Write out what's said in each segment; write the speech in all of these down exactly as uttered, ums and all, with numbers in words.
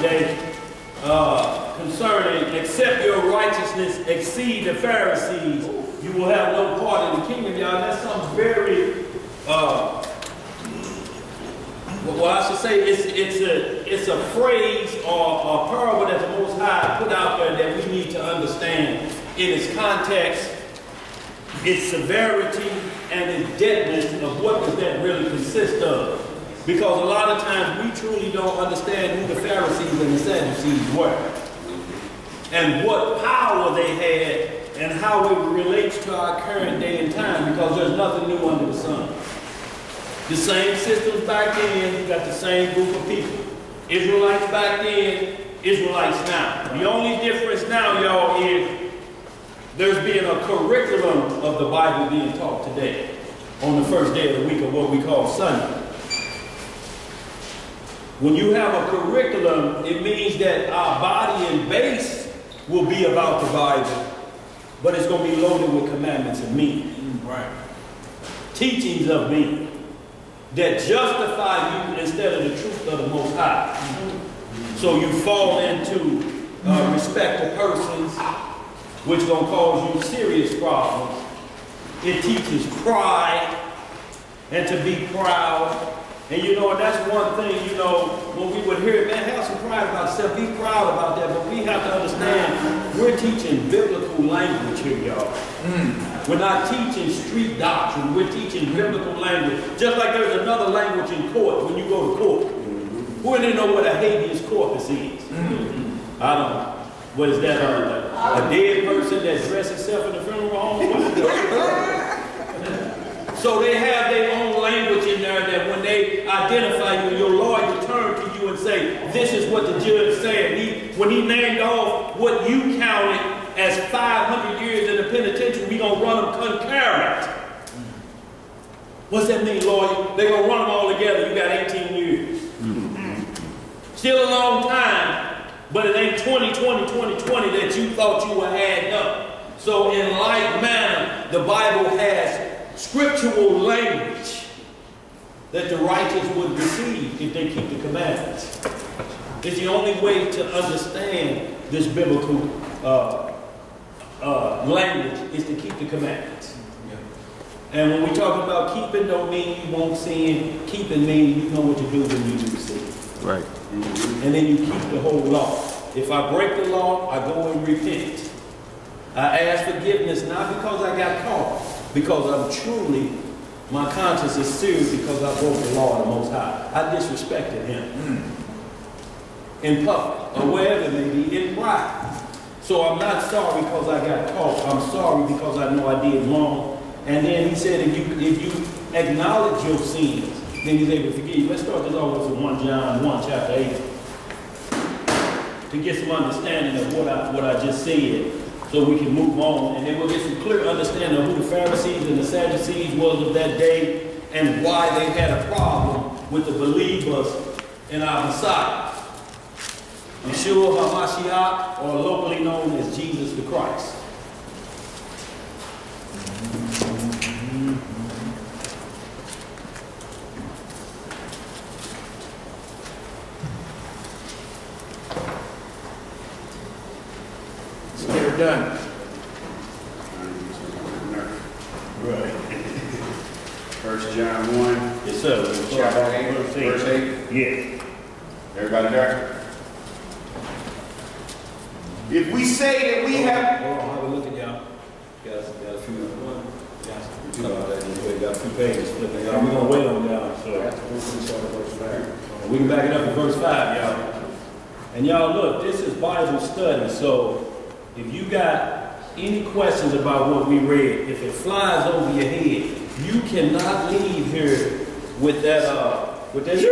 today uh, concerning, except your righteousness exceed the Pharisees, you will have no part in the kingdom, y'all. That's something very, uh, well, I should say it's, it's, a, it's a phrase or a parable that the Most High put out there that we need to understand in its context, its severity, and its deadness of what does that really consist of. Because a lot of times we truly don't understand who the Pharisees and the Sadducees were, and what power they had, and how it relates to our current day and time, because there's nothing new under the sun. The same systems back then, you got the same group of people. Israelites back then, Israelites now. The only difference now, y'all, is there's being a curriculum of the Bible being taught today on the first day of the week of what we call Sunday. When you have a curriculum, it means that our body and base will be about the Bible, but it's going to be loaded with commandments of me. Right. Teachings of me that justify you instead of the truth of the Most High. Mm-hmm. So you fall into uh, respect to persons, which is going to cause you serious problems. It teaches pride and to be proud. And you know, and that's one thing, you know, when we would hear it, man, have some pride about yourself, be proud about that, but we have to understand, we're teaching biblical language here, y'all. Mm. We're not teaching street doctrine, we're teaching biblical language. Just like there's another language in court when you go to court. Mm-hmm. Who didn't know what a habeas corpus is? Mm-hmm. I don't know. What is that? A, a dead person that dressed himself in the funeral home? So they have their own language in there that when they identify you, your lawyer turn to you and say, this is what the judge said. He, when he named off what you counted as five hundred years in the penitentiary, we're going to run them concurrent. What's that mean, lawyer? They're going to run them all together. You got eighteen years. Mm-hmm. Still a long time, but it ain't twenty twenty, twenty twenty that you thought you were adding up. So in like manner, the Bible has scriptural language that the righteous would receive if they keep the commandments. It's the only way to understand this biblical uh, uh, language is to keep the commandments. Yeah. And when we talk about keeping, don't mean you won't sin. Keeping means you know what to do when you do sin. Right. Mm-hmm. And then you keep the whole law. If I break the law, I go and repent. I ask forgiveness not because I got caught, because I'm truly, my conscience is serious because I broke the law of the Most High. I disrespected him. Mm. In public, or wherever it may be, in pride. So I'm not sorry because I got caught. I'm sorry because I know I did wrong. And then he said, if you, if you acknowledge your sins, then he's able to forgive you. Let's start this off with First John one, chapter eight. To get some understanding of what I, what I just said. So we can move on, and then we'll get some clear understanding of who the Pharisees and the Sadducees was of that day, and why they had a problem with the believers in our Messiah, Yeshua HaMashiach, or locally known as Jesus the Christ. Done. Right. First John one. Yes, sir. Chapter eight. Verse eight. Verse eight. Yes. Everybody there? If we say that we have. Hold on, have a look at y'all. Got, got a few. One. Got, no, got a few pages flipping. Y'all, we're going to wait on y'all. So we can back it up in verse five, y'all. And y'all, look, this is Bible study, so if you got any questions about what we read, if it flies over your head, you cannot leave here with that, uh, with that,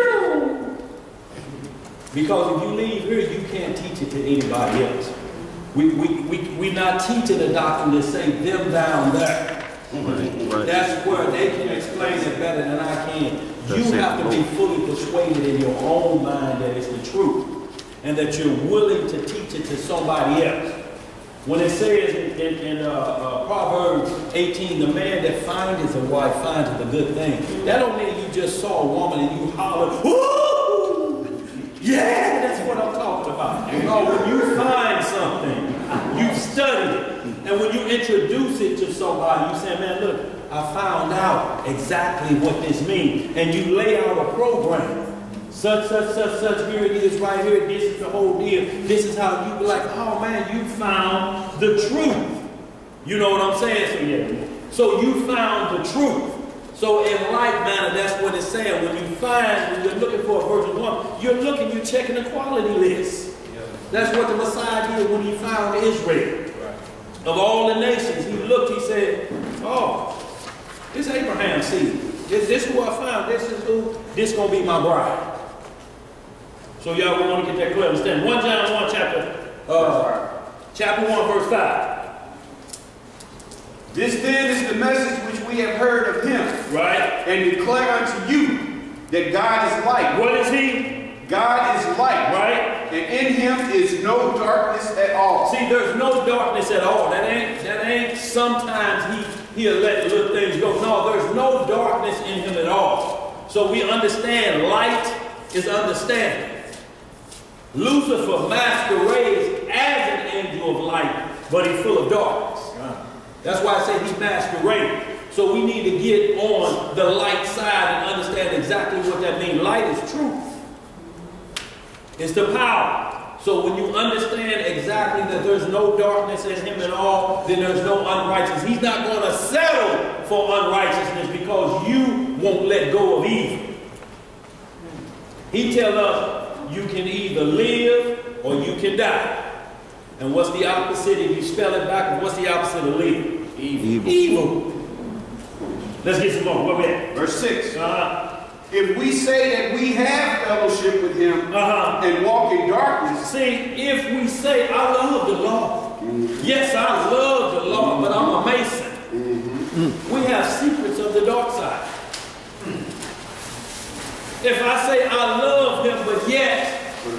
because if you leave here, you can't teach it to anybody else. We, we, we, we're not teaching a doctrine that say them down there. Right, right. That's where they can explain it better than I can. That's you have to be fully persuaded in your own mind that it's the truth, and that you're willing to teach it to somebody else. When it says in, in, in uh, uh, Proverbs eighteen, the man that findeth a wife findeth a good thing. That don't mean you just saw a woman and you hollered, woo! Yeah, that's what I'm talking about it. No, when you find something, you study it. And when you introduce it to somebody, you say, man, look, I found out exactly what this means. And you lay out a program. Such, such, such, such, here it is right here. This is the whole deal. This is how you be like, oh man, you found the truth. You know what I'm saying? So yeah. So you found the truth. So in like manner, that's what it's saying. When you find, when you're looking for a virgin woman, you're looking, you're checking the quality list. Yeah. That's what the Messiah did when he found Israel. Right. Of all the nations, he looked, he said, oh, this is Abraham's seed. This, this is who I found. This is who, this is going to be my bride. So y'all we want to get that clear understanding. First John one, chapter, uh, chapter one, verse five. This then is the message which we have heard of him. Right. And declare unto you that God is light. What is he? God is light. Right. And in him is no darkness at all. See, there's no darkness at all. That ain't, that ain't sometimes he, he'll let little things go. No, there's no darkness in him at all. So we understand light is understanding. Lucifer masquerades as an angel of light, but he's full of darkness. That's why I say he masquerades. So we need to get on the light side and understand exactly what that means. Light is truth. It's the power. So when you understand exactly that there's no darkness in him at all, then there's no unrighteousness. He's not going to settle for unrighteousness because you won't let go of evil. He tells us, you can either live or you can die. And what's the opposite? If you spell it backwards, what's the opposite of live? Evil. Evil. Evil. Let's get some more. Where we at? Verse six. Uh-huh. If we say that we have fellowship with him uh-huh. and walk in darkness. See, if we say, I love the law. Mm-hmm. Yes, I love the law, mm-hmm. but I'm a Mason. Mm-hmm. We have secrets of the dark side. If I say I love him, but yet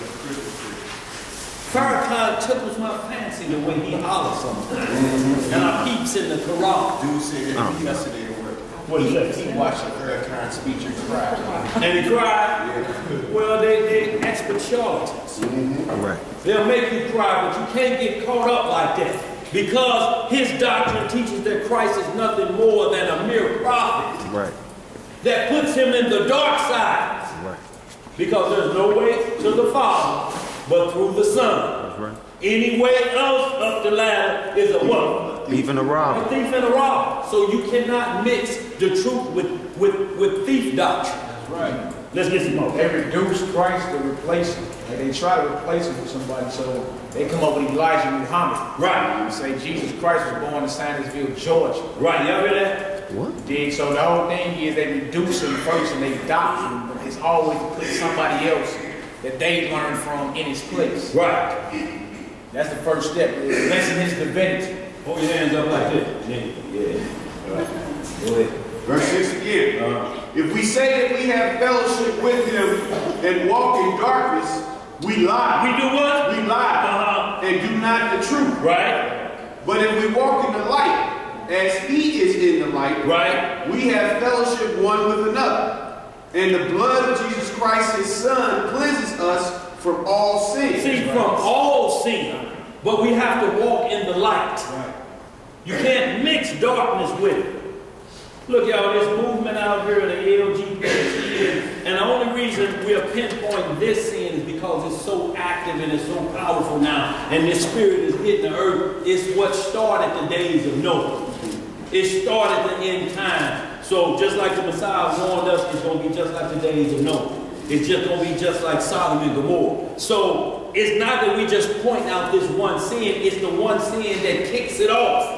Farrakhan tickles my fancy the way he hollers sometimes. Mm-hmm. And I peeps in the Quran. Dude said uh-huh. yesterday at work. What is that? He watched a Farrakhan speech and cried. And he cried? Yeah. Well, they, they expert charlatans. Mm-hmm. Right. They'll make you cry, but you can't get caught up like that. Because his doctrine teaches that Christ is nothing more than a mere prophet. Right. That puts him in the dark side. Right. Because there's no way to the Father but through the Son. That's right. Any way else up the ladder is a what? Thief and a robber. A thief and a robber. So you cannot mix the truth with, with, with thief doctrine. That's right. Let's get some more. They reduce Christ to replace him. And they try to replace him with somebody, so they come up with Elijah Muhammad. Right. And say Jesus Christ was born in Sandersville, Georgia. Right, y'all hear that? What? Dig. So the whole thing is they reduce him first and they doctrine, but it's always to put somebody else that they learned from in his place. Right. That's the first step. It's blessing his divinity. Hold your hands up like this. Yeah. Yeah. Right. Go ahead. Verse six again. Uh, if we say that we have fellowship with him and walk in darkness, we lie. We do what? We lie uh-huh. and do not the truth. Right. But if we walk in the light, as he is in the light, right, we have fellowship one with another. And the blood of Jesus Christ, his Son, cleanses us from all sin. See, from all sin. But we have to walk in the light. Right. You can't mix darkness with it. Look, y'all, this movement out here, the L G B T, and the only reason we are pinpointing this sin is because it's so active and it's so powerful now, and this spirit is hitting the earth. It's what started the days of Noah. It started the end time. So just like the Messiah warned us, it's going to be just like the days of Noah. It's just going to be just like Sodom and Gomorrah. So it's not that we just point out this one sin. It's the one sin that kicks it off.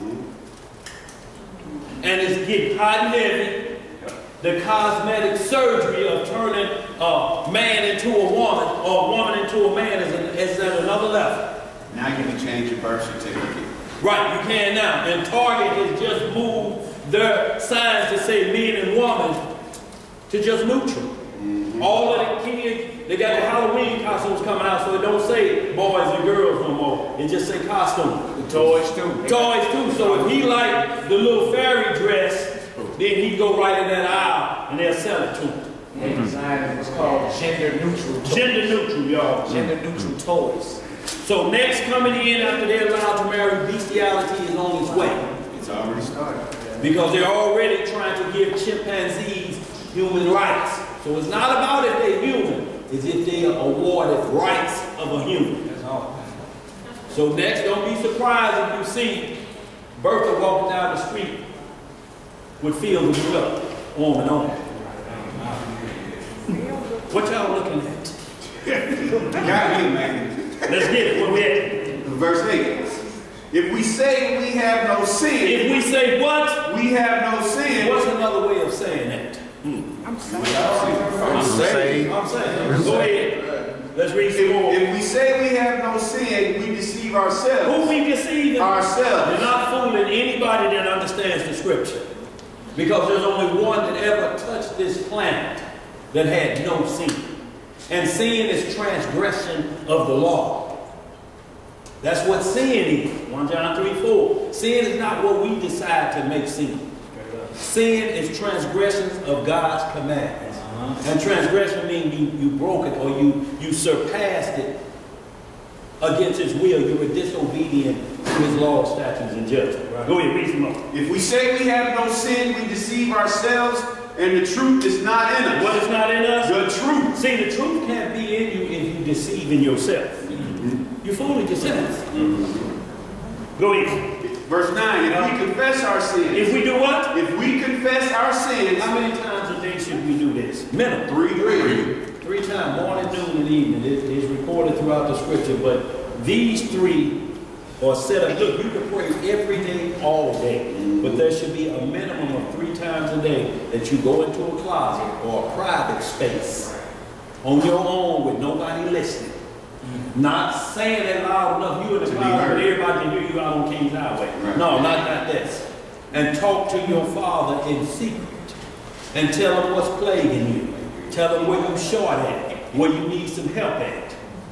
And it's getting hot and heavy. The cosmetic surgery of turning a man into a woman or a woman into a man is, a, is at another level. Now you can change your birth certificate. Right, you can now. And Target has just moved their signs to say men and woman to just neutral. Mm-hmm. All of the kids, they got the Halloween costumes coming out, so it don't say boys and girls no more. It just say costume. The toys too. Toys too. So if he like the little fairy dress, then he go right in that aisle and they'll sell it to him. They designed what's called gender neutral toys. Gender neutral, y'all. Gender neutral toys. So next coming in after they're allowed to marry, bestiality is on its way. It's already started. Because they're already trying to give chimpanzees human rights. So it's not about if they're human, it's if they are awarded rights of a human. That's all. So next, don't be surprised if you see Bertha walking down the street with Field of Gorilla, arm in arm. What y'all looking at? Got me, man. Let's get it. Where we at? Verse eight. If we say we have no sin, If we say what? we have no sin. What's another way of saying that? Hmm. I'm saying. I'm saying. Go ahead. Let's read some more. If we say we have no sin, we deceive ourselves. Who we deceiving? Ourselves. They're not fooling anybody that understands the scripture. Because there's only one that ever touched this planet that had no sin. And sin is transgression of the law. That's what sin is. First John three four. Sin is not what we decide to make sin. Sin is transgressions of God's commandments. Uh-huh. And transgression means you, you broke it or you, you surpassed it against his will. You were disobedient to his law, statutes, and judgments. Right. Go ahead, read some more. If we say we have no sin, we deceive ourselves, and the truth is not in us. What is not in us? The truth. See, the truth can't be in you if you deceive in yourself. Mm-hmm. You're fooling yourself. Mm-hmm. Go ahead. Verse nine, if we confess our sins. If we do what? If we confess our sins. How many times a day should we do this? Minimum. Three, three. Three times, morning, noon, and evening. It is recorded throughout the scripture, but these three are set up. Look, you can pray every day, all day, but there should be a minimum of three times a day that you go into a closet or a private space on your own with nobody listening. Not saying it loud enough, you in the closet, but everybody can hear you out on King's Highway. Right. No, not like this. And talk to your Father in secret. And tell him what's plaguing you. Tell him where you're short at, where you need some help at.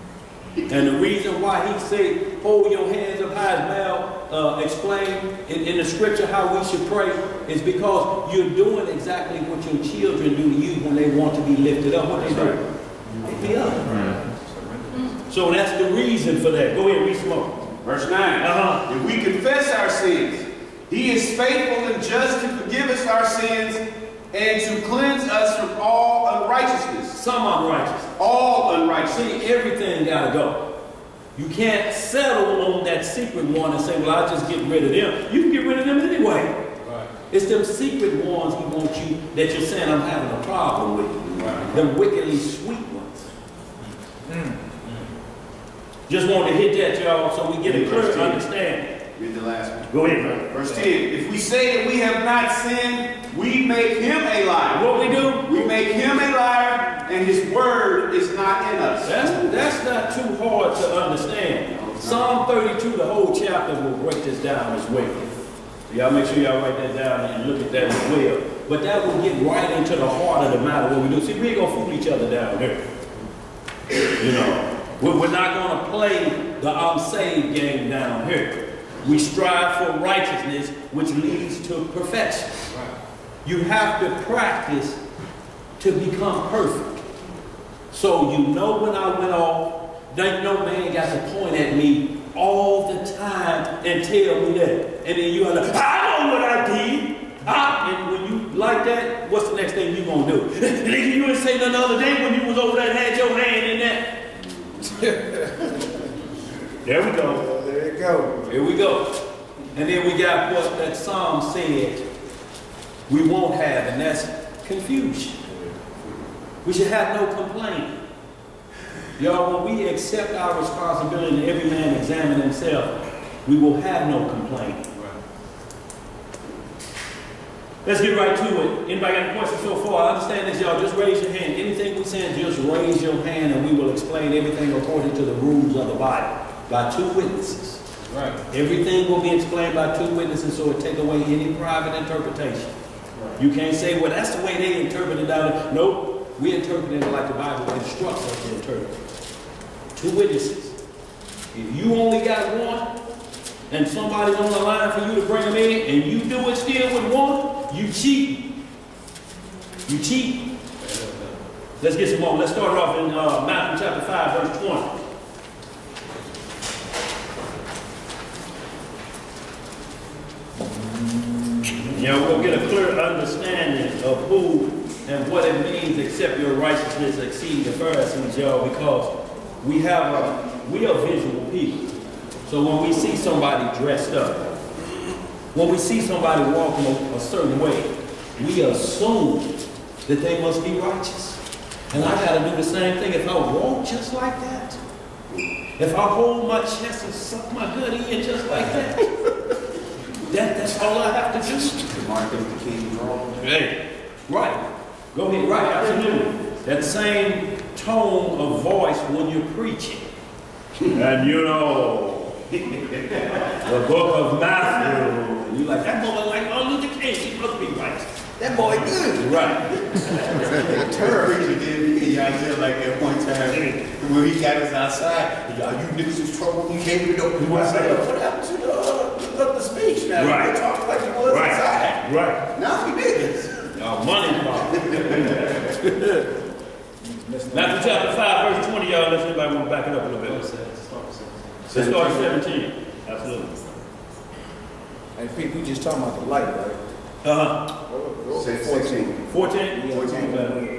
And the reason why he said, hold your hands up high, as Mal uh, explained in, in the scripture how we should pray, is because you're doing exactly what your children do to you when they want to be lifted up. What they do? Lift me up. Right. So that's the reason for that. Go ahead, read some more. Verse nine. Uh-huh. If we confess our sins, he is faithful and just to forgive us our sins and to cleanse us from all unrighteousness. Some unrighteousness. All unrighteousness. See, everything got to go. You can't settle on that secret one and say, well, I'll just get rid of them. You can get rid of them anyway. Right. It's them secret ones he wants you, that you're saying I'm having a problem with. Right. Them wickedly sweet ones. Mm. Just wanted to hit that, y'all, so we get a clear understanding. Read the last one. Go ahead, brother. Verse ten. If we say that we have not sinned, we make him a liar. What we do? We make him a liar, and his word is not in us. That's, that's not too hard to understand. Psalm thirty-two, the whole chapter, will break this down as well. Y'all make sure y'all write that down and look at that as well. But that will get right into the heart of the matter, what we do. See, we ain't going to fool each other down here. You know. We're not going to play the I'm saved game down here. We strive for righteousness, which leads to perfection. You have to practice to become perfect. So you know when I went off, then no man got to point at me all the time and tell me that. And then you are like, I know what I did. I, and when you like that, what's the next thing you going to do? Nigga, you didn't say nothing the other day when you was over there and had your hand in that. There we go. There you go. Here we go. And then we got what that psalm said we won't have, and that's confusion. We should have no complaint. Y'all, when we accept our responsibility and every man examine himself, we will have no complaint. Let's get right to it. Anybody got any questions so far? I understand this, y'all. Just raise your hand. Anything we're saying, just raise your hand and we will explain everything according to the rules of the Bible. By two witnesses. Right. Everything will be explained by two witnesses, so it take away any private interpretation. Right. You can't say, well, that's the way they interpret it down there. Nope. We interpret it like the Bible instructs us to interpret it. Two witnesses. If you only got one, and somebody's on the line for you to bring them in, and you do it still with one, you cheat. You cheat. Let's get some more. Let's start off in uh, Matthew chapter five, verse twenty. You know, we'll get a clear understanding of who and what it means, except your righteousness exceed the Pharisees, y'all, because we have a, we are visual people. So when we see somebody dressed up, when we see somebody walking a, a certain way, we assume that they must be righteous. And I got to do the same thing. If I walk just like that, if I hold my chest and suck my gut in just like that, that that's all I have to do. Mark Luther King wrong. Hey, right. Go ahead. Right. Absolutely. That same tone of voice when you're preaching. And you know, the book of Matthew. You like that boy like Martin Luther King. He must be right. That boy good. Right. Terror preacher did me. Y'all said like at one time when he got us outside, y'all you niggas was trouble. You came to the door. I said, what happened to the, uh, the speech now? Right. We talking like it was Right. inside. Right. Now we niggas. Y'all money problem. Matthew chapter five, verse twenty, y'all. Let's anybody want to back it up a little bit. Let's start at seventeen. Absolutely. Hey, Pete, we just talking about the light, right? Uh-huh. Say fourteen. fourteen? fourteen.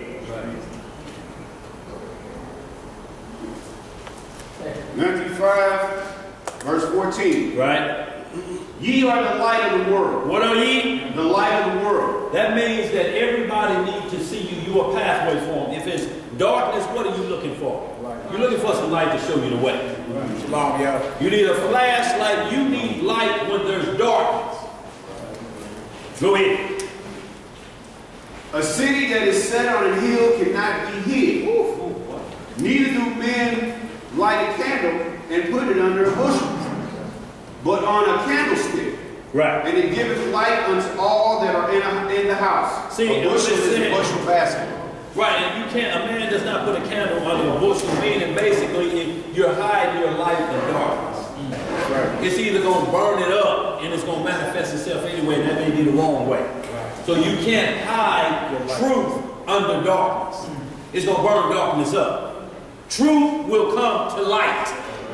Matthew five, verse fourteen. Right. Ye are the light of the world. What are ye? The light of the world. That means that everybody needs to see you. You're a pathway for them. If it's darkness, what are you looking for? You're looking for some light to show you the way. Shalom, y'all. You need a flashlight. You need light when there's darkness. Go ahead. A city that is set on a hill cannot be hid. Neither do men light a candle and put it under a bushel, but on a candlestick. Right. And it giveth light unto all that are in, a, in the house. See, a bushel is a saying, bushel basket. Right, and you can't, a man does not put a candle under a bushel, meaning basically if you're hiding your light in darkness. Mm. Right. It's either going to burn it up and it's going to manifest itself anyway, and that may be the wrong way. Right. So you can't hide truth under darkness. Mm. It's going to burn darkness up. Truth will come to light.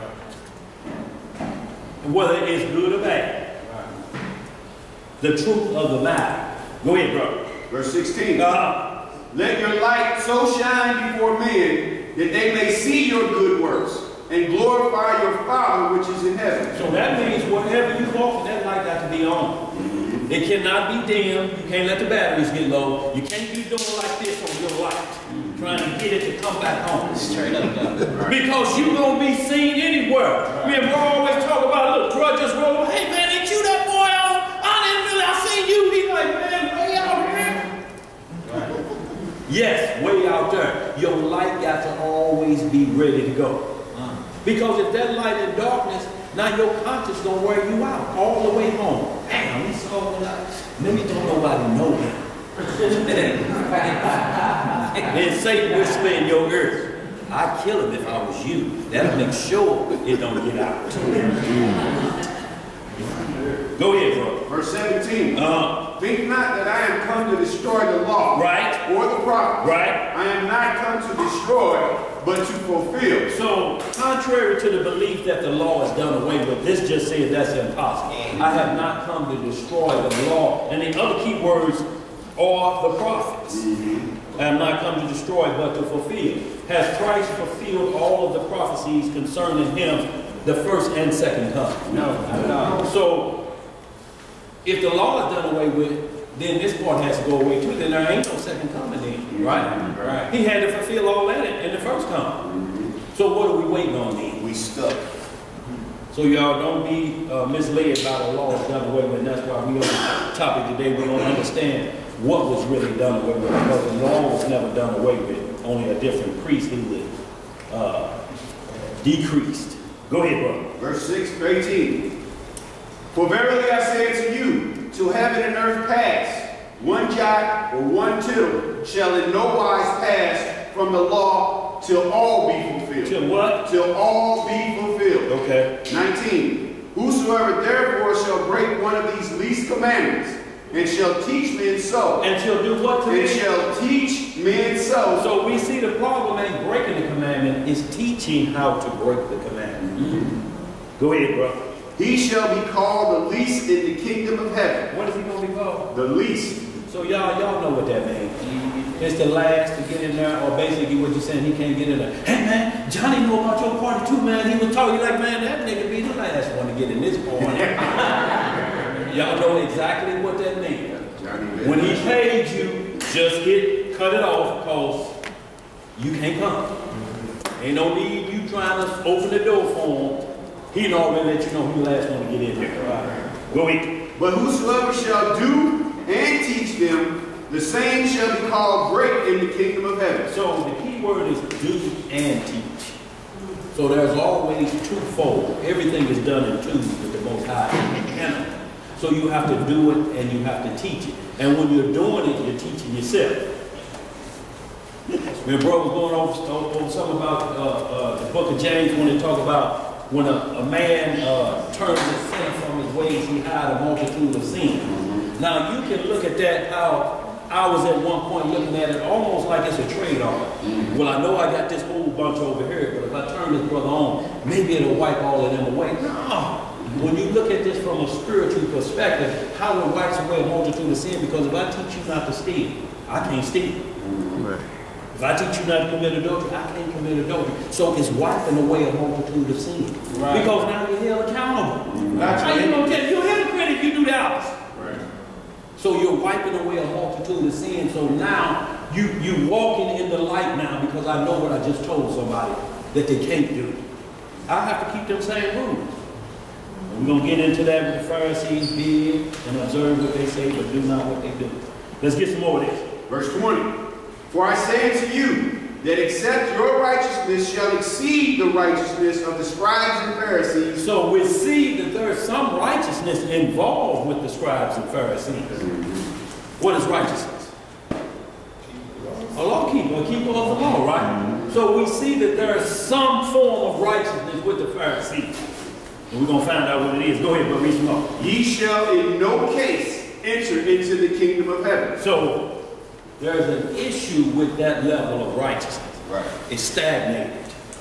Whether it's good or bad. The truth of the matter. Go ahead, brother. Verse sixteen. Uh-huh. Let your light so shine before men that they may see your good works and glorify your Father which is in heaven. So that means whatever you walk, that light got to be on. Mm-hmm. It cannot be dim. You can't let the batteries get low. You can't be doing like this on your light. Mm-hmm. Trying to get it to come back home. Straight up. Because you're going to be seen anywhere. Right. Me and bro always talk about, look, bro just roll, hey man, ain't you that boy on? I didn't really, I seen you. He's like, man, way out here. Right. Yes, way out there. Your light got to always be ready to go. Uh-huh. Because if that light in darkness, now your conscience going to wear you out all the way home. Damn, he's so alive. Let me don't nobody know him. Then Satan whisper in your ear, I'd kill him if I was you. That'll make sure it don't get out. Go ahead, bro. Verse seventeen. Uh-huh. Think not that I am come to destroy the law, right, or the prophets. Right. I am not come to destroy, but to fulfill. So, contrary to the belief that the law is done away with, this just says that's impossible. I have not come to destroy the law. And the other key words are the prophets. Mm-hmm. I have not come to destroy, but to fulfill. Has Christ fulfilled all of the prophecies concerning him, the first and second coming? No. no. So, if the law is done away with, then this part has to go away too. Then there ain't no second coming then, right? Right. He had to fulfill all that in, in the first coming. Mm-hmm. So what are we waiting on then? We stuck. So y'all don't be uh, misled by the law is done away with. And that's why we on the topic today. We don't understand what was really done away with, because the law was never done away with. Only a different priesthood uh, decreased. Go ahead, brother. Verse six, eighteen. For verily I say unto you, till heaven and earth pass, one jot or one tittle shall in no wise pass from the law till all be fulfilled. Till what? Till all be fulfilled. Okay. nineteen. Whosoever therefore shall break one of these least commandments and shall teach men so. And shall do what to And men? shall teach men so. So we see the problem ain't breaking the commandment, it's teaching how to break the commandment. Mm-hmm. Go ahead, bro. He shall be called the least in the kingdom of heaven. What is he going to be called? The least. So y'all y'all know what that means. It's the last to get in there, or basically what you're saying, he can't get in there. Hey man, Johnny know about your party too, man. He was talking like, man, that nigga be the last one to get in this party. Y'all know exactly what that means. When he paid you, just hit, cut it off, because you can't come. Ain't no need you trying to open the door for him. He already let you know who the last one to get in there. Right. Go ahead. But whosoever shall do and teach them, the same shall be called great in the kingdom of heaven. So the key word is do and teach. So there's always twofold. Everything is done in twos with the Most High. So you have to do it and you have to teach it. And when you're doing it, you're teaching yourself. When bro was going over, over something about uh, uh, the book of James, when they talk about when a, a man uh, turns his sin from his ways, he hides a multitude of sins. Mm-hmm. Now you can look at that how I was at one point looking at it almost like it's a trade-off. Mm-hmm. Well, I know I got this whole bunch over here, but if I turn this brother on, maybe it'll wipe all of them away. No. When you look at this from a spiritual perspective, how it wipes away a multitude of sin, because if I teach you not to steal, I can't steal. Right. If I teach you not to commit adultery, I can't commit adultery. So it's wiping away a multitude of sin. Right. Because now you're held accountable. Right. How you gonna tell? You're a hypocrite if you do the opposite. Right. So you're wiping away a multitude of sin. So now you you walking in the light now, because I know what I just told somebody that they can't do. I have to keep them same rules. We're going to get into that with the Pharisees, be and observe what they say, but do not what they do. Let's get some more of this. Verse twenty. For I say unto you, that except your righteousness shall exceed the righteousness of the scribes and Pharisees. So we see that there is some righteousness involved with the scribes and Pharisees. Mm-hmm. What is righteousness? A law keeper, a keeper of the law, right? Mm-hmm. So we see that there is some form of righteousness with the Pharisees. And we're going to find out what it is. Go ahead, but read some more. Ye shall in no case enter into the kingdom of heaven. So there's an issue with that level of righteousness. Right. It's stagnated.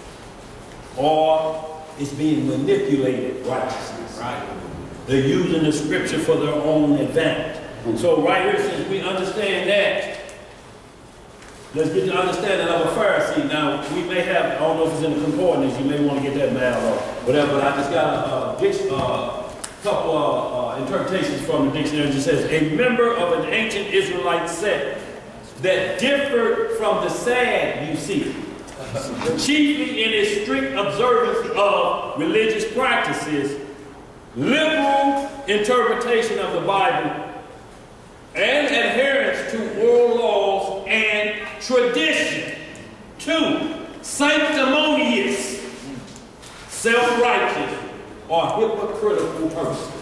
Or it's being manipulated righteousness. Right. They're using the scripture for their own advantage. Mm-hmm. So right here, since we understand that, let's get the understanding of a Pharisee. Now, we may have, I don't know if it's in the concordance, you may want to get that mail or whatever, but I just got a, a, a couple of uh, interpretations from the dictionary. It just says, a member of an ancient Israelite sect that differed from the Sad, you see, chiefly in its strict observance of religious practices, liberal interpretation of the Bible, and adherence to oral laws and tradition. Two, sanctimonious, self-righteous, or hypocritical person.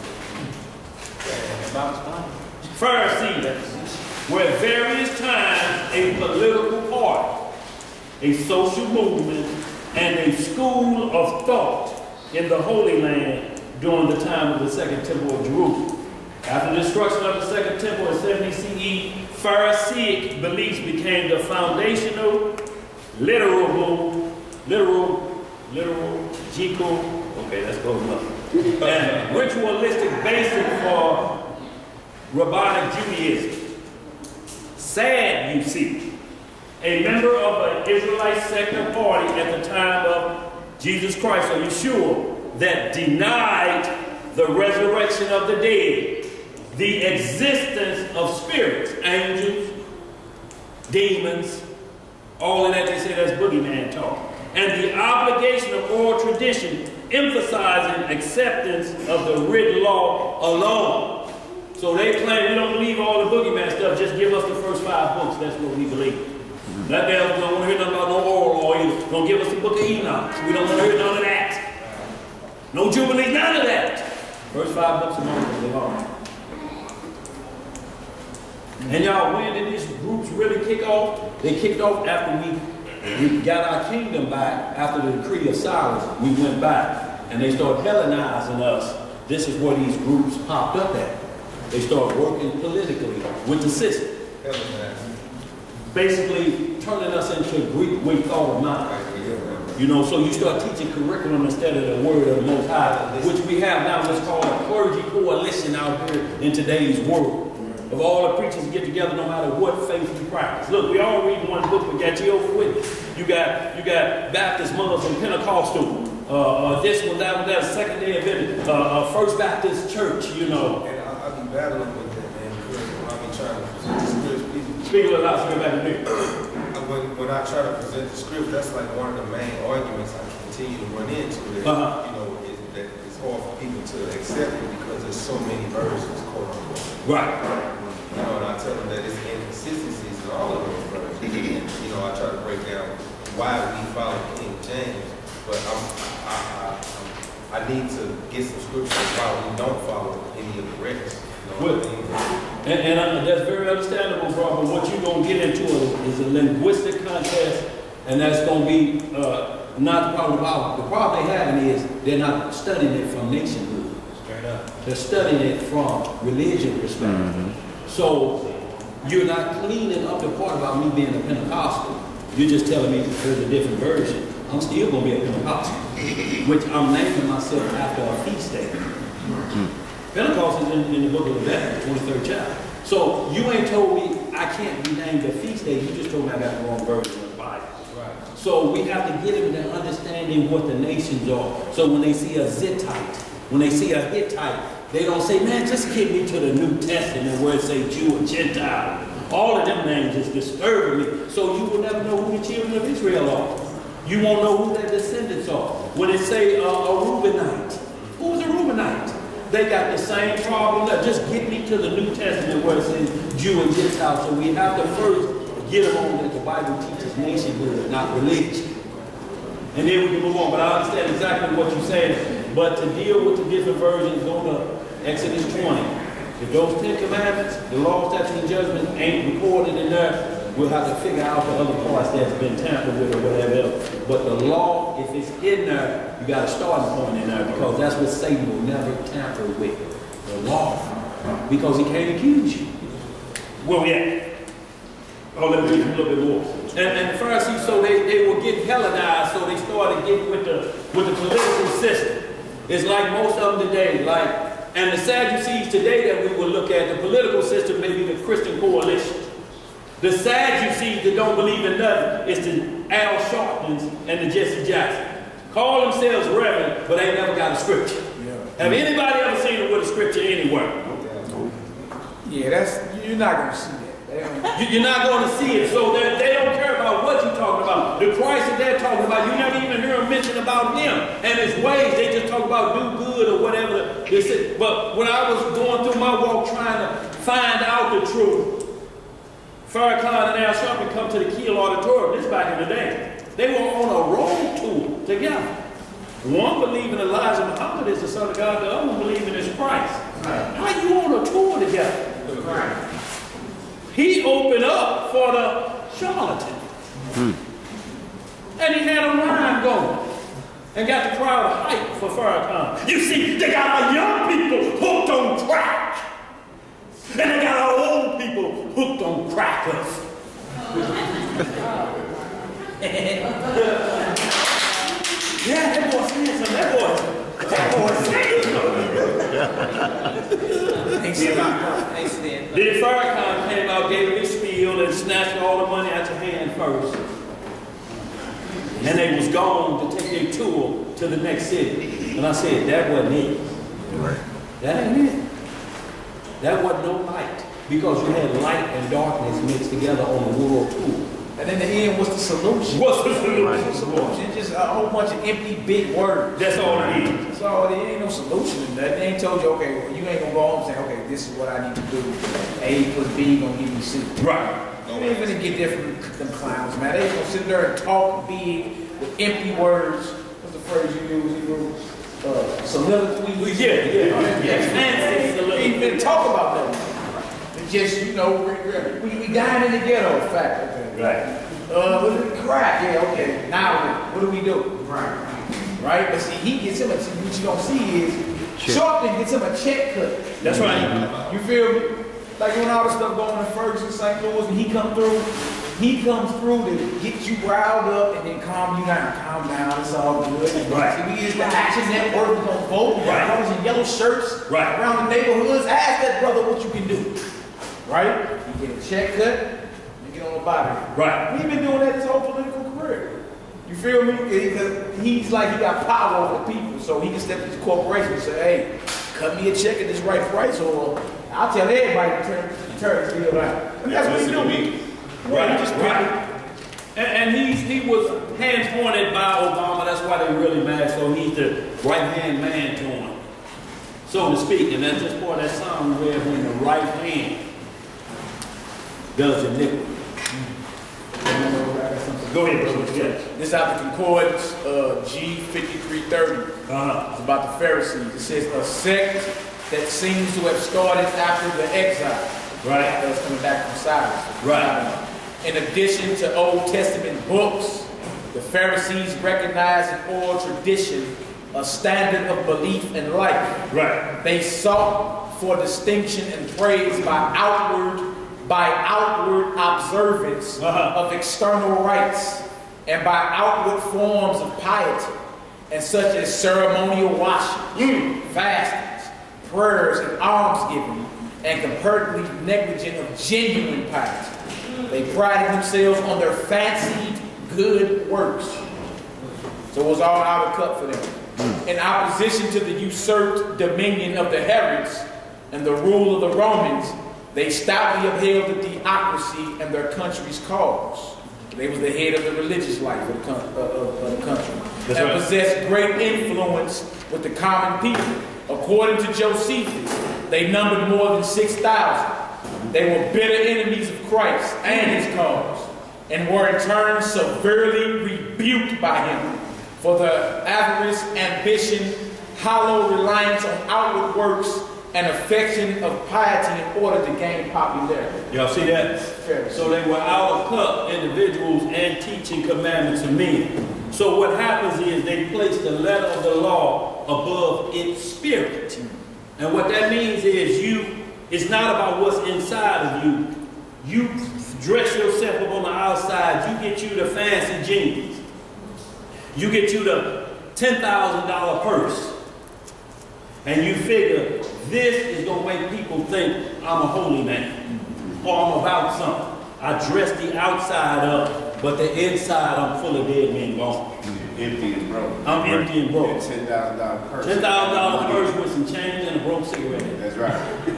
Pharisees were at various times a political party, a social movement, and a school of thought in the Holy Land during the time of the Second Temple of Jerusalem. After the destruction of the Second Temple in seventy C E, Pharisaic beliefs became the foundational, literal, literal, literal, jical, okay, that's close enough, and ritualistic basis for rabbinic Judaism. Sad, you see, a member of an Israelite sect or party at the time of Jesus Christ, or Yeshua, that denied the resurrection of the dead, the existence of spirits, angels, demons, all of that they say that's boogeyman talk, and the obligation of oral tradition, emphasizing acceptance of the written law alone. So they claim we don't believe all the boogeyman stuff, just give us the first five books, that's what we believe. That devil don't want to hear nothing about no oral law either. Don't give us the book of Enoch. We don't want to hear none of that. No Jubilee, none of that. First five books of Moses, they are. And y'all, when did these groups really kick off? They kicked off after we, we got our kingdom back, after the decree of Cyrus, we went back. And they started Hellenizing us. This is where these groups popped up at. They start working politically with the system. Basically turning us into Greek way thought of mind. You know, so you start teaching curriculum instead of the word of the Most High, which we have now what's called a clergy coalition out here in today's world. Of all the preachers get together no matter what faith you practice. Look, we all read one book, but got you over with it. You got you got Baptist, Muslim, Pentecostal, uh, uh, this one, that one, that second day event, uh, uh, First Baptist Church, you know. And I, I be battling with that, man, because I be trying to present the scripts. People, Speak a little loud, so back to me. when, when I try to present the script, that's like one of the main arguments I continue to run into. That, uh-huh. You know, it, that it's hard for people to accept it because there's so many versions, quote unquote. Right. You know, and I tell them that it's inconsistencies in all of those versions. You know, I try to break down why we follow King James, but I'm, I, I, I, I need to get some scriptures why we don't follow any of the rest. You know what I mean? And, and uh, that's very understandable, bro, but what you're going to get into is a linguistic contest, and that's going to be uh, not the problem about it. The problem they're having is they're not studying it from nationhood. Straight up. They're studying it from religion perspective. Mm-hmm. So you're not cleaning up the part about me being a Pentecostal. You're just telling me there's a different version. I'm still going to be a Pentecostal, which I'm naming myself after a feast day. Mm-hmm. Pentecost is in, in the book of Leviticus, twenty-third chapter. So you ain't told me I can't be named a feast day. You just told me I got the wrong version of the Bible. Right. So we have to get them to understanding what the nations are. So when they see a Zittite, when they see a Hittite, they don't say, man, just get me to the New Testament where it say Jew and Gentile. All of them names is disturbing me. So you will never know who the children of Israel are. You won't know who their descendants are. When it say uh, a Reubenite, who's a Reubenite? They got the same problem. Just get me to the New Testament where it says Jew and Gentile. So we have to first get them on that the Bible teaches nationhood, not religion. And then we can move on. But I understand exactly what you're saying. But to deal with the different versions, go to Exodus twenty. If those Ten Commandments, the law, statutes, and judgments ain't recorded in there, we'll have to figure out the other parts that's been tampered with or whatever else. But the law, if it's in there, you got a starting point in there because that's what Satan will never tamper with. The law. Because he can't accuse you. Where we at? Oh, let me read a little bit more. And, and the Pharisees, so they, they were getting Hellenized, so they started getting with the with the political system. It's like most of them today, like, and the Sadducees today that we will look at, the political system may be the Christian coalition. The Sadducees that don't believe in nothing is the Al Sharptons and the Jesse Jackson. Call themselves reverend, but they never got a scripture. Yeah. Have anybody ever seen them with a scripture anywhere? Yeah, that's, you're not going to see that. You're not going to see it, so they don't care about what you're talking about. The Christ that they're talking about, you never even hear them mention about him and his ways. They just talk about do good or whatever they say. But when I was going through my walk trying to find out the truth, Farrakhan and Al Sharpton come to the Kiel Auditorium. This back in the day. They were on a road tour together. One believing Elijah Muhammad is the Son of God, the other one believing is Christ. How you on a tour together? Right. He opened up for the charlatan. Hmm. And he had a rhyme going. And got the crowd hyped for Farrakhan. You see, they got our young people hooked on crack. And they got our old people hooked on crackers. Yeah, that boy's handsome. That boy, that boy's handsome. Then Farrakhan came out, gave him his spiel, and snatched all the money out your hand first. And they was gone to take their tour to the next city. And I said, that wasn't it. That ain't it. That wasn't no light. Because you had light and darkness mixed together on the world tour. And in the end, what's the solution? What's the solution? What's the solution? It's just a whole bunch of empty big words. That's all it is. That's all it is. Ain't no solution in that. They ain't told you, okay, well, you ain't gonna go home and say, okay, this is what I need to do. A plus B gonna give me C. Right. You ain't gonna get different from them clowns, man. They ain't gonna sit there and talk big with empty words. What's the phrase you use? You use uh, soliloquy. Yeah, yeah, yeah. yeah. We ain't been talk about that. Just, you know, we, we dying in the ghetto, fact. Okay. Right. Uh, what is it? Crack. Yeah, okay. Now, what do we do? Right. Right? But see, he gets him, and see, what you don't see is Sharpton gets him a check cut. That's right. You feel me? Like when all this stuff going in Ferguson, Saint Louis, and he come through, he comes through to get you riled up and then calm you down. Calm down, it's all good. Right. He is the Action Network, we're gonna vote. Right. Colors and yellow shirts. Right. Around the neighborhoods, ask that brother what you can do. Right? You get a check cut, you get on the body. Right. He's been doing that his whole political career. You feel me? Because he's like, he got power over the people, so he can step into corporation and say, hey, cut me a check at this right price, or I'll tell everybody to turn, turn this deal out. And that's what he's doing. Right, He just right. And, and he's, he was hands pointed by Obama. That's why they really mad. So he's the right-hand man to him, so to speak. And that's just part of that song where when the right hand does the nickel. Go ahead, brother. Yes. This is out the Concordance, uh, G fifty-three thirty. Uh-huh. It's about the Pharisees. It says, a sect that seems to have started after the exile. Right. That's coming back from Cyrus. Right. In addition to Old Testament books, the Pharisees recognized in oral tradition a standard of belief and life. Right. They sought for distinction and praise by outward by outward observance Uh-huh. of external rites and by outward forms of piety, and such as ceremonial washing, Mm. fastings, prayers, and almsgiving, and comparatively negligent of genuine piety. They prided themselves on their fancied good works. So it was all out of cut for them. In opposition to the usurped dominion of the Herods and the rule of the Romans, they stoutly upheld the theocracy and their country's cause. They was the head of the religious life of the, of, of, of the country. That's and right. possessed great influence with the common people. According to Josephus, they numbered more than six thousand. They were bitter enemies of Christ and his cause, and were in turn severely rebuked by him for the avarice, ambition, hollow reliance on outward works, and affection of piety in order to gain popularity. Y'all see that? Fair. So they were out of cut individuals and teaching commandments of men. So what happens is they place the letter of the law above its spirit. And what that means is you, it's not about what's inside of you. You dress yourself up on the outside, you get you the fancy jeans. You get you the ten thousand dollar purse. And you figure, this is going to make people think I'm a holy man, or I'm about something. I dress the outside up, but the inside I'm full of dead men gone. Empty and broke. I'm empty and broke. ten thousand dollar purse. ten thousand dollar purse with some change and a broke cigarette. That's right.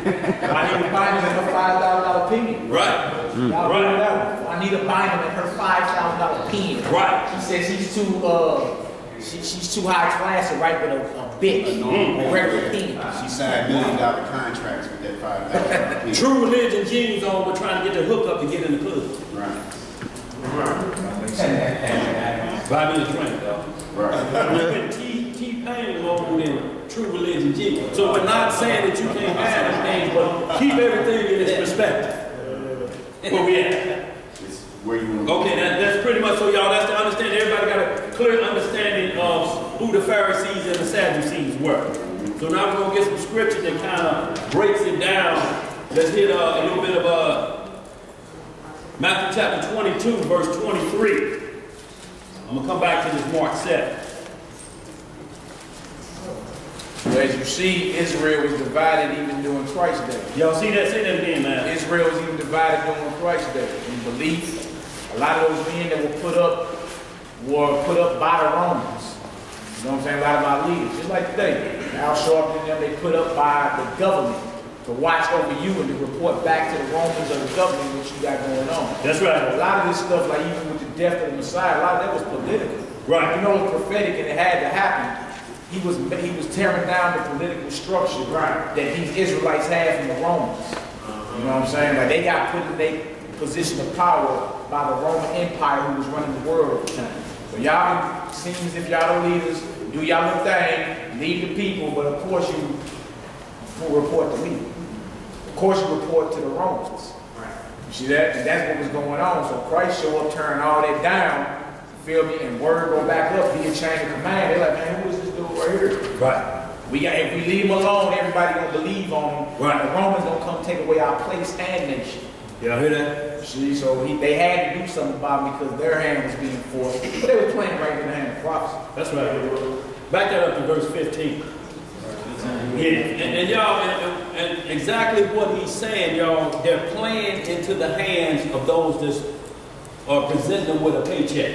I need to buy them at her five thousand dollar pen. Right. Y'all Right. right. That one. I need to buy them at her five thousand dollar pen. Right. She says she's too, uh, she, she's too high class to write with a, a bit, Mm. a regular pen. She signed million dollar contracts with that five thousand dollar. True religion jeans on, we're trying to get the hookup to get in the club. Right. Buy me a drink, though. Right. T, T-Pain on in True Religion jeans. So we're not saying that you can't have things, but keep everything in its perspective. Where we at? It's where you want to Okay, that, that's pretty much so, y'all. That's to understand. Everybody got a clear understanding of who the Pharisees and the Sadducees were. So now we're gonna get some scripture that kind of breaks it down. Let's hit uh, a little bit of uh, Matthew chapter twenty-two, verse twenty-three. I'm gonna come back to this Mark seven. Well, as you see, Israel was divided even during Christ's day. Y'all see that? Say that again, man. Israel was even divided during Christ's day. In belief, a lot of those men that were put up were put up by the Romans. You know what I'm saying? A lot of our leaders, just like today. Al Sharpton and them, they put up by the government to watch over you and to report back to the Romans or the government what you got going on. That's right. A lot of this stuff, like even with the death of the Messiah, a lot of that was political. Right. You know, it was prophetic and it had to happen. He was he was tearing down the political structure right. that these Israelites had from the Romans. Uh-huh. You know what I'm saying? Like they got put in their position of power by the Roman Empire who was running the world at the time. So y'all seem as if y'all the leaders, do y'all little thing, lead the people, but of course you will report to me. Of course you report to the Romans. Right. You see that? And that's what was going on. So Christ showed up, turned all that down. Feel me? And word go back up, be a chain of command. They're like, man, who is this dude right here? Right. We got, if we leave them alone, everybody gonna believe on them. Right. The Romans gonna come take away our place and nation. Y'all hear that? See, so he, they had to do something about it because their hand was being forced. But they were playing right in the hand of prophecy. That's right. Back that up to verse fifteen. Yeah, and, and y'all, and, and exactly what he's saying, y'all, they're playing into the hands of those that are presenting them with a paycheck.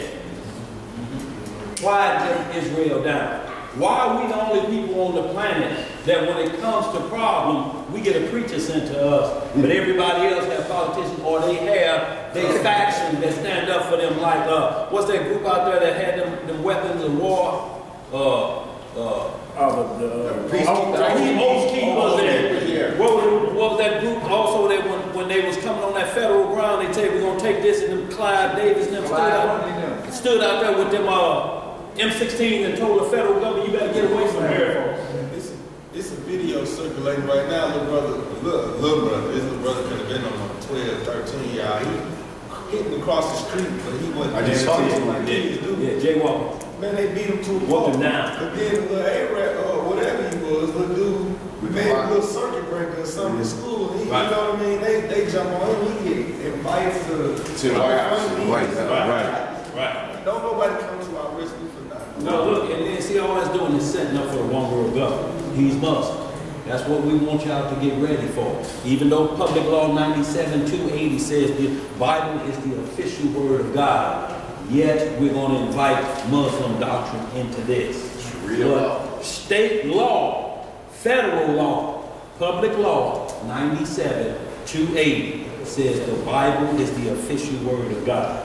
Why take Israel down? Why are we the only people on the planet that when it comes to problems, we get a preacher sent to us, but everybody else have politicians or they have their faction that stand up for them, like, uh, what's that group out there that had them, them weapons of war? Uh, uh, Oh, the, the, The the Peacekeepers and Yeah. what was, what was that group also that when, when they was coming on that federal ground, they tell you we're gonna take this, and them Clive Davis and them stood out, stood out there with them uh, M sixteen and told the federal government, you better get away from here. It's, it's a video circulating right now, little brother, little, little brother, his little brother could have been on twelve, thirteen, y'all. He hitting across the street, but he wasn't. I just saw it. like kids do. Yeah, jaywalking. Man, they beat him to a Walk pulp. him down. But then the little A-Rap or whatever he was, little dude, we made a little circuit breaker or something in school. And he, Right. You know what I mean? They they jump on him, he get invited to, To the White House. Right, Right. Right. Don't nobody come to our rescue for nothing. No, look, and then see, all that's doing is setting up for the one world government. He's Muslim. That's what we want y'all to get ready for. Even though Public Law ninety-seven two eighty says the Bible is the official word of God, yet we're going to invite Muslim doctrine into this. But state law, federal law, public law ninety-seven two eighty says the Bible is the official word of God.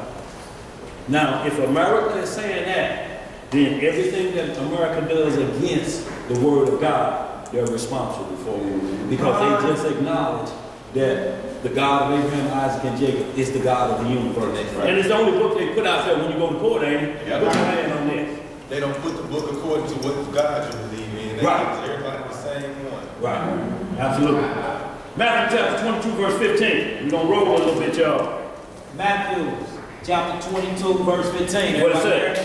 Now, if America is saying that, then everything that America does against the word of God, they're responsible for it. Because they just acknowledge that the God of Abraham, Isaac, and Jacob is the God of the universe. Right. And it's the only book they put out there when you go to court, ain't it? Yeah. Put your hand on this. They don't put the book according to what God you believe in. They Right. give everybody the same one. Right. Absolutely. Matthew chapter twenty-two, verse fifteen. We're going to roll a little bit, y'all. Matthew chapter twenty-two, verse fifteen. What it say?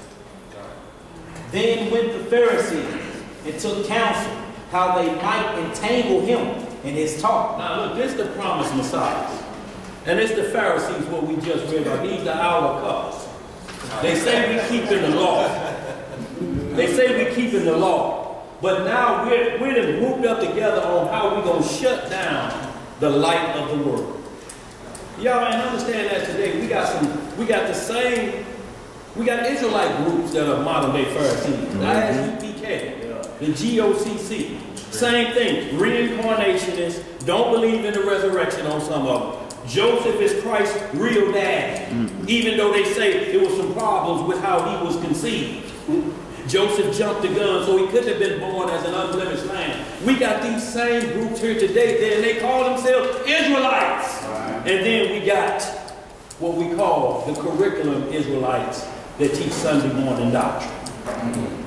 Then went the Pharisees and took counsel how they might entangle him in his talk. Now look, this is the promised Messiah. And it's the Pharisees, what we just read about. These are our cups. They say we keep in the law. They say we keep in the law. But now we're, we're then grouped up together on how we're going to shut down the light of the world. Y'all ain't understand that today. We got some, we got the same, we got Israelite groups that are modern day Pharisees. The I S U P K, the G O C C. Same thing, reincarnationists, don't believe in the resurrection on some of them. Joseph is Christ's real dad, mm-hmm. even though they say there were some problems with how he was conceived. Joseph jumped the gun, so he couldn't have been born as an unblemished lamb. We got these same groups here today, and they call themselves Israelites. Right. And then we got what we call the curriculum Israelites that teach Sunday morning doctrine. Mm-hmm.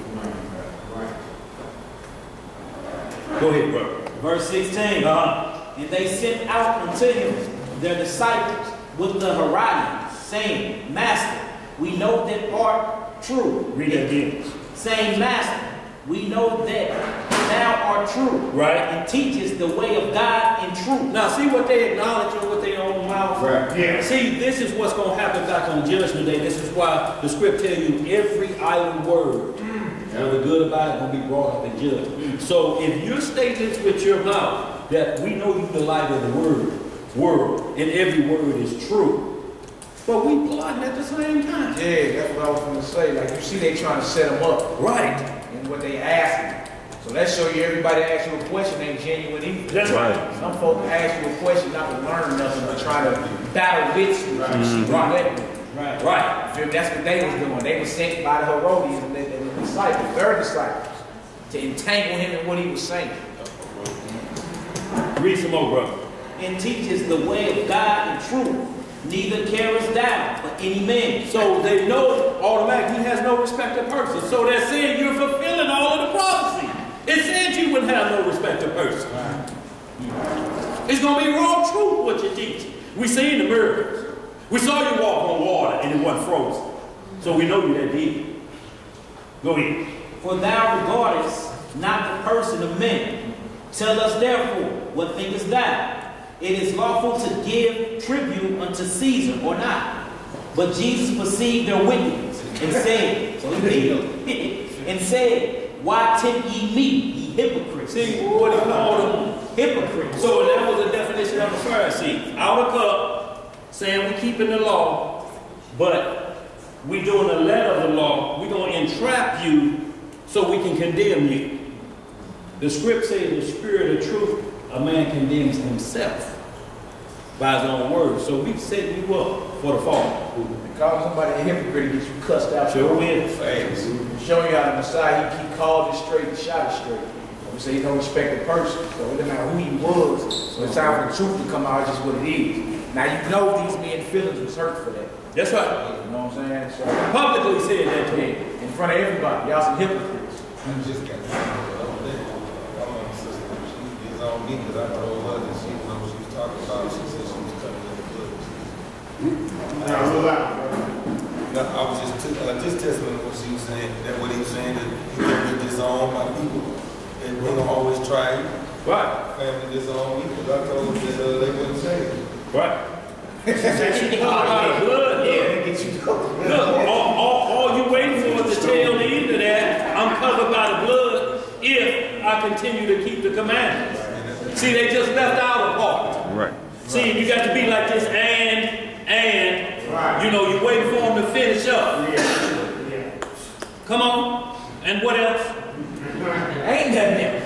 Go ahead, brother. Verse sixteen. Uh-huh. And they sent out unto him their disciples with the Herodians, saying, Master, we know that art true. Read that again. Saying, Master, we know that thou art true. Right. And teachest the way of God in truth. Now, see what they acknowledge with their own mouth? Right. Yeah. See, this is what's going to happen back on Judgment Day. This is why the script tells you every idle word, whether good or bad, going to be brought up in judgment. Mm. So if you're stating this with your mouth, that we know you the light of the word, world, and every word is true, but we plotting at the same time. Yeah, that's what I was going to say. Like, you see they trying to set them up. Right. And what they asking. So that show you everybody that asks you a question ain't genuine either. That's right. Some folks ask you a question not to learn nothing, but try to battle with you. Right. Mm-hmm. Right. Right. Right. That's what they was doing. They were sent by the Herodians and the, the disciples, their disciples, to entangle him in what he was saying. Read some more, brother. And teaches the way of God in truth, neither carest thou for any man. So they know automatically he has no respect of person. So they're saying you're fulfilling all of the prophecy. It said you wouldn't have no respect of person. Right. It's going to be raw truth what you teach. We seen the miracles. We saw you walk on water and it wasn't frozen. So we know you that deep. Go ahead. For thou regardest not the person of men. Tell us therefore, what thinkest thou? It is lawful to give tribute unto Caesar or not. But Jesus perceived their wickedness and said, so he did, and said, why tempt ye me, ye hypocrites? See, what he called them? Hypocrites. So that was the definition of a Pharisee. Outer cup, saying we keeping the law, but we doing the letter of the law. We're going to entrap you so we can condemn you. The script says, in the spirit of truth, a man condemns himself by his own words. So we set you up for the fall. Calling somebody a hypocrite gets you cussed out. Sure will. Thanks. Showing you how the Messiah, he, he called it straight and shot it straight. We say he don't respect the person, so it doesn't matter who he was. So it's time for the truth to come out, just what it is. Now you know these men's feelings was hurt for that. That's right. You know what I'm saying? So Publicly said that to me. in front of everybody, y'all some hypocrites. I just got to the other day. I'm on the sister. She is on me because I told her that she didn't know what she was talking about. She said she was coming in the blood. Now, move out. No, I was just t- uh, just testing what she was saying. That what he was saying that he can be disowned by people and they don't always try. Right. Family disowned me because I told them that uh, they wouldn't say it. Right. She said she covered by the blood. Yeah, they get you. Look, all, all, all you waiting for is to tell the end of that, I'm covered by the blood if I continue to keep the commandments. See, they just left out a part. Right. See, you got to be like this and, and, Right. you know, you're waiting for them to finish up. Yeah. Yeah. Come on. And what else? Ain't nothing else.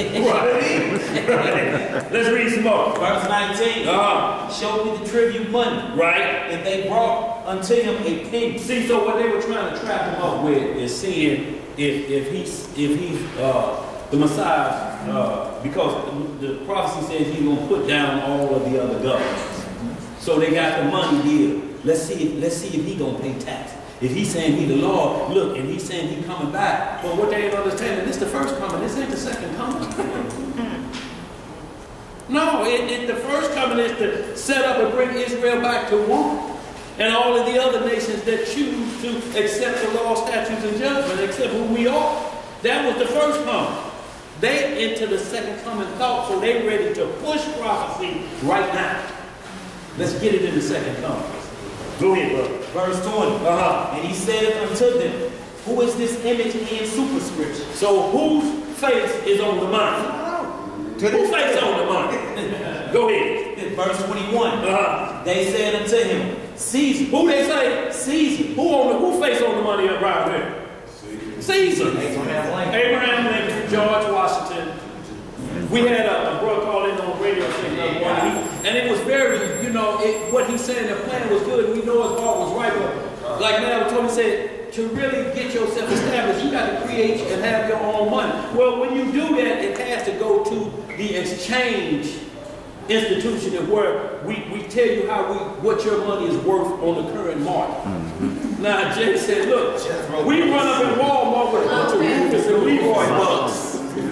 Let's read some more. Verse nineteen. Uh-huh. Show me the tribute money. Right. And they brought unto him a penny. See, so what they were trying to trap him up with is seeing if if he's if he's uh, the Messiah, uh, because the, the prophecy says he's gonna put down all of the other governments. So they got the money deal. Let's see if let's see if he gonna pay tax. If he's saying he the Lord, look, and he's saying he coming back. But what they ain't understanding, this the first coming. This ain't the second coming. No, it, it, the first coming is to set up and bring Israel back to one. And all of the other nations that choose to accept the law, statutes, and judgment, accept who we are. That was the first coming. They into the second coming thought, so they ready to push prophecy right now. Let's get it in the second coming. Go ahead, brother. Verse twenty. Uh-huh. And he said unto them, who is this image and superscription? So whose face is on the money? Whose face on the money? Go ahead. Verse twenty-one. Uh-huh. They said unto him, Caesar. Who they say? Caesar. Who on the who face on the money around here? Caesar. Abraham Lincoln. Abraham Lincoln, George Washington. We had a, a brother call in on radio station other morning, and it was very, you know, it, what he's saying, the plan was good. We know his heart was right, but like man told me, said, to really get yourself established, you got to create and have your own money. Well, when you do that, it has to go to the exchange institution of where we, we tell you how we what your money is worth on the current market. Mm-hmm. Now, Jay said, look, we run up in Walmart with a bunch of Rufus and Leroy bucks.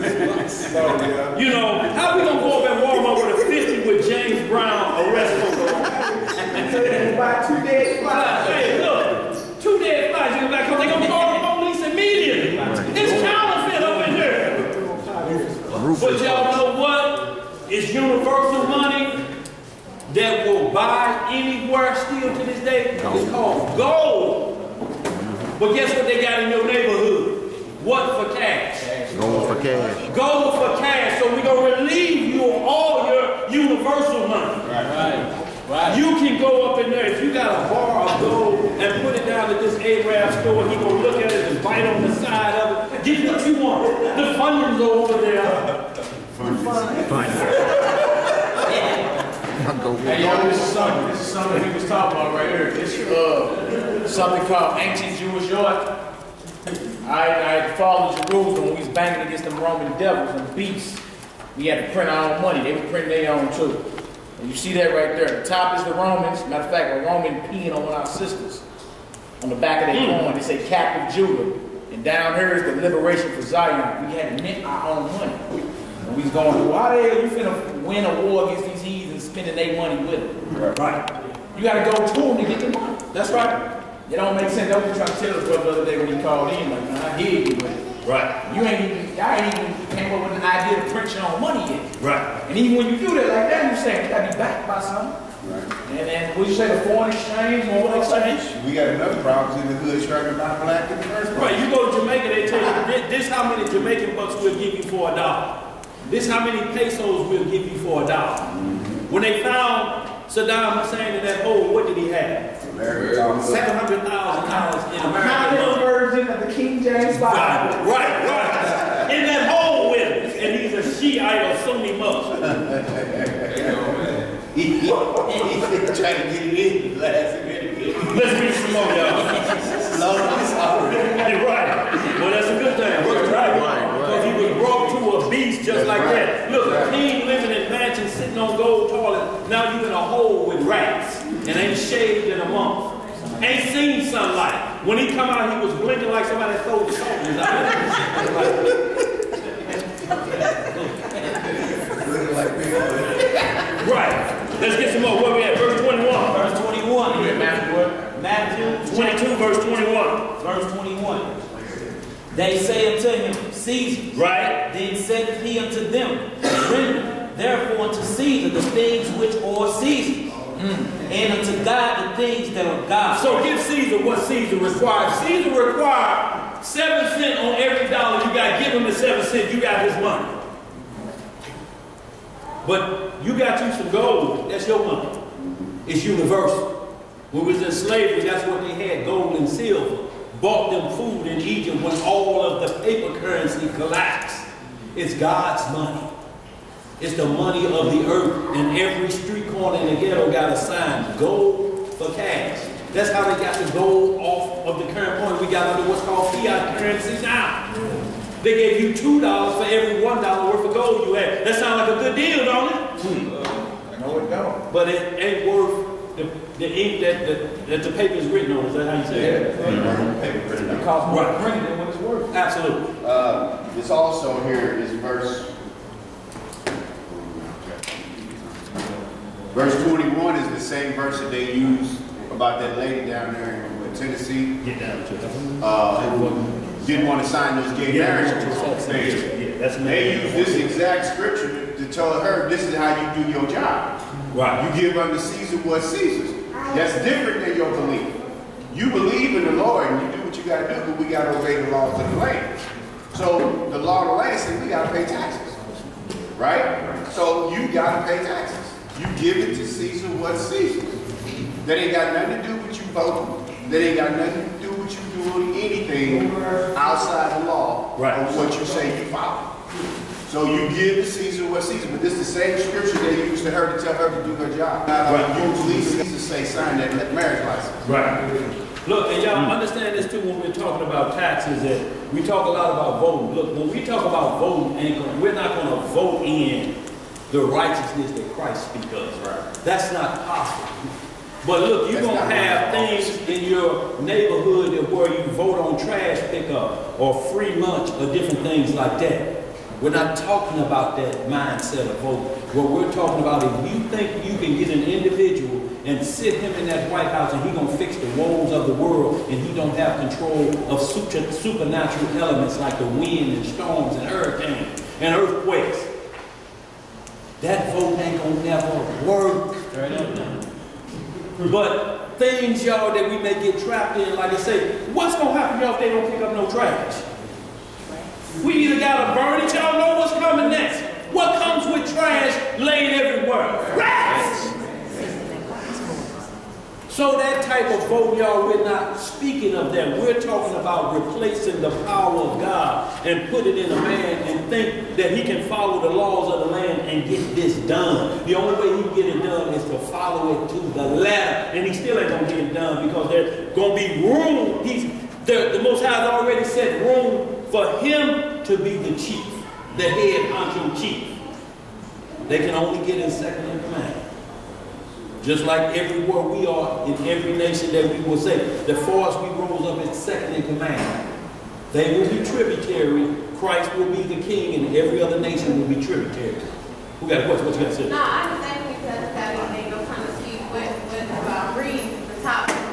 You know, how we gonna go up at Walmart with a fifty with James Brown arrest photo on? Buy two dead flies. Hey, look, two dead flies in the back because they gonna call the police immediately. It's counterfeit up in there. But y'all know what? It's universal money that will buy anywhere still to this day. It's called gold. But guess what they got in your neighborhood? What for cash? Gold for cash. Gold for cash. So we're going to relieve you of all your universal money. Right. Right. You can go up in there. If you got a bar of gold and put it down at this Arab store, he going to look at it and bite on the side of it. Get what you want. The Funyuns are over there. Hey, y'all, this is something. This is something we was talking about right here. This uh, something called ancient Jewish art. I, I had to follow Jerusalem when we was banging against them Roman devils and beasts. We had to print our own money. They were printing their own too. And you see that right there. The top is the Romans. Matter of fact, a Roman peeing on one of our sisters. On the back of their Mm. coin, they say captive Judah. And down here is the liberation for Zion. We had to mint our own money. And we was going, why the hell you finna win a war against these heathens spending their money with it? Right. You gotta go to them to get the money. That's right. It don't make sense. That was trying to tell us brother the other day when he called in. Like, man, I hear you, but Right. You ain't even, y'all ain't even came up with an idea to print your own money yet. Right. And even when you do that like that, you say you gotta be backed by something. Right. And then what you say, the foreign exchange, foreign exchange? We got enough problems in the hood trying to buy black in the first place. Right, you go to Jamaica, they tell you, this, this how many Jamaican bucks we'll give you for a dollar. This how many pesos we'll give you for a dollar. Mm-hmm. When they found Saddam Hussein in that hole, what did he have? seven hundred thousand dollars in American money. Version of the King James Bible. Right, right, right. In that hole with him. And he's a Shiite or Sunni Muslim. He, he, he trying to get it in the last minute. Let's read some more, y'all. You're right. Well, that's a good thing. That's right. Because he was brought to a beast just That's like right. that. Look, a king living in mansions, sitting on gold toilet. Now you in a hole with rats and ain't shaved in a month. Ain't seen sunlight. When he come out, he was blinking like somebody threw salt in his eyes. Right. Let's get some more. Where we at? Verse twenty-one. Verse twenty-one. You at Matthew what? Matthew twenty-two, verse twenty-one. verse twenty-one. They say unto him, Caesar. Right. Then said he unto them, Render therefore unto Caesar the things which are Caesar's, mm. and unto God the things that are God's. So give Caesar what Caesar requires. Caesar required seven cents on every dollar you got. Give him the seven cents. You got his money. But you got you some gold. That's your money. It's universal. When we was in slavery, that's what they had, gold and silver. Bought them food in Egypt when all of the paper currency collapsed. It's God's money. It's the money of the earth. And every street corner in the ghetto got a sign, gold for cash. That's how they got the gold off of the current point. We got under what's called fiat currency now. They gave you two dollars for every one dollar worth of gold you had. That sounds like a good deal, don't it? Hmm. No, it don't. But it ain't worth the, the ink that the, that the paper is written on. Is that how you say it? It costs more to print than what it's worth. Absolutely. Uh, this also here is verse verse twenty-one is the same verse that they use about that lady down there in Tennessee. Get down to it. Uh, who didn't want to sign those gay marriage things. Yeah, that's They use this exact scripture to, to tell her this is how you do your job. right. You give unto Caesar what's Caesar's. That's different than your belief. You believe in the Lord and you do what you got to do, but we got to obey the laws of the land. So the law of the land says we got to pay taxes, right? So you got to pay taxes. You give it to Caesar what's Caesar's. That ain't got nothing to do with you voting. That ain't got nothing to do with you doing anything outside the law right. of what you say you follow. So you give to Caesar what Caesar, but this is the same scripture they used to her to tell her to do her job. Now, right. You please Caesar say sign that marriage license. Right. Look, and y'all understand this too when we're talking about taxes. That we talk a lot about voting. Look, when we talk about voting, and we're not going to vote in the righteousness that Christ speaks of. Right. That's not possible. But look, you're going to have things in your neighborhood that where you vote on trash pickup or free lunch or different things like that. We're not talking about that mindset of voting. What we're talking about, if you think you can get an individual and sit him in that White House and he's going to fix the woes of the world and he don't have control of super, supernatural elements like the wind and storms and hurricanes and earthquakes, that vote ain't going to never work. But things, y'all, that we may get trapped in, like I say, what's going to happen, y'all, if they don't pick up no trash? We either got to burn it, y'all know what's coming next. What comes with trash laying everywhere? Rats! So that type of vote, y'all, we're not speaking of that. We're talking about replacing the power of God and put it in a man and think that he can follow the laws of the land and get this done. The only way he can get it done is to follow it to the letter. And he still ain't going to get it done because there's going to be room. He's, the, the Most High has already set room for him to be the chief, the head honcho chief. They can only get in second in command. Just like everywhere we are, in every nation that we will say, the force we rose up as second in command. They will be tributary, Christ will be the king, and every other nation will be tributary. Who got a question? What you got to say? No, I understand because that they go kind of speak with, with about reading the top.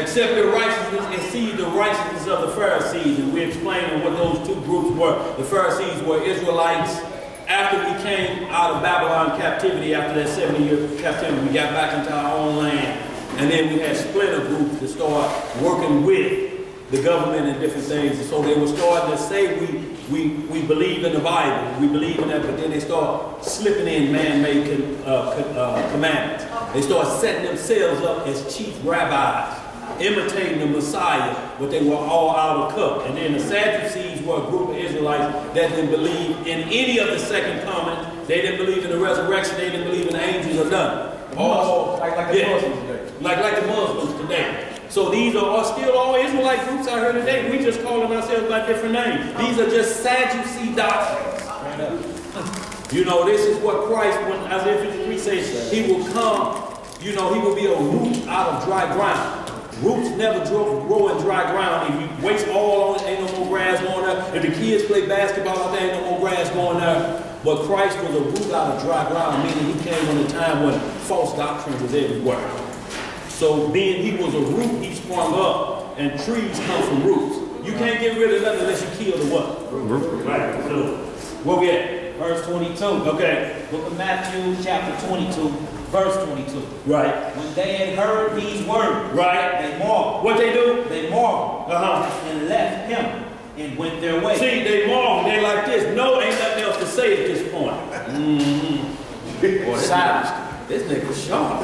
Accept the righteousness and see the righteousness of the Pharisees. And we explained what those two groups were. The Pharisees were Israelites. After we came out of Babylon captivity, after that seventy year captivity, we got back into our own land. And then we had splinter groups to start working with the government and different things. And so they were starting to say we, we, we believe in the Bible, we believe in that, but then they start slipping in man-made uh, uh, commandments. They start setting themselves up as chief rabbis, imitating the Messiah, but they were all out of cup. And then the Sadducees were a group of Israelites that didn't believe in any of the second coming. They didn't believe in the resurrection. They didn't believe in the angels or nothing. All, like, like the yeah, Muslims today. Like, like the Muslims today. So these are all still all Israelite groups out here today. We just calling ourselves by different names. These are just Sadducee doctrines. You know, this is what Christ, when Isaiah fifty-three says, he will come, you know, he will be a root out of dry ground. Roots never grow, grow in dry ground. If you waste all on it, ain't no more grass going there. If the kids play basketball out there, ain't no more grass going there. But Christ was a root out of dry ground, meaning he came in a time when false doctrine was everywhere. So being he was a root, he sprung up, and trees come from roots. You can't get rid of nothing unless you kill the what? Root. Right. So where we at? Verse twenty-two. Okay. Book of Matthew, chapter twenty-two, verse twenty-two. Right. When they had heard these words, right, they marveled. What they do? They marveled. Uh-huh. And left him and went their way. See, they marveled. They like this. No, ain't nothing else to say at this point. Mm-hmm. Boy, this nigga, this nigga sharp.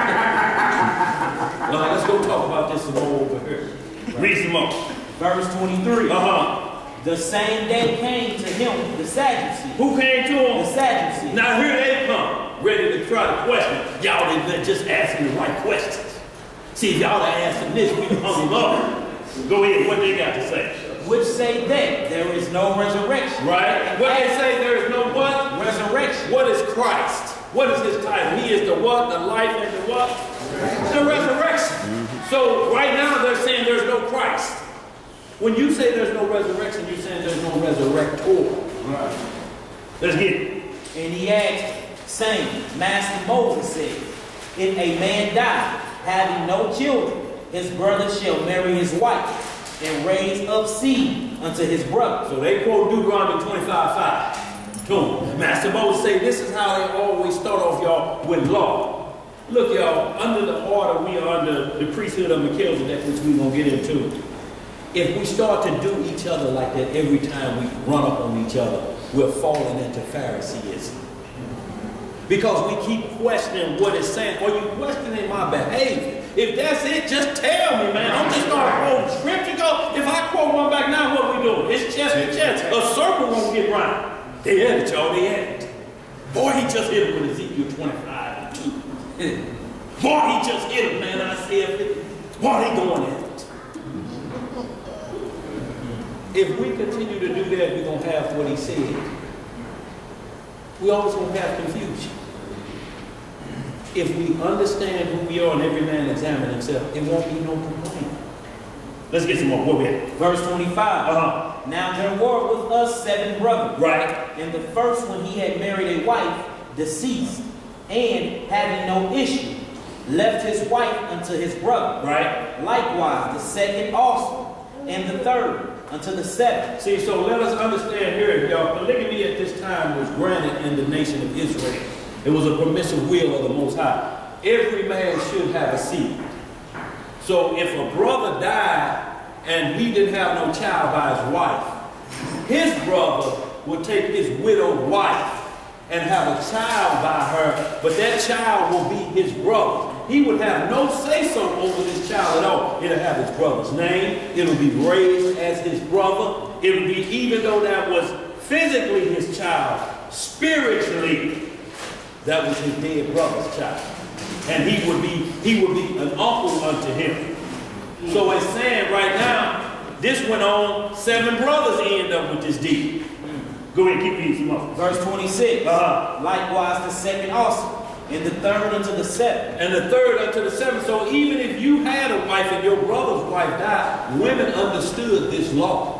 Well, let's go talk about this some more over here. Right. Read some more. Verse twenty-three. Uh-huh. The same day came to him the Sadducees. Who came to him? The Sadducees. Now here they come, ready to try to question. Y'all didn't just ask them the right questions. See, if y'all had asked them this, we hung them up. Go ahead, what they got to say? Which say that there is no resurrection. Right. What they say there is no what? Resurrection. What is Christ? What is his title? He is the what? The life and the what? The resurrection. Mm-hmm. So right now they're saying there's no Christ. When you say there's no resurrection, you're saying there's no resurrector. Right. Let's get it. And he asked, saying, Master Moses said, if a man die, having no children, his brother shall marry his wife, and raise up seed unto his brother. So they quote Deuteronomy twenty-five five to him. Master Moses say, this is how they always start off, y'all, with law. Look, y'all, under the order, we are under the priesthood of Melchizedek, which we're going to get into. If we start to do each other like that every time we run up on each other, we're falling into Phariseeism. Because we keep questioning what it's saying, or you questioning my behavior. If that's it, just tell me, man. I'm just going to quote scripture. Go. If I quote one back now, what we doing? It's chest to chest. A circle won't get round. They had it, y'all. They had it. Boy, he just hit him with Ezekiel twenty-five and two. Boy, he just hit him, man. Isaiah fifty. Boy, he going at it. If we continue to do that, we're going to have what he said. We always going to have confusion. If we understand who we are and every man examine himself, it won't be no complaint. Let's get some more. Where we at? Verse twenty-five. Uh-huh. Now there were with us seven brothers. Right. And the first one he had married a wife, deceased, and having no issue, left his wife unto his brother. Right. Likewise the second also, and the third unto the seventh. See, so let us understand here, y'all, polygamy at this time was granted in the nation of Israel. It was a permissive will of the Most High. Every man should have a seed. So if a brother died and he didn't have no child by his wife, his brother would take his widowed wife and have a child by her, but that child will be his brother. He would have no say-so over this child at all. It'll have his brother's name. It'll be raised as his brother. It'll be, even though that was physically his child, spiritually, that was his dead brother's child. And he would be, he would be an uncle unto him. So it's saying right now, this went on, seven brothers end up with this deed. Go ahead, keep reading some more. Verse twenty-six. Uh-huh. Likewise the second also, and the third unto the seventh. And the third unto the seventh. So even if you had a wife and your brother's wife died, women understood this law.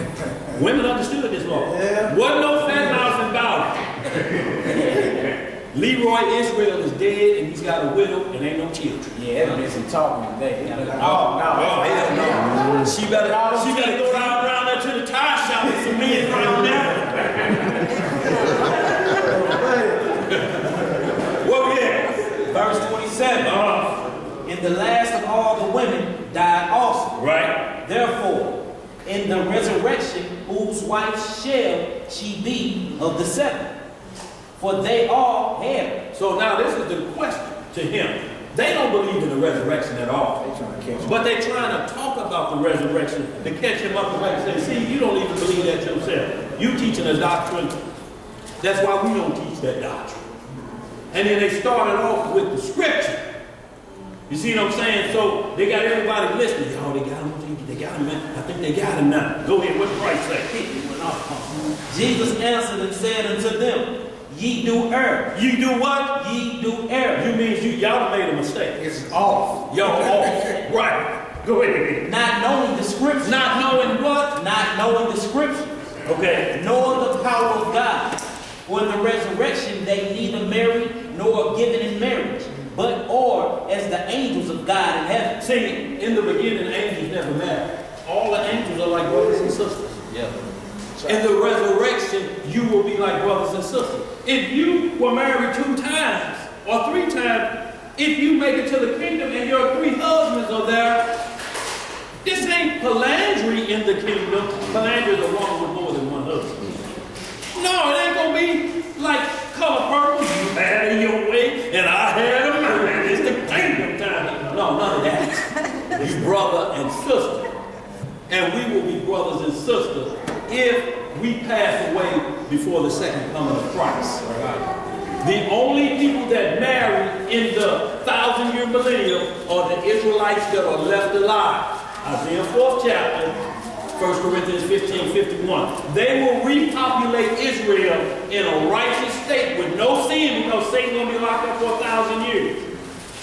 Women understood this law. Yeah. Wasn't no fat mouth about it. Leroy Israel is dead and he's got a widow and ain't no children. Yeah, that means he talking today. Oh, no, oh, hell no. She better, she better go down around there to the tire shop with some men around there. What we at? Verse twenty-seven. Uh-huh. And the last of all the women died also. Right. Therefore, in the resurrection, whose wife shall she be of the seven? For they all had her. So now this is the question to him. They don't believe in the resurrection at all. They trying to catch him. But they're trying to talk about the resurrection to catch him up and say, see, you don't even believe that yourself. You teaching a doctrine. That's why we don't teach that doctrine. And then they started off with the scripture. You see what I'm saying? So they got everybody listening. Y'all, they got him. They got him, man. I think they got him now. Go ahead. What did Christ say? Jesus answered and said unto them, ye do err. You do what? Ye do err. You means you y'all made a mistake. It's off. Y'all off. Right. Go ahead. Not knowing the scripture. Not knowing what? Not knowing the scripture. Okay. Nor the power of God. For in the resurrection they neither marry nor are given in marriage, but are as the angels of God in heaven. See, in the beginning, angels never married. All the angels are like brothers and sisters. Yeah. In the resurrection, you will be like brothers and sisters. If you were married two times or three times, if you make it to the kingdom and your three husbands are there, this ain't palandry in the kingdom. Palandry is a woman with more than one husband. No, it ain't gonna be like color purple. You had it your way, and I had a man. It's the kingdom time. No, none of that. You brother and sister. And we will be brothers and sisters if we pass away before the second coming of Christ. The only people that marry in the thousand year millennium are the Israelites that are left alive. Isaiah fourth chapter, First Corinthians fifteen fifty-one. They will repopulate Israel in a righteous state with no sin because Satan's going to be locked up for a thousand years.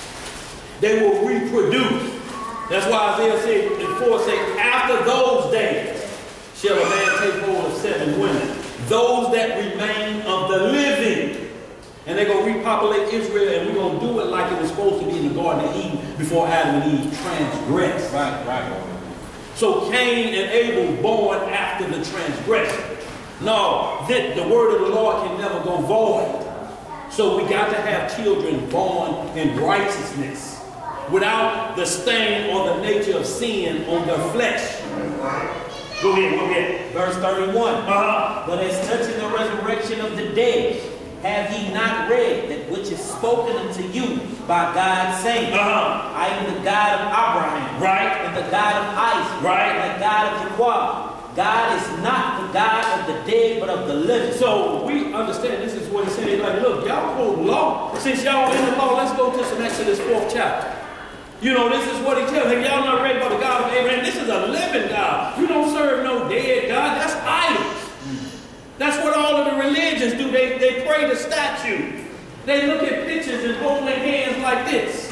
They will reproduce. That's why Isaiah said in four say, after those days shall a man take hold of seven women. Those that remain of the living. And they're going to repopulate Israel, and we're going to do it like it was supposed to be in the Garden of Eden before Adam and Eve transgressed. Right, right. So Cain and Abel born after the transgression. No, the, the word of the Lord can never go void. So we got to have children born in righteousness without the stain or the nature of sin on their flesh. Go ahead, go ahead. Verse thirty-one. Uh-huh. But as touching the resurrection of the dead, have ye not read that which is spoken unto you by God, saying, Uh-huh. I am the God of Abraham, Right. and the God of Isaac, Right. and the God of Jacob. God is not the God of the dead, but of the living. So we understand this is what he said. He's like, look, y'all hold law. Since y'all in the law, let's go to some Exodus fourth chapter. You know, this is what he tells him. Y'all not read about the God of Abraham. This is a living God. You don't serve no dead God. That's idols. That's what all of the religions do. They, they pray to statue. They look at pictures and hold their hands like this.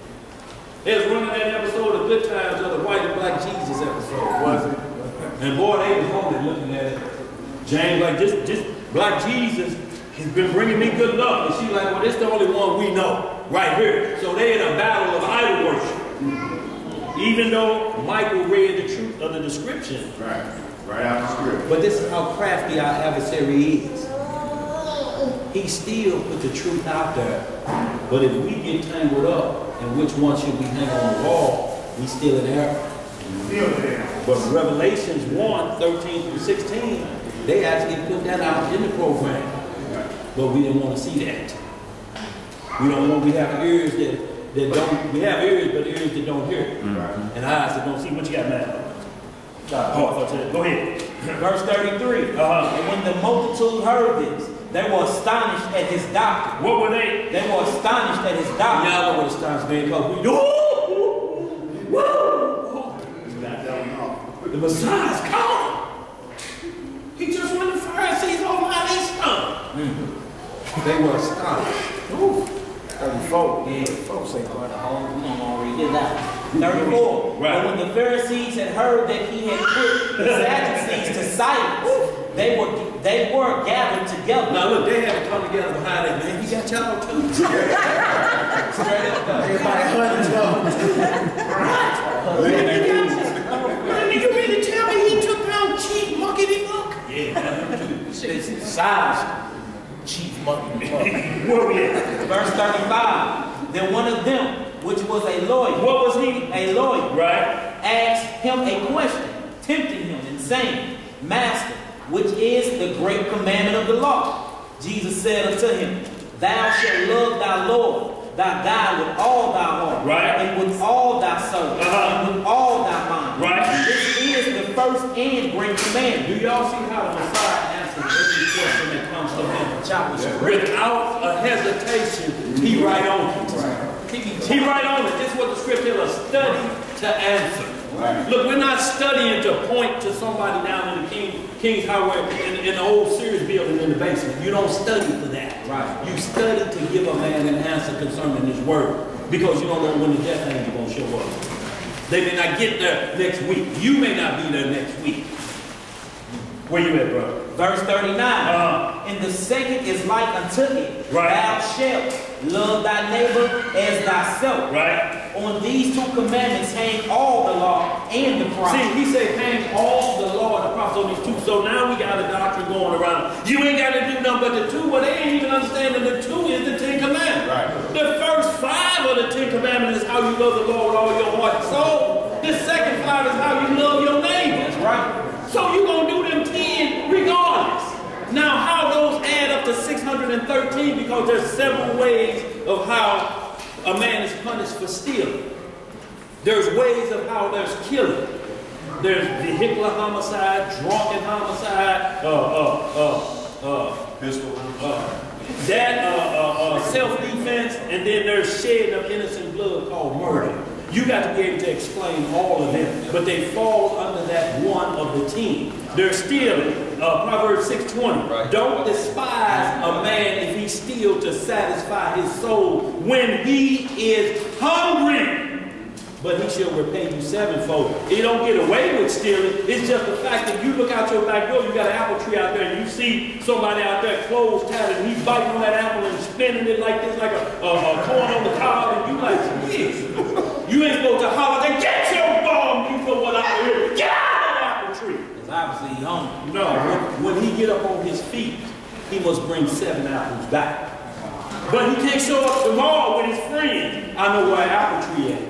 There's one of that episode of Good Times of the White and Black Jesus episode, was it? And boy, they was holding looking at it. James like, this, this Black Jesus, he's been bringing me good luck. And she's like, well, this is the only one we know right here. So they in a battle of idol worship. Even though Michael read the truth of the description. Right. Right out the script. But this is how crafty our adversary is. He still put the truth out there. But if we get tangled up in which one should we hang on the wall, we still in error. Still there. But Revelations one, thirteen through sixteen, they actually put that out in the program. But we didn't want to see that. We don't want, we have ears that, that don't, we have ears, but ears that don't hear. Right. And eyes that don't see. What you got, man? Oh, I thought you had- go ahead. Verse thirty-three. Uh-huh. And when the multitude heard this, they were astonished at his doctrine. What were they? They were astonished at his doctrine. Y'all know what astonished me because we do. Woo! Woo! The Messiah's come. He just went to Pharisees on how they stunk. They were astonished. Ooh. thirty-four. Yeah, folks say, God, the whole, We don't already get that. thirty-four. Right. But when the Pharisees had heard that he had put the Sadducees to silence, they were they were gathered together. Now look, they had to come together behind that man. He got y'all too. Everybody hunting You really tell me he took down Chief Muckety Muck? Yeah, size. Chief Monkey. Where we at? Verse thirty-five. Then one of them, which was a lawyer, What was he? a lawyer, Right. asked him a question, tempting him and saying, Master, which is the great commandment of the law? Jesus said unto him, Thou shalt love thy Lord, thy God with all thy heart, Right. and with all thy soul, Uh-huh. and with all thy mind. Right. This is the first and great commandment. Do y'all see how the Messiah answers every question that comes to him? Chapter Without a hesitation, he right on it. He right on it. This is what the scripture is, a study to answer. Right. Look, we're not studying to point to somebody down in the King, King's Highway in, in the old Sears building in the basement. You don't study for that. Right. You study to give a man an answer concerning his word. Because you don't know when the death angel going to show up. They may not get there next week. You may not be there next week. Where you at, brother? Verse thirty-nine. Uh-huh. And the second is like unto it. Right. Thou shalt love thy neighbor as thyself. Right. On these two commandments hang all the law and the prophets. See, he said hang all the law and the prophets on these two. So now we got a doctrine going around. You ain't got to do nothing but the two. Well, they ain't even understanding the two is the Ten Commandments. Right. The first five of the Ten Commandments is how you love the Lord with all your heart and soul. The second five is how you love your neighbor. That's right. So you're going to do them ten regardless. Now, how those add up to six hundred thirteen, because there's several ways of how a man is punished for stealing. There's ways of how there's killing. There's vehicular homicide, drunken homicide, uh, uh, uh, uh, pistol, uh, that, uh, uh, uh, self-defense, and then there's shedding of innocent blood called murder. You got to be able to explain all of them, but they fall under that one of the ten. They're stealing. Uh, Proverbs six twenty. Right. Don't despise a man if he steals to satisfy his soul when he is hungry, but he shall repay you sevenfold. He don't get away with stealing. It's just the fact that you look out your back door, you got an apple tree out there, and you see somebody out there clothes tatted, and he's biting on that apple and spinning it like this, like a, a, a corn on the cob, and you like, yes. You ain't supposed to holler, then get your bomb, you know what out here. Get out of that apple tree. Because obviously he's hungry. No, when, when he get up on his feet, he must bring seven apples back. But he can't show up tomorrow with his friends. I know where an apple tree at.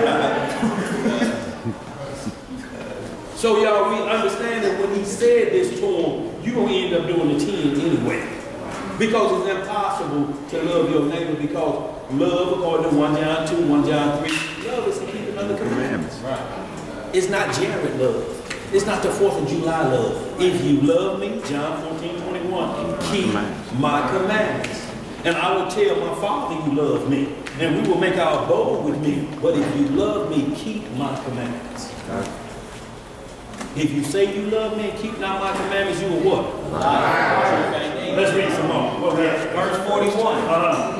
So y'all, we understand that when he said this to him, you're going to end up doing the ten anyway. Because it's impossible to love your neighbor, because love, according to First John two, First John three, love is to keep another commandments. Right. It's not Jared love. It's not the fourth of July love. If you love me, John fourteen, twenty-one, keep my commandments. And I will tell my Father you love me, and we will make our abode with me. But if you love me, keep my commandments. Right. If you say you love me and keep not my commandments, you will what? Right. Let's read some more. Go ahead. Verse forty-one. Uh-huh.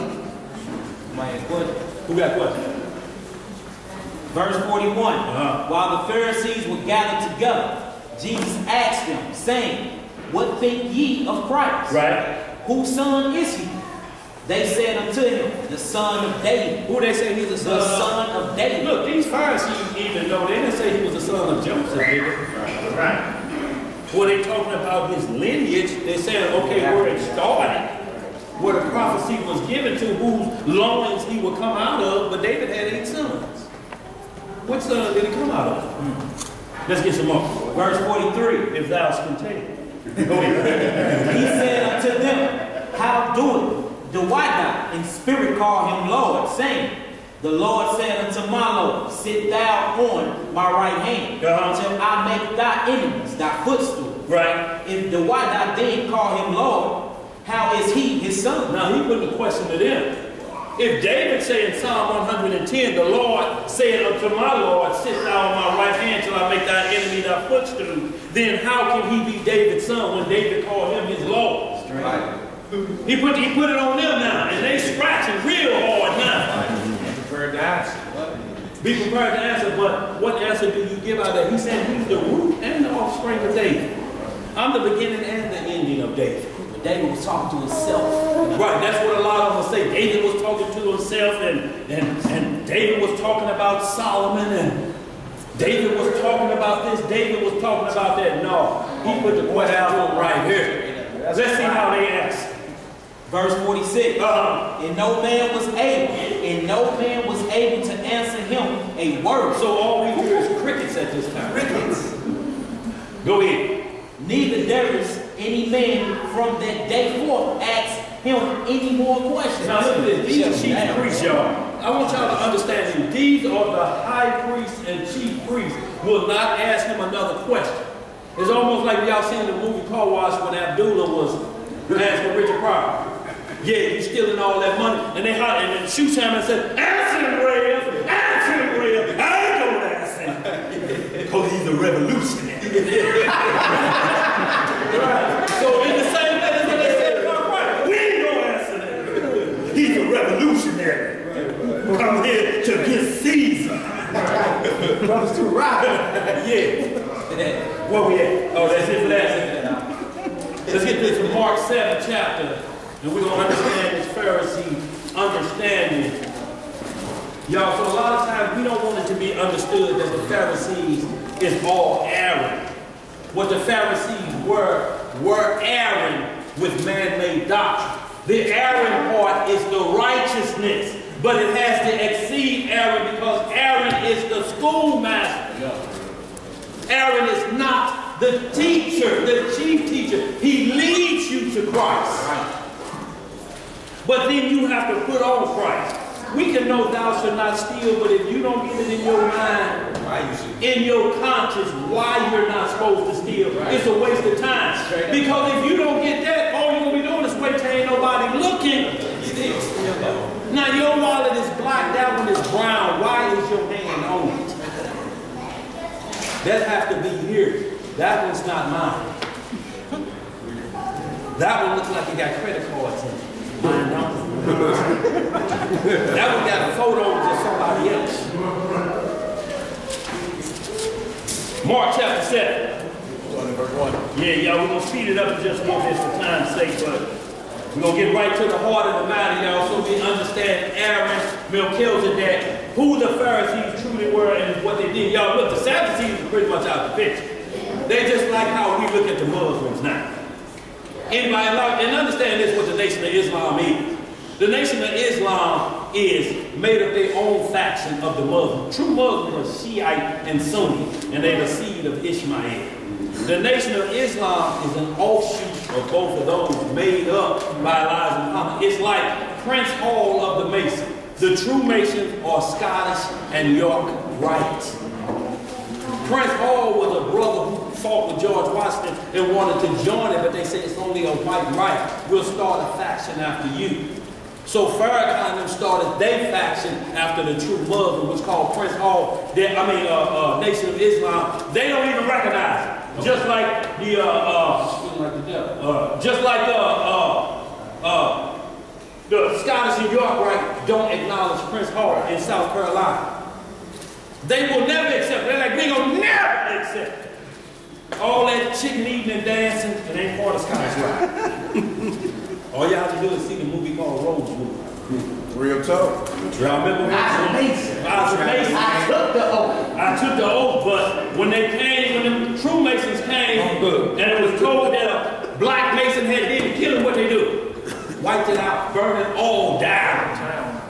Who got questions? Verse forty-one. Uh-huh. While the Pharisees were gathered together, Jesus asked them, saying, What think ye of Christ? Right. Whose son is he? They said unto him, The son of David. Who they say he's the son, the of? son of David. Look, these Pharisees, even though they didn't say he was the son of Joseph, did they? Right. When they talking about his lineage, they said, okay, where it started, where the prophecy was given to, whose loins he would come out of, but David had eight sons. Which son did he come out of? Hmm. Let's get some more. Verse forty-three. If thou's contained. He said unto them, How doeth the white guy in spirit call him Lord, saying, The Lord said unto my Lord, Sit thou on my right hand, uh-huh. until I make thy enemies thy footstool. Right. If the white guy then call him Lord, how is he his son? Now he put the question to them. If David said in Psalm one hundred ten, the Lord said unto my Lord, Sit thou on my right hand till I make thy enemy thy footstool, then how can he be David's son when David called him his Lord? Right. He put, he put it on them now, and they scratching real hard now. Be prepared to answer. Be prepared to answer, but what answer do you give out of that? He said he's the root and the offspring of David. I'm the beginning and the ending of of David. But David was talking to himself. Right, that's what a lot of them say. David was talking to himself, and, and, and David was talking about Solomon, and David was talking about this, David was talking about that. No, he put the question to him right here. Let's see how they answer. Verse forty-six. Uh-huh. And no man was able, and no man was able to answer him a word. So all we hear is crickets at this time. Crickets. Go ahead. Neither there is any man from that day forth ask him any more questions. Now look at this. These chief Damn. priests, y'all. I want y'all to understand this. These are the high priests and chief priests will not ask him another question. It's almost like y'all seen the movie Car Wash when Abdullah was asking Richard Pryor. Yeah, you stealing all that money. And they holler, and then shoot him and said, answer him, Rev. Answer him, Rev. I ain't gonna answer him. Because he's a revolutionary. Right. So in the same way, that's what they said about Pryor. We ain't gonna answer him. He's a revolutionary. Come here to get Caesar. Brothers to rock. Yeah. Where we at? Oh, that's it for that. Let's get this to Mark seven chapter, and we're going to understand this Pharisee understanding. Y'all, so a lot of times we don't want it to be understood that the Pharisees is all Aaron. What the Pharisees were, were Aaron with man-made doctrine. The Aaron part is the righteousness, but it has to exceed Aaron because Aaron is the schoolmaster. Aaron is not the teacher, the chief teacher. He leads you to Christ. But then you have to put on Christ. We can know thou shalt not steal, but if you don't get it in your mind, in your conscience, why you're not supposed to steal, it's a waste of time. Because if you don't get that, all you're going to be doing is wait till ain't nobody looking. Now your wallet is black, that one is brown. Why is your hand on it? That has to be here. That one's not mine. That one looks like it got credit cards in it. Mine don't. That one got photos of somebody else. Mark chapter seven. Yeah, y'all, we're going to speed it up just a little bit for time's sake, but we're going to get right to the heart of the matter, y'all, so we understand Aaron, Melchizedek, who the Pharisees truly were and what they did. Y'all, look, the Sadducees are pretty much out the picture. They're just like how we look at the Muslims now. Anybody like, and understand this, what the Nation of Islam is. The Nation of Islam is made of their own faction of the Muslims. True Muslims are Shiite and Sunni, and they're the seed of Ishmael. The Nation of Islam is an offshoot of both of those made up by Elijah Muhammad. It's like Prince Hall of the Masons. The true Masons are Scottish and York Rite. Prince Hall was a brother who fought with George Washington and wanted to join it, but they said it's only a white right. We'll start a faction after you. So Farrakhan started their faction after the true Muslim, which called Prince Hall. They, I mean, uh, uh, Nation of Islam. They don't even recognize it. Just like the, uh, uh, uh, just like the, uh, uh, the Scottish and York Rite don't acknowledge Prince Hall in South Carolina. They will never accept it. They're like, we gonna never accept it. All that chicken eating and dancing, it ain't part of Scottish Rite. All you have to do is see the movie called Rosewood. Real talk. Y'all remember? I Mason. Isaac Mason. I took the oath. I took the oath, but when they came, when the true Masons came, and it was told that a black Mason had did kill him, what they do? Wiped it out, burned it all down.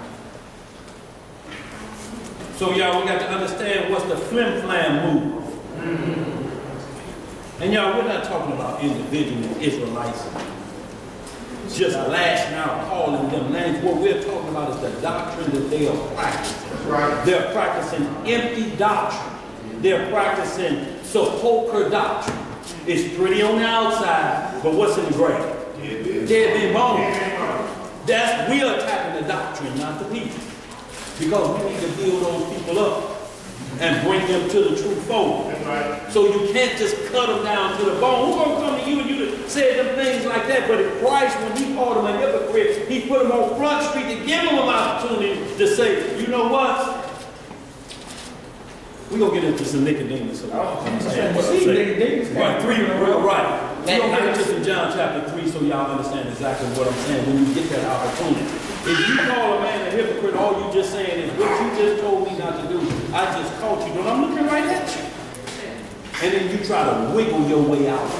So y'all, we got to understand what's the flim flam move. Mm-hmm. And y'all, we're not talking about individual Israelites just lashing out, calling them names. What we're talking about is the doctrine that they are practicing. Right. They're practicing empty doctrine. They're practicing sepulchre doctrine. It's pretty on the outside, but what's in the grave? Dead men bones. That's, we're attacking the doctrine, not the people. Because we need to build those people up and bring them to the true fold. Right. So you can't just cut them down to the bone. Who's going to come to you and you to say them things like that? But if Christ, when he called them a hypocrite, he put them on Front Street to give them an opportunity to say, you know what? We're going to get into some Nicodemus. So oh, see, Nicodemus. Right, three, right. We're going to get into some John chapter three so y'all understand exactly what I'm saying when you get that opportunity. If you call a man a hypocrite, all you just saying is what you just told me not to do. I just caught you, but I'm looking right at you. And then you try to wiggle your way out.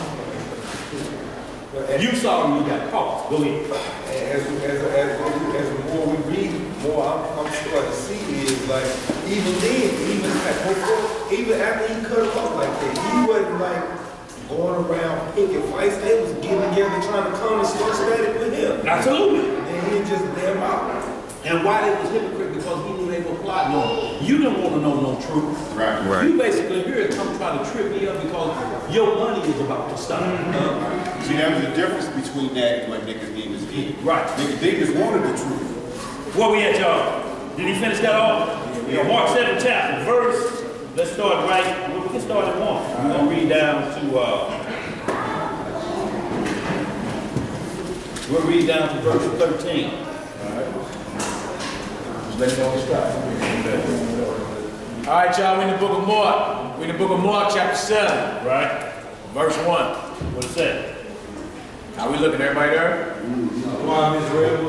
You saw him, you got caught. Go ahead. As, as, as, as the more we read, more I'm, I'm starting to see is like, even then, even, like, before, even after he cut him off like that, he wasn't like going around picking fights. They was getting together trying to come and start static with him. Absolutely. And then he just let him out. And why they was hypocrite? Because he knew they were plotting on him. You don't want to know no truth. Right. Right. You basically here to come try to trip me up because your money is about to stop. Uh, see, that was the difference between that and what Nicodemus did. Right. Nicodemus wanted the truth. Where we at, y'all? Did he finish that off? Yeah. Mark seventh chapter, verse. Let's start right. Well, we can start at one. We're gonna read down to. Uh, we'll read down to verse thirteen. Let me know when to stop. All right, y'all, we in the book of Mark. We in the book of Mark, chapter seven. Right. Verse one. What it say? How we looking, everybody there? Shalom,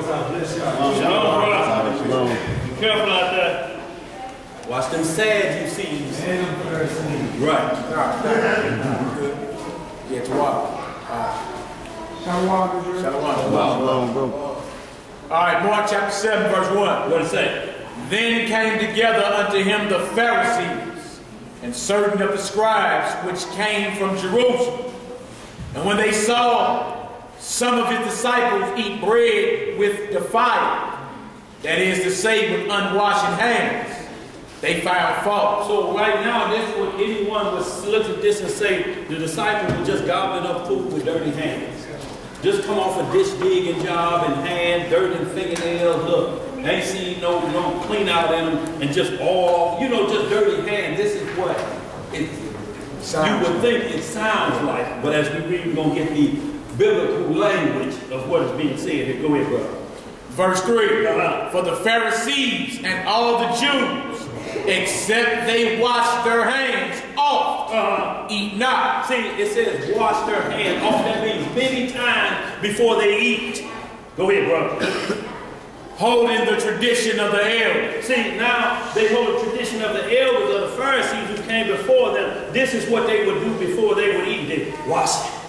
Shalom, brother. Shalom. Be careful out there. Watch them sad you see. Right. All right. Good. Yeah, to walk. Shalom. Shalom. Shalom, bro. All right, Mark chapter seven, verse one. What it say? Then came together unto him the Pharisees and certain of the scribes which came from Jerusalem. And when they saw some of his disciples eat bread with defiled, that is to say, with unwashed hands, they found fault. So right now, this would anyone would look at this and say the disciples were just gobbling up food with dirty hands. Just come off a dish digging job and hand, dirt and fingernails. Look, ain't seen no no clean out in them, and just all you know, just dirty hand. This is what it. You would think it sounds like, but as we read, we're gonna get the biblical language of what is being said. Here, go ahead, brother. Verse three. Uh-huh. For the Pharisees and all the Jews, except they wash their hands off, Uh-huh. eat not. See, it says wash their hands off. That means many times before they eat. Go ahead, brother. Holding the tradition of the elders. See, now they hold the tradition of the elders of the Pharisees who came before them. This is what they would do before they would eat. They wash it.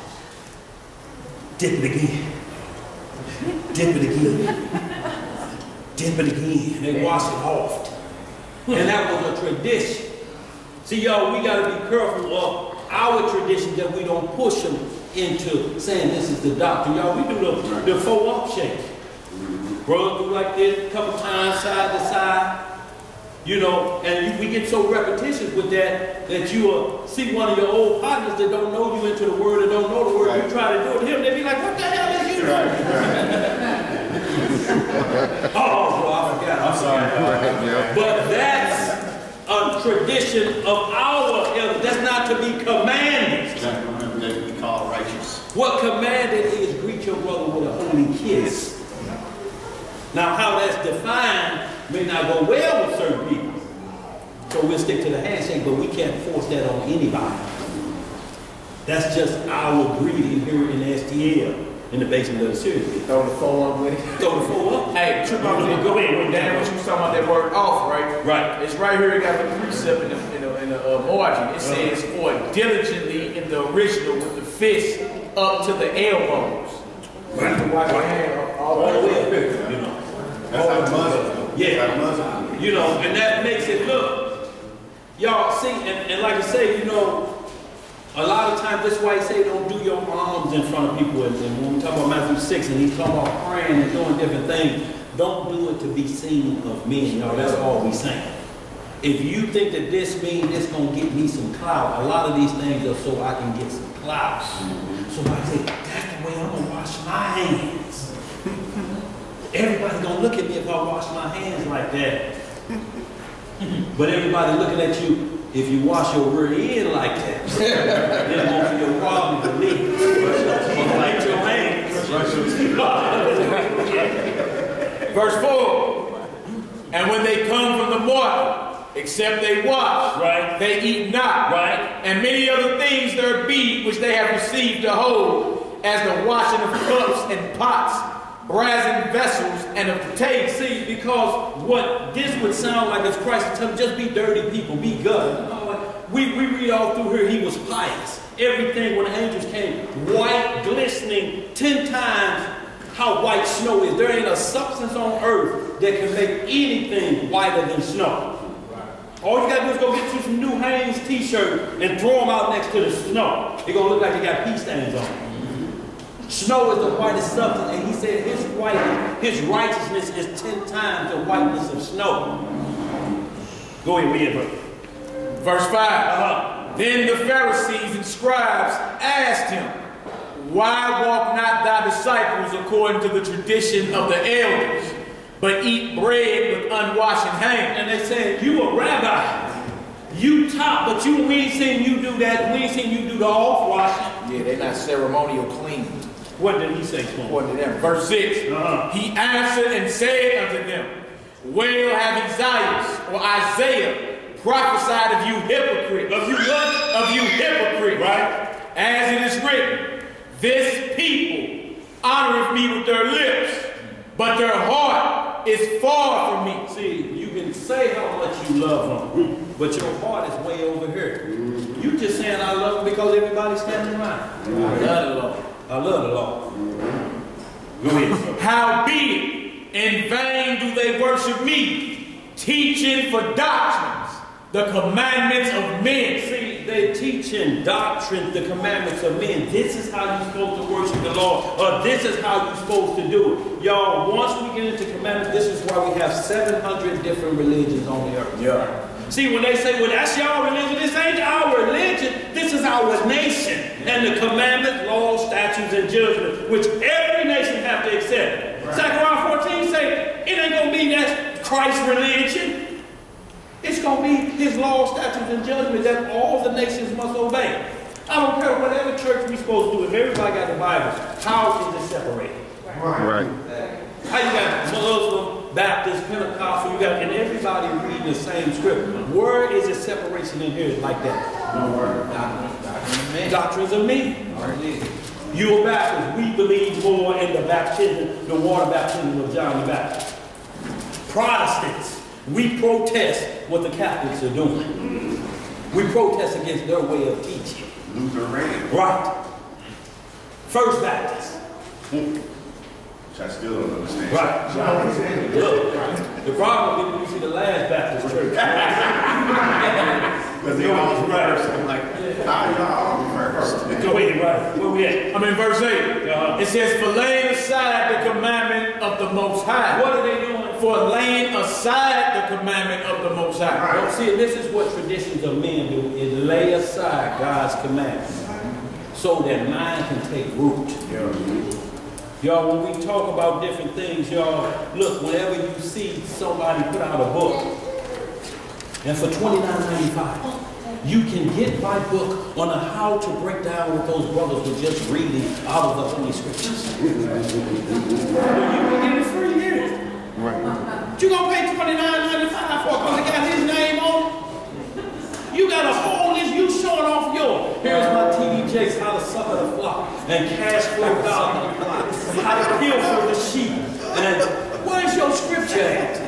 Dip it again. Dip it again. Dip it again. They wash it off. And that was a tradition. See, y'all, we got to be careful of our tradition that we don't push them into saying this is the doctrine. Y'all, we do the, the four up shake. Brother do like this a couple times, side to side. You know, and you, we get so repetitious with that that you uh, see one of your old partners that don't know you into the word and don't know the word. Right. You try to do it to him, they be like, what the hell is you doing? Oh, bro, I forgot. I'm sorry. Right, yeah. But that's a tradition of our elders. That's not to be commanded. That we call righteous. What commanded is greet your brother with a holy kiss. Now, how that's defined may not go well with certain people. So we'll stick to the handshake, but we can't force that on anybody. That's just our greeting here in the S T L, in the basement of the city. Throw the four up with it. Throw the four up. Hey, trip on it. Go ahead. That what you was talking about, that word off, right? Right. It's right here. It got the precept in the, in the, in the uh, margin. It says, for diligently in the original with the fist up to the elbows. Right. You can wash your hand all All the the way way up. up, you know. That's how Muslim. Yeah. That's how Muslim. You know, and that makes it look. Y'all see, and, and like I say, you know, a lot of times that's why he say don't do your arms in front of people. And, and when we talk about Matthew six and he's talking about praying and doing different things, don't do it to be seen of men, y'all. That's all we saying. If you think that this means this gonna get me some clout, a lot of these things are so I can get some clout. Mm-hmm. So I say, that's the way I'm gonna wash my hands. Everybody's gonna look at me if I wash my hands like that. But everybody looking at you if you wash your rear end like that. Then won't be your problem to me. Like your hands. Verse four. And when they come from the market, except they wash, Right. they eat not. Right. And many other things there be which they have received to hold, as the washing of cups and pots, brazen vessels, and of the table. See, because what this would sound like is Christ telling just be dirty people, be good. You know what? We, we read all through here, he was pious. Everything when the angels came, white, glistening, ten times how white snow is. There ain't a substance on earth that can make anything whiter than snow. All you gotta do is go get you some new Hanes t-shirt and throw them out next to the snow. They're gonna look like they got pea stains on them. Snow is the whitest substance, and he said his white, his righteousness is ten times the whiteness of snow. Go ahead, read it. Verse five. Uh-huh. Then the Pharisees and scribes asked him, why walk not thy disciples according to the tradition of the elders, but eat bread with unwashed hands? And they said, you a rabbi, you taught, but you, we ain't seen you do that. We ain't seen you do the off-washing. Yeah, they're not ceremonial clean. What did he say to them? According to them. Verse six. Uh-huh. He answered and said unto them, well have Isaiah or Isaiah prophesied of you hypocrites. Of you what? Of you hypocrites. Right. As it is written, this people honoreth me with their lips, but their heart is far from me. See, you can say how much you love them, but your heart is way over here. Mm-hmm. You just saying I love them because everybody's standing around. Mm-hmm. I love the Lord. I love the Lord. Mm-hmm. Go ahead. Howbeit, in vain do they worship me, teaching for doctrines the commandments of men. See, they're teaching doctrine, the commandments of men. This is how you're supposed to worship the Lord, or this is how you're supposed to do it. Y'all, once we get into commandments, this is why we have seven hundred different religions on the earth. Yeah. See, when they say, well, that's y'all religion, this ain't our religion. This is our nation. And the commandments, laws, statutes, and judgments, which every nation have to accept. Right. Zechariah fourteen say, it ain't going to be that Christ's religion. It's going to be his laws, statutes, and judgments that all the nations must obey. I don't care whatever church we're supposed to do. If everybody got the Bible, how is it separated? Right. How you got Muslim, Baptist, Pentecostal, you got, and everybody reading the same script. Where is the separation in here like that? No word. Doctrine. Doctrines of men. You are Baptist. We believe more in the baptism, the water baptism of John the Baptist. Protestants. We protest what the Catholics are doing. We protest against their way of teaching. Lutheran. Right. First Baptist. Which I still don't understand. Right. Look, the problem is when you see the last Baptist church. Because they always reverse. I'm like, how y'all reverse? Go ahead, right. Where we at? I'm in verse eight. Uh-huh. It says, for laying aside the commandment of the Most High. What are they doing? For laying aside the commandment of the Most High. Right. See, this is what traditions of men do, is lay aside God's commandments so that mine can take root. Yeah. Y'all, when we talk about different things, y'all, look, whenever you see somebody put out a book, and for twenty-nine ninety-five, you can get my book on a how to break down what those brothers were just reading out of the Holy Scriptures. You can get it free here. Right. You gonna pay twenty-nine ninety-five for it because it got his name on it? You got a whole list, you showing off yours. Here's my T D Jakes, how to sucker the flock and cash flow down, how to pilfer the sheep. And where's your scripture at?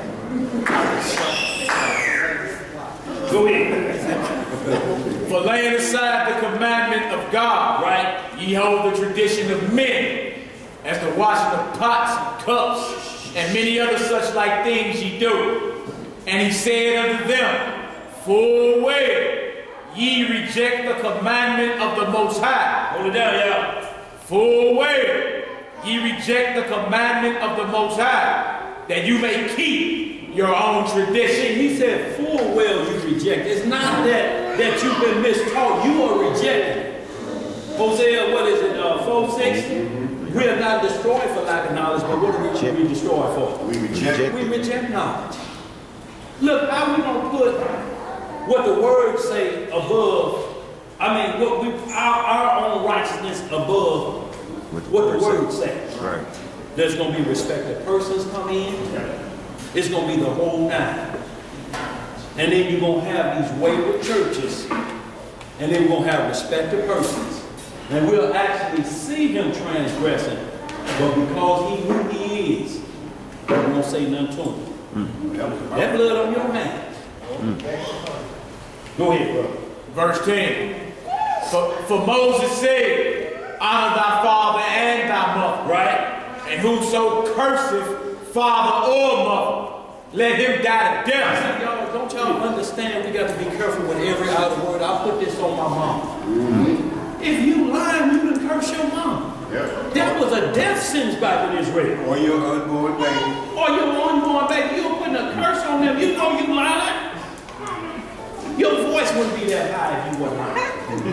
Go ahead. For laying aside the commandment of God, right? Ye hold the tradition of men, as the washing of pots and cups, and many other such like things ye do. And he said unto them, full well, ye reject the commandment of the Most High. Hold it down, y'all. Full well, ye reject the commandment of the Most High, that you may keep your own tradition. He said, full well you reject. It's not that, that you've been mistaught. You are rejected. Hosea, what is it, uh, four six? We are not destroyed for lack of knowledge, but what are we, we destroyed for? We reject. We reject knowledge. Look, how we gonna put what the words say above, I mean, what we our, our own righteousness above what the words say. Right. There's gonna be respected persons come in. It's gonna be the whole nine. And then you're gonna have these wayward churches, and then we're gonna have respected persons. And we'll actually see him transgressing. But because he who he is, we won't say nothing to him. Mm. That blood on your hands. Mm. Go ahead, brother. Verse ten. For, for Moses said, honor thy father and thy mother. Right? And whoso curseth father or mother, let him die to death. Y'all, don't y'all understand we got to be careful with every other word? I put this on my mom. Mm-hmm. If you lie, you can curse your mom. Yep. That was a death sentence back in Israel. Or your unborn baby. Or your unborn baby. You're putting a curse on them. You know you lied. Your voice wouldn't be that high if you weren't lying.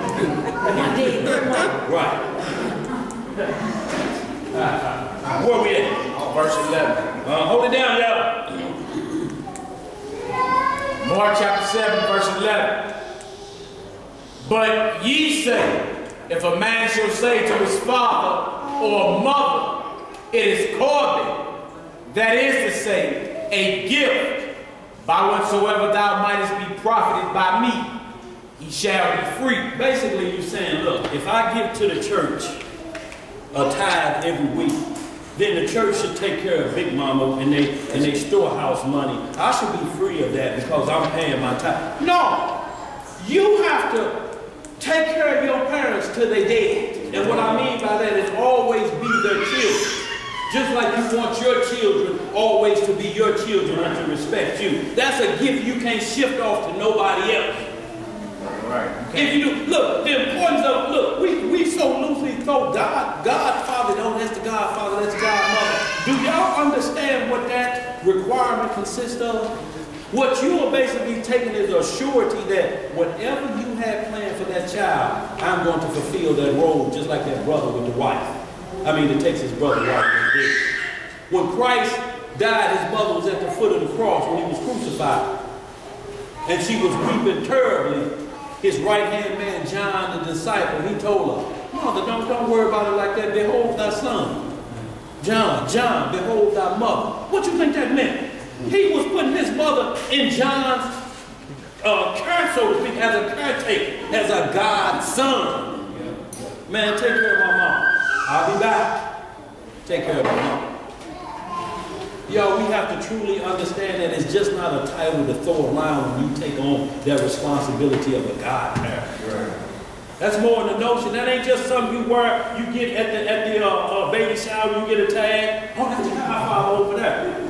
Right. Uh, where we at? Verse eleven. Uh, hold it down, y'all. Mark chapter seven, verse eleven. But ye say, if a man shall say to his father or mother, it is Corban, that is to say, a gift, by whatsoever thou mightest be profited by me, he shall be free. Basically, you're saying, look, if I give to the church a tithe every week, then the church should take care of Big Mama and they and they storehouse money. I should be free of that because I'm paying my tithe. No, you have to take care of your parents till they dead. And what I mean by that is always be their children. Just like you want your children always to be your children and to respect you. That's a gift you can't shift off to nobody else. Right. If you do, look, the importance of, look, we, we so loosely throw God, Godfather, no, that's the Godfather, that's the Godmother. Do y'all understand what that requirement consists of? What you are basically taking is a surety that whatever you had planned for that child, I'm going to fulfill that role just like that brother with the wife. I mean, it takes his brother wife and dead. When Christ died, his mother was at the foot of the cross when he was crucified. And she was weeping terribly. His right-hand man, John, the disciple, he told her, Mother, don't, don't worry about it like that. Behold thy son. John, John, behold thy mother. What you think that meant? He was putting his mother in John's uh, care, so to speak, as a caretaker, as a godson. Man, take care of my mom. I'll be back. Take care of my mom. Y'all, we have to truly understand that it's just not a title to throw around when you take on that responsibility of a godparent. Right. That's more than a notion. That ain't just something you wear, you get at the at the uh, uh, baby shower, you get a tag. Oh, that's your godfather over there.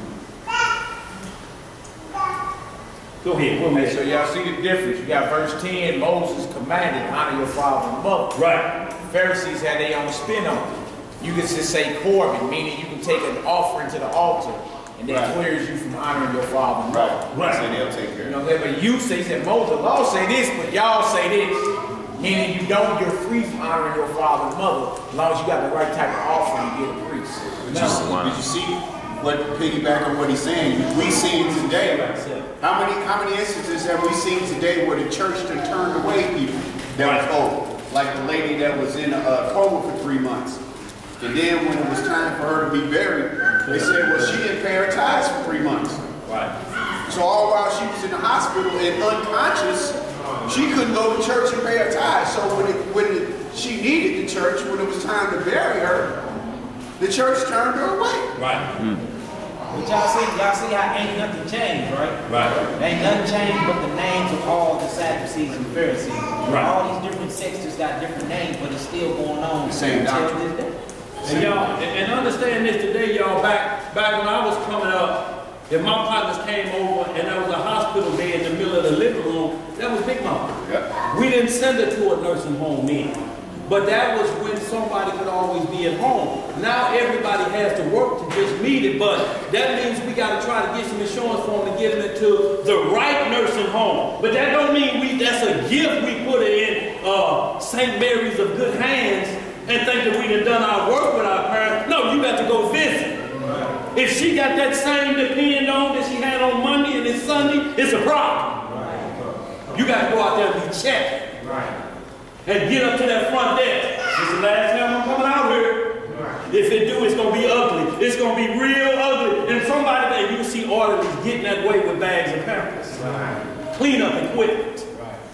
Go ahead. Okay, so y'all see the difference. You got verse ten, Moses commanded, honor your father and mother. Right. Pharisees had their own spin on it. You can just say Corban, meaning you can take an offering to the altar, and that right. clears you from honoring your father and mother. Right. Right. So they'll take care. You know what I'm saying? But you say, said Moses, the law say this, but y'all say this. Meaning you don't, you're free from honoring your father and mother, as long as you got the right type of offering to get a priest. But you, see, but you see what piggyback on what he's saying, we seen today. How many how many instances have we seen today where the church done turned away people that was old? Like the lady that was in a coma for three months. And then when it was time for her to be buried, they said, well, she didn't pay her tithes for three months. Right. So all while she was in the hospital and unconscious, she couldn't go to church and pay her tithes. So when, it, when it, she needed the church, when it was time to bury her, the church turned her away. Right. Mm. But y'all see, y'all see how ain't nothing changed, right? Right. Ain't nothing changed but the names of all the Sadducees and Pharisees. Right. All these different sects just got different names, but it's still going on. The same doctrine. This day. And y'all, and understand this today, y'all, back back when I was coming up, if my partners came over and there was a hospital bed in the middle of the living room, that was Big Mama. Yep. We didn't send her to a nursing home then. But that was when somebody could always be at home. Now everybody has to work to just meet it, but that means we got to try to get some insurance for them to get them into the right nursing home. But that don't mean we that's a gift we put in uh, Saint Mary's of Good Hands and think that we done done our work with our parents. No, you got to go visit. Right. If she got that same depend on that she had on Monday and it's Sunday, it's a problem. Right. You got to go out there and be checked. Right. And get up to that front desk. This is the last time I'm coming out here. Right. If it do, it's going to be ugly. It's going to be real ugly. And somebody there, you can see orderlies getting that way with bags and pampers. Right. Clean up equipment. Right.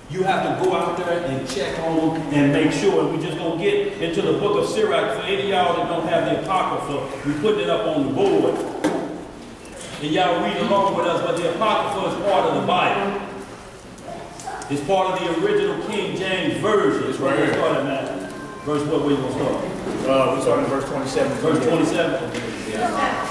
You have to go out there and check on them and make sure. And we're just going to get into the book of Sirach. For any of y'all that don't have the Apocrypha, we're putting it up on the board. And y'all read along with us, but the Apocrypha is part of the Bible. It's part of the original King James Version. It's where we're starting at. Verse what, where you going to start? Uh, we're starting at verse twenty-seven. Verse twenty-seven? Yeah.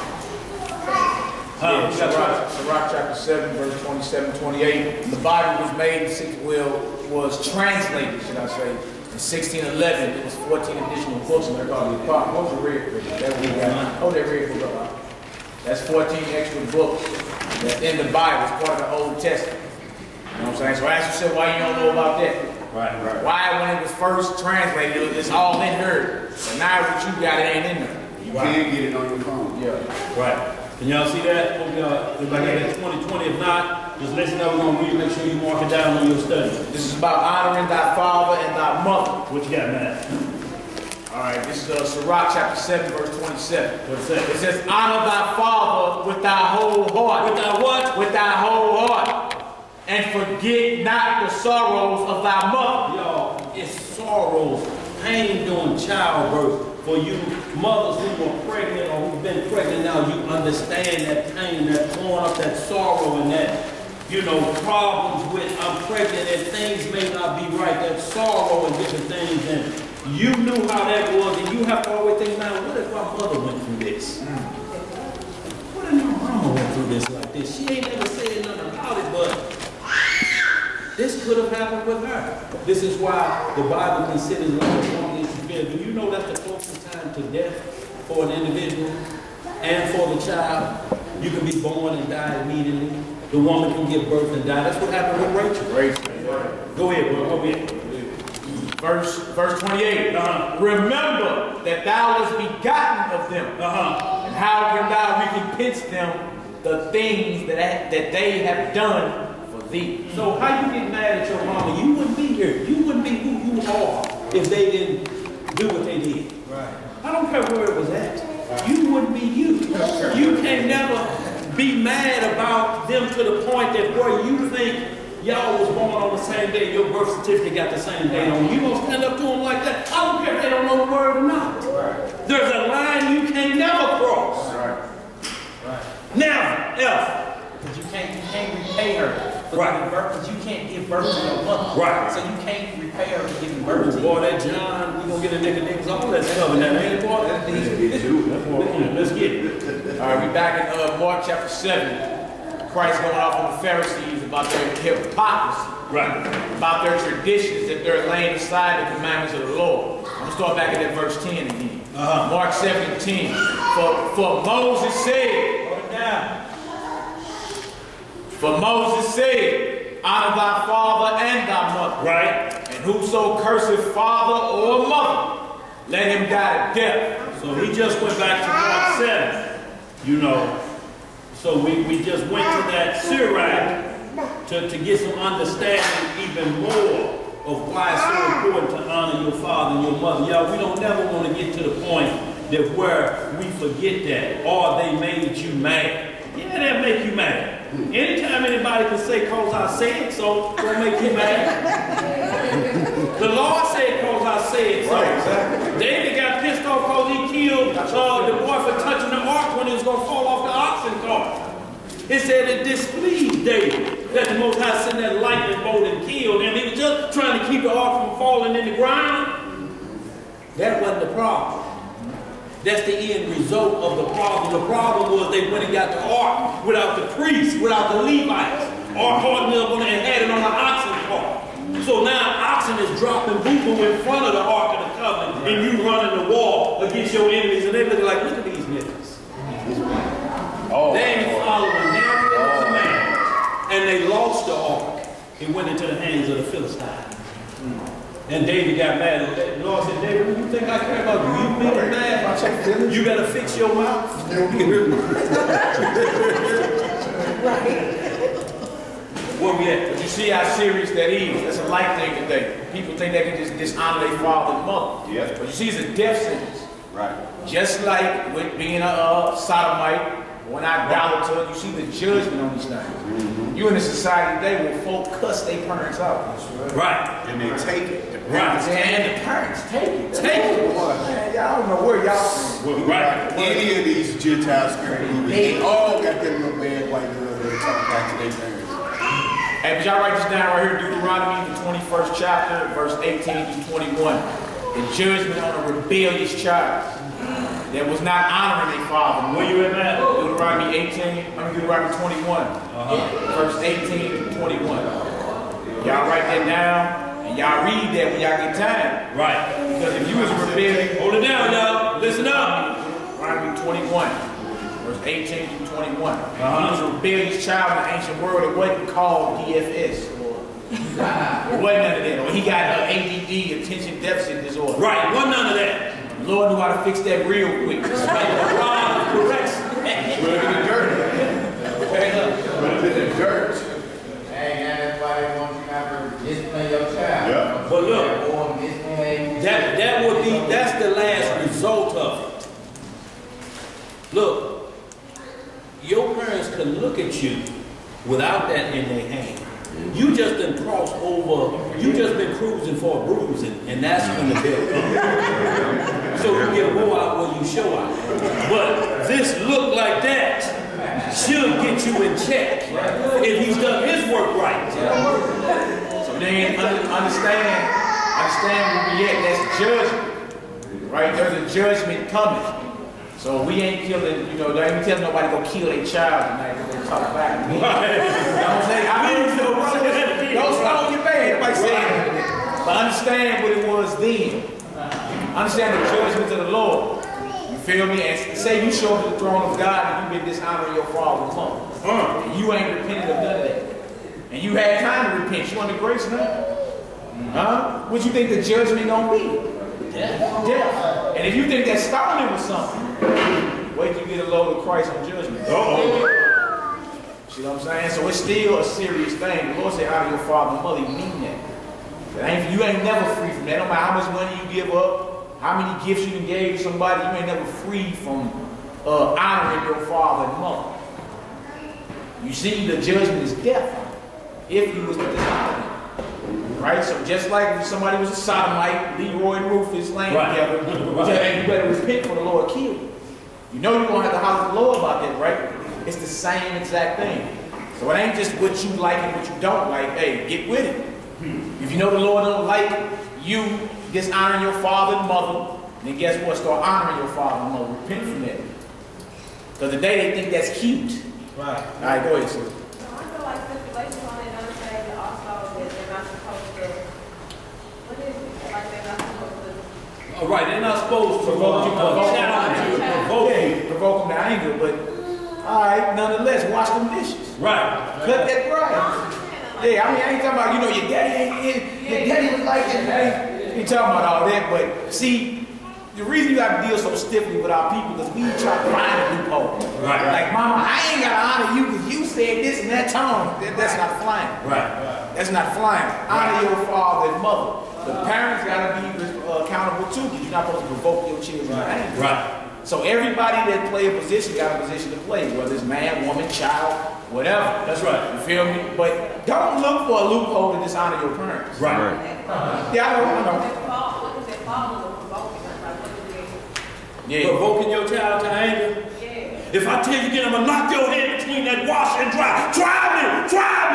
Huh? Yeah, Sirach, Sirach chapter seven, verse twenty-seven, twenty-eight. The Bible was made in six, well, was translated, should I say, in sixteen eleven. It was fourteen additional books, and they're called the Apocrypha. What's the red book? That we got. Oh, that red book. Up. That's fourteen extra books that's in the Bible. It's part of the Old Testament. You know what I'm saying? So ask yourself why you don't know about that. Right, right. Why, when it was first translated, it was all in her. But now that you got it, ain't in there. You can't get it on your phone. Yeah. Right. Can y'all see that? Hope y'all, everybody got that twenty twenty. If not, just listen up. We're going to read. Make sure you mark it down on your study. This is about honoring thy father and thy mother. What you got, Matt? All right, this is uh, Sirach chapter seven, verse twenty-seven. What's that? It says, honor thy father with thy whole heart. With thy what? With thy whole heart. And forget not the sorrows of thy mother. Y'all, it's sorrows, pain during childbirth. For you mothers who are pregnant or who've been pregnant now, you understand that pain, that throwing up, that sorrow, and that, you know, problems with I'm pregnant and things may not be right, that sorrow and different things. And you knew how that was, and you have to always think, man, what if my mother went through this? What if my mama went through this like this? She ain't never said nothing about it, but this could have happened with her. This is why the Bible considers life long as you live. Do you know that's the closest time to death for an individual and for the child? You can be born and die immediately. The woman can give birth and die. That's what happened with Rachel. Rachel. Go ahead, bro. Go ahead. Verse, verse twenty-eight. Uh-huh. Remember that thou wast begotten of them. Uh-huh. And how can thou recompense them the things that, that they have done for thee? So how you get mad at your mama? You wouldn't be here. You wouldn't be who you are if they didn't do what they did. Right. I don't care where it was at. You wouldn't be you. You can never be mad about them to the point that where you think y'all was born on the same day, your birth certificate got the same date on. You gonna stand up to them like that? I don't care if they don't know the word or not. Right. There's a line you can never cross. Right. Right. Never, ever. Because you can't, you can't repay her. Right. Because you can't give birth to your mother. Right. So you can't repay her for giving birth to you. Boy, that John, we gonna get a nigga niggas all that stuff in that man. Boy, that's easy. Let's get it. All right, we back in uh, Mark chapter seven. Christ going off on the Pharisees about their hypocrisy. Right. About their traditions that they're laying aside the commandments of the Lord. I'm going to start back at that verse ten again. Uh-huh. Mark seven and ten. For, for Moses said, Hold it down. For Moses said, honor thy father and thy mother. Right. And whoso curseth father or mother, let him die of death. So he just went back to Mark seven. You know. So we, we just went to that Sirach to, to get some understanding even more of why it's so important to honor your father and your mother. Y'all, we don't never want to get to the point that where we forget that, or they made you mad. Yeah, that make you mad. Anytime anybody can say, cause I said so, don't make you mad. The Lord said, cause I said so. Right, exactly. David got pissed off because he killed uh, the boy for touching the ark when he was going to fall off the oxen cart. It said it displeased David that the Most High sent that lightning bolt and killed him. He was just trying to keep the ark from falling in the ground. That wasn't the problem. That's the end result of the problem. The problem was they went and got the ark without the priests, without the Levites. Ark hardened up on it and had it on the oxen cart. So now oxen is dropping boo-boo in front of the Ark of the Covenant, and you running the wall against your enemies, and they look like, look at these niggas. Oh, they ain't following every oh. command, and they lost the Ark. It went into the hands of the Philistines. Mm. And David got mad. The Lord said, David, what do you think I care about you being mad? You better fix your mouth. Right. Where we at? But you see how serious that is. That's a light thing today. People think they can just dishonor their father and mother. Yeah. But you see, it's a death sentence. Right. Just like with being a uh, sodomite, when I idolater, you see the judgment on these things. Mm-hmm. You in a society today where folk cuss their parents out. Right. And they take it. The Right. parents And the parents take it. Take it. Man, y'all don't know where y'all Well, Right. Any of these Gentile script movies, they all got them little bad white girls that talk back to their parents. Hey, but y'all write this down right here, Deuteronomy, the twenty-first chapter, verse eighteen to twenty-one. The judgment on a rebellious child that was not honoring their father. Where you at, man? Deuteronomy eighteen, I mean Deuteronomy twenty-one, Uh-huh. verse eighteen to twenty-one. Y'all write that down, and y'all read that when y'all get time. Right. Because if you was a rebellious, Hold it down, y'all. Listen up. Deuteronomy twenty-one, verse eighteen to twenty-one. Uh-huh. He was a rebellious child in the ancient world. It wasn't called D F S. Or, it wasn't none of that. Or he got uh, A D D, attention deficit disorder. Right. Wasn't none of that. The Lord knew how to fix that real quick. Just make the rod of correction. Put it in the dirt. Put it in the dirt. Hey, now that's why they want you not to discipline your child. Yeah. But look, Or misbehave. that that would be that's the last result of it. Look, your parents can look at you without that in their hand. You just done crossed over, you just been cruising for a bruising, and that's when the bill comes. So you get a blow out when you show out. But this look like that should get you in check if he's done his work right. So then un- understand, understand where we at. That's judgment. Right? There's a judgment coming. So we ain't killing, you know, they ain't telling nobody to go kill their child tonight because they talk back. You know what I'm saying? I mean, you know, don't stone your man. Nobody saying that. But understand what it was then. Understand the judgment of the Lord. You feel me? And say you show up to the throne of God and you've been dishonoring your father and mother. Uh, and you ain't repented of none of that. And you had time to repent. You under grace now? Huh? What you think the judgment gonna be? Death. Death. And if you think that stoning was something, wait till you get a load of Christ on judgment. Uh-oh. See what I'm saying? So it's still a serious thing. The Lord said, out of your father and mother, you mean that. That ain't, you ain't never free from that. No matter how much money you give up, how many gifts you gave to somebody, you ain't never free from uh, honoring your father and mother. You see, the judgment is death if you was to dishonor them. Right? So just like if somebody was a sodomite, Leroy and Rufus laying Right. together, you say, hey, you better repent for the Lord killed you. You know you're going to have to holler at the Lord about that, right? It's the same exact thing. So it ain't just what you like and what you don't like. Hey, get with it. If you know the Lord don't like you dishonoring your father and mother, then guess what? Start honoring your father and mother. Repent from that. Because today they think that's cute. Right. All right, go ahead, sis. So I feel like stipulations on it don't say that also that they're not supposed to, what is it? Like they're not supposed to. All right, they're not supposed to Provoke you, provoke you, challenge you, provoke you. Yeah, provoke them to anger, but all right, nonetheless, wash them dishes. Right. Cut that grass. Yeah, I mean, I ain't talking about, you know, your daddy ain't in, your daddy was like that. I ain't, ain't talking about all that, but see, the reason you have to deal so stiffly with our people is we try to find a loophole. Right. Like, mama, I ain't got to honor you because you said this and that tone. That, that's not flying. Right. That's not flying. Honor your father and mother. The parents got to be uh, accountable too because you're not supposed to provoke your children to anger. Right. So everybody that play a position got a position to play, whether it's man, woman, child, whatever. That's right. You feel me? But don't look for a loophole to dishonor your parents. Right. Yeah, I know, I know. What is that follow or provoking? Like, what is it? Yeah. Provoking your child to anger. Yeah. If I tell you again, I'm gonna knock your head between that wash and dry. Try me, try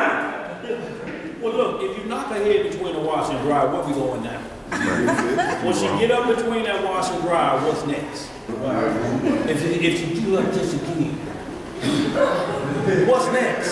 me. Well, look, if you knock her head between the wash and dry, what we going now? When she get up between that wash and dry, what's next? If, if you do like this again, what's next?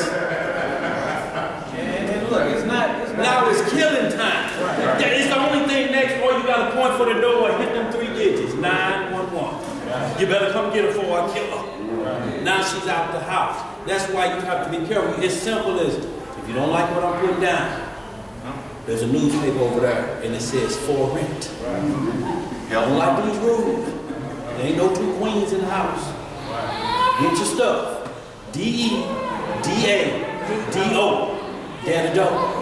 And, and look, it's not, it's not. Now it's killing time. That is the only thing next, or you got to point for the door and hit them three digits, nine one one. You better come get her before I kill her. Now she's out the house. That's why you have to be careful. It's simple as, if you don't like what I'm putting down, there's a newspaper over there, and it says for rent. You don't like these rules? There ain't no two queens in the house. Get your stuff. D E D A D O. Daddy dope.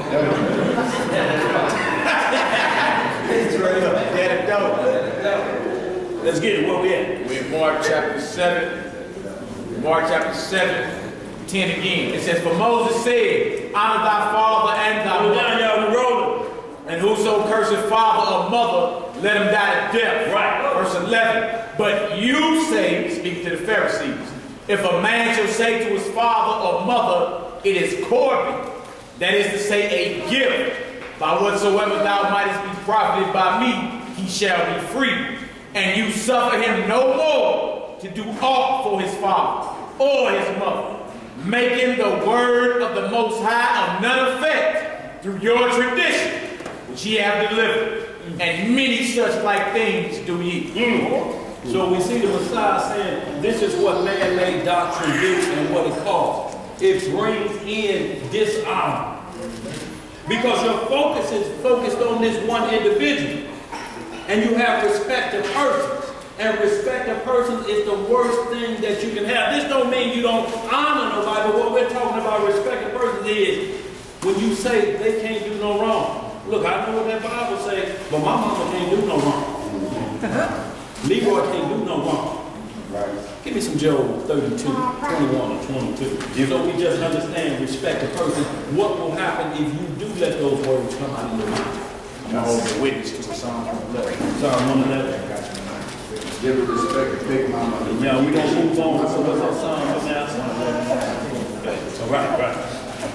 Straight up. Daddy dope. Let's get it. Where we at? We're in Mark chapter seven. Mark chapter seven, ten again. It says, for Moses said, honor thy father and thy Go mother. down, y'all, we rolling. And whoso curses father or mother, let him die of death. Right. Verse eleven. But you say, speaking to the Pharisees, if a man shall say to his father or mother, it is Corban, that is to say, a gift, by whatsoever thou mightest be profited by me, he shall be free. And you suffer him no more to do aught for his father or his mother, making the word of the Most High of none effect through your tradition, which ye have delivered. And many such like things do ye. Mm. So we see the Messiah saying, this is what man-made doctrine do and what it causes. It brings in dishonor. Because your focus is focused on this one individual. And you have respect to persons. And respect to persons is the worst thing that you can have. This don't mean you don't honor nobody, but what we're talking about respect to persons is when you say they can't do no wrong. Look, I know what that Bible says, but my mama can't do no wrong. Leroy can't do no wrong. Right. Give me some Job thirty-two, twenty-one or twenty-two. So we just understand respect to person. What will happen if you do let those words come out of your mouth? I'm going to hold the witness to Psalm one eleven. Psalm one eleven. Give it respect to Big Mama. Yeah, we're going to move on. So what's that Psalm now? Okay. All right, right.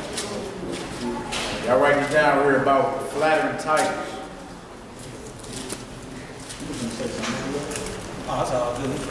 Y'all write this down here about flattering titles. Oh, that's all good.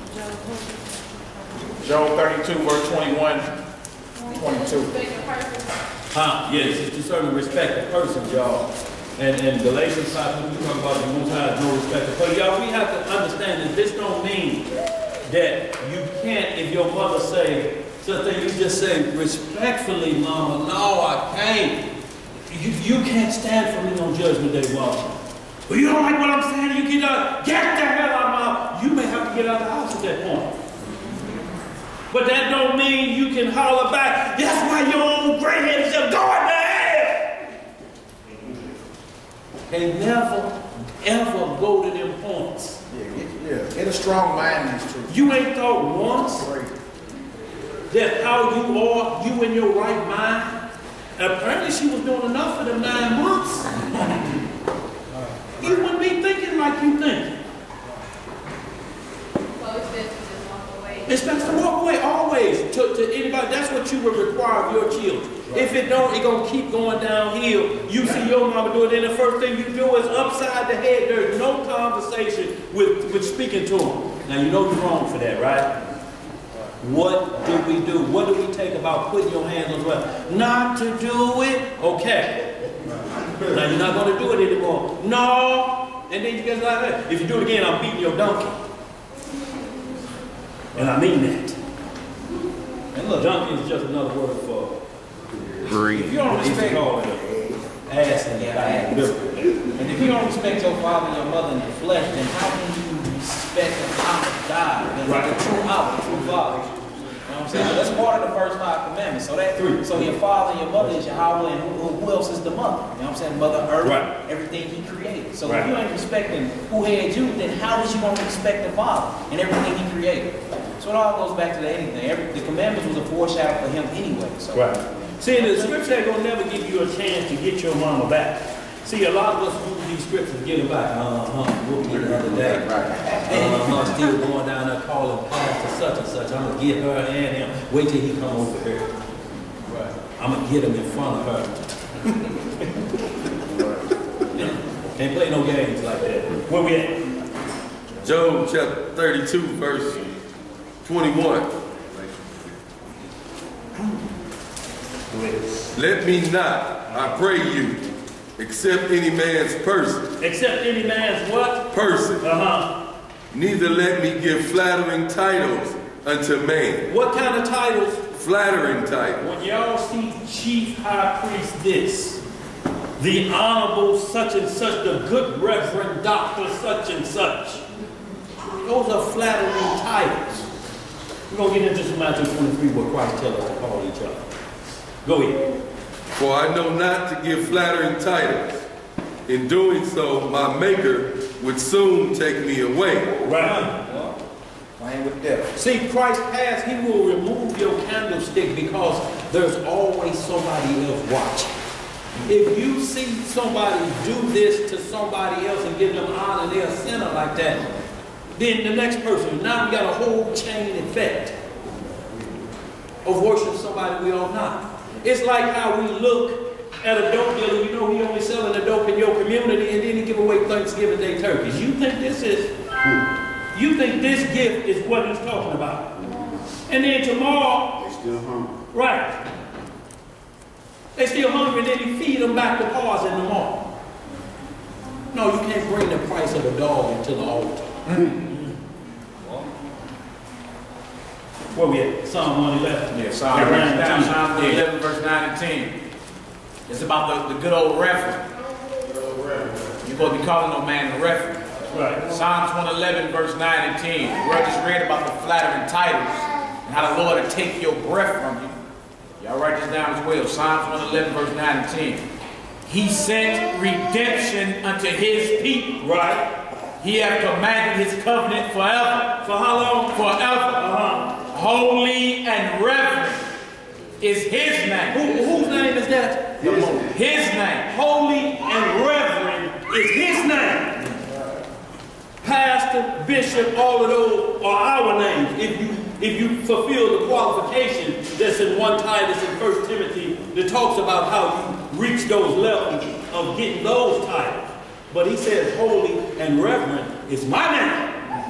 Job thirty-two, verse twenty-one, twenty-two. Huh? Yes, it's to certain respect of persons, y'all. And in Galatians five, when we talk about the Most High, no respect of persons. Y'all, we have to understand that this don't mean that you can't, if your mother say something, you just say, respectfully, mama, no, I can't. You, you can't stand for me on Judgment Day, mama. Well, you don't like what I'm saying, you get out, get the hell out of my house. You may have to get out of the house at that point. But that don't mean you can holler back, that's why your own gray-headed self go in the hell. They never, ever go to them points. Yeah, get, yeah. Get a strong mind in this truth. You ain't thought once that how you are, you in your right mind. Apparently she was doing enough for them nine months. You wouldn't be thinking like you think. So it's best to just walk away. It's best to walk away always to, to anybody. That's what you would require of your children. If it don't, it's going to keep going downhill. You see your mama do it, then the first thing you do is upside the head. There's no conversation with, with speaking to them. Now, you know you're wrong for that, right? What do we do? What do we take about putting your hands on the weapon? Not to do it? Okay. Now, you're not going to do it anymore. No. And then you get like that. If you do it again, I'm beating your donkey. And I mean that. And look, donkey is just another word for Breathe. If you don't respect ass and yeah, ass. And if you don't respect your father and your mother in the flesh, then how can you respect and honor God? And right. The true Abba, the true Father. You know what I'm saying? So that's part of the first five commandments. So that three. So your father and your mother is Yahweh, and who, who else is the mother? You know what I'm saying? Mother Earth, right. Everything he created. So right. If you ain't respecting who had you, then how is you going to respect the Father and everything he created? So it all goes back to the anything. Every, the commandments was a foreshadow for him anyway. So. Right. See, the scripture ain't gonna never give you a chance to get your mama back. See, a lot of us use these scriptures to get them back. Uh-huh, whooped me the other day. Uh-huh, still going down there calling pastor such and such. I'm gonna get her and him. Wait till he come over here. Right. I'm gonna get him in front of her. Can't play no games like that. Where we at? Job chapter thirty-two, verse twenty-one. Let me not, I pray you, accept any man's person. Accept any man's what? Person. Uh-huh. Neither let me give flattering titles unto man. What kind of titles? Flattering titles. When y'all see Chief High Priest this, the Honorable such and such, the Good Reverend Doctor such and such, those are flattering titles. We're going to get into some Matthew twenty-three where Christ tells us to call each other. Go ahead. For I know not to give flattering titles. In doing so, my Maker would soon take me away. Right. Playing with the devil. See, Christ has, he will remove your candlestick because there's always somebody else watching. If you see somebody do this to somebody else and give them honor, they're a sinner like that, then the next person, now we got a whole chain effect of worshiping somebody we are not. It's like how we look at a dope dealer, you know he only selling the dope in your community, and then he give away Thanksgiving Day turkeys. You think this is, you think this gift is what he's talking about. And then tomorrow, They still hungry. right, they still hungry, and then he feed them back to pause in the morning. No, you can't bring the price of a dog into the altar. Mm-hmm. Where we at? Psalm one eleven. Yeah, Psalm, Yeah, Psalm one eleven, verse nine and ten. It's about the, the good old reference. You're supposed to be calling no man a reference. Right. Psalms one eleven, verse nine and ten. We just read about the flattering titles and how the Lord will take your breath from you. Y'all write this down as well. Psalms one eleven, verse nine and ten. He sent redemption unto his people. Right. He hath commanded his covenant forever. For how long? Forever. Uh-huh. Holy and reverend is his name. Who, whose name is that? His name. His name. Holy and reverend is his name. Pastor, bishop, all of those are our names. If you if you fulfill the qualification that's in First Titus and First Timothy that talks about how you reach those levels of getting those titles. But he says holy and reverend is my name.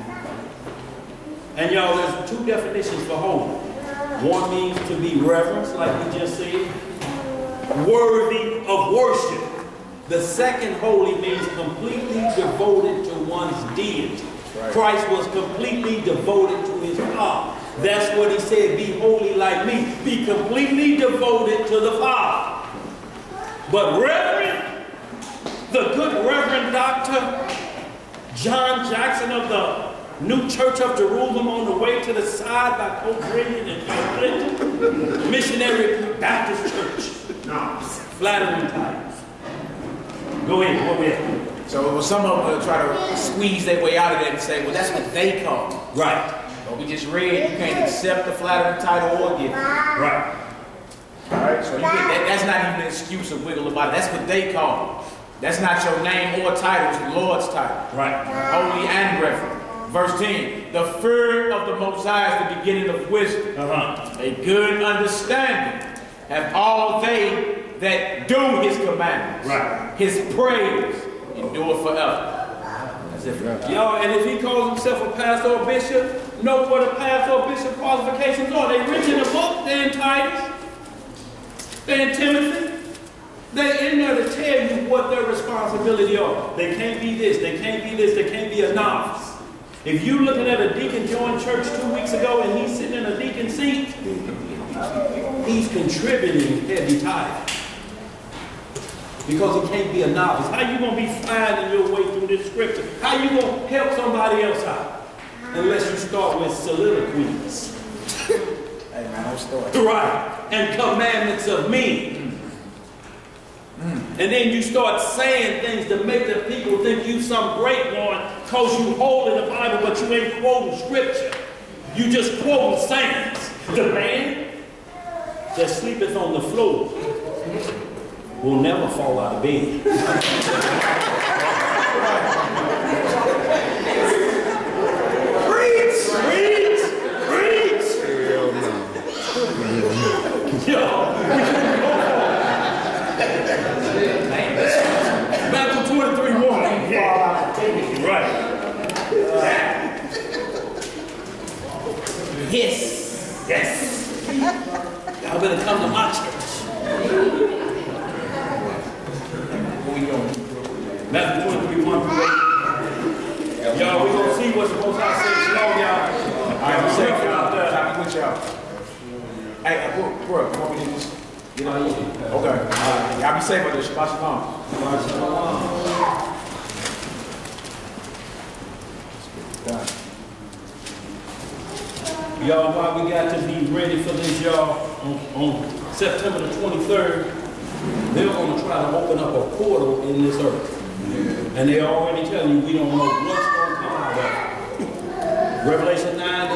And y'all, there's two definitions for holy. One means to be reverenced, like we just said, worthy of worship. The second holy means completely devoted to one's deity. Right. Christ was completely devoted to his Father. That's what he said, be holy like me. Be completely devoted to the Father. But reverend, the good Reverend Doctor John Jackson of the New Church of Jerusalem on the way to the side by Pope Brilliant and Pope Clinton, Missionary Baptist Church. No, flattering titles. Go ahead, go ahead. So some of them will try to squeeze their way out of that and say, well, that's what they call it. Right. But we just read, you can't accept the flattering title or give it. Right. All right, so you get that, that's not even an excuse to wiggle about it. That's what they call it. That's not your name or title, it's the Lord's title. Right. Holy and reverend. Verse ten, the fear of the Most High is the beginning of wisdom. Uh-huh. A good understanding have all they that do his commandments. Right. His praise endure forever. That's it. Y'all, and if he calls himself a pastor or bishop, know what a pastor or bishop qualifications are. They written in the book, they're in Titus, they're in Timothy. They're in there to tell you what their responsibility are. They can't be this, they can't be this, they can't be a novice. If you looking at a deacon join church two weeks ago and he's sitting in a deacon seat, he's contributing heavy tithe. Because he can't be a novice. How you going to be finding your way through this scripture? How you going to help somebody else out? Unless you start with soliloquies. Hey man, don't start. Right. And commandments of me. And then you start saying things to make the people think you some great one because you hold in the Bible, but you ain't quoting scripture. You just quoting sayings. The man that sleepeth on the floor will never fall out of bed. Preach! Preach! Preach! Hell no. Matthew twenty-three one. Yeah. Right. Yes. Yes. Y'all better come to my church. What we doing? Matthew twenty-three one through eight. Y'all, we gonna see what's the Most High says. Shalom, y'all. All right, we're safe out there. I'm with y'all. Hey, bro, bro, before we do this, you know, okay. All right. Y'all be safe out there. Shabbat shalom. Shabbat shalom. Y'all, why we got to be ready for this, y'all, on, on September the twenty-third, they're going to try to open up a portal in this earth. And they're already telling you we don't know what's going to come out of it. Revelation nine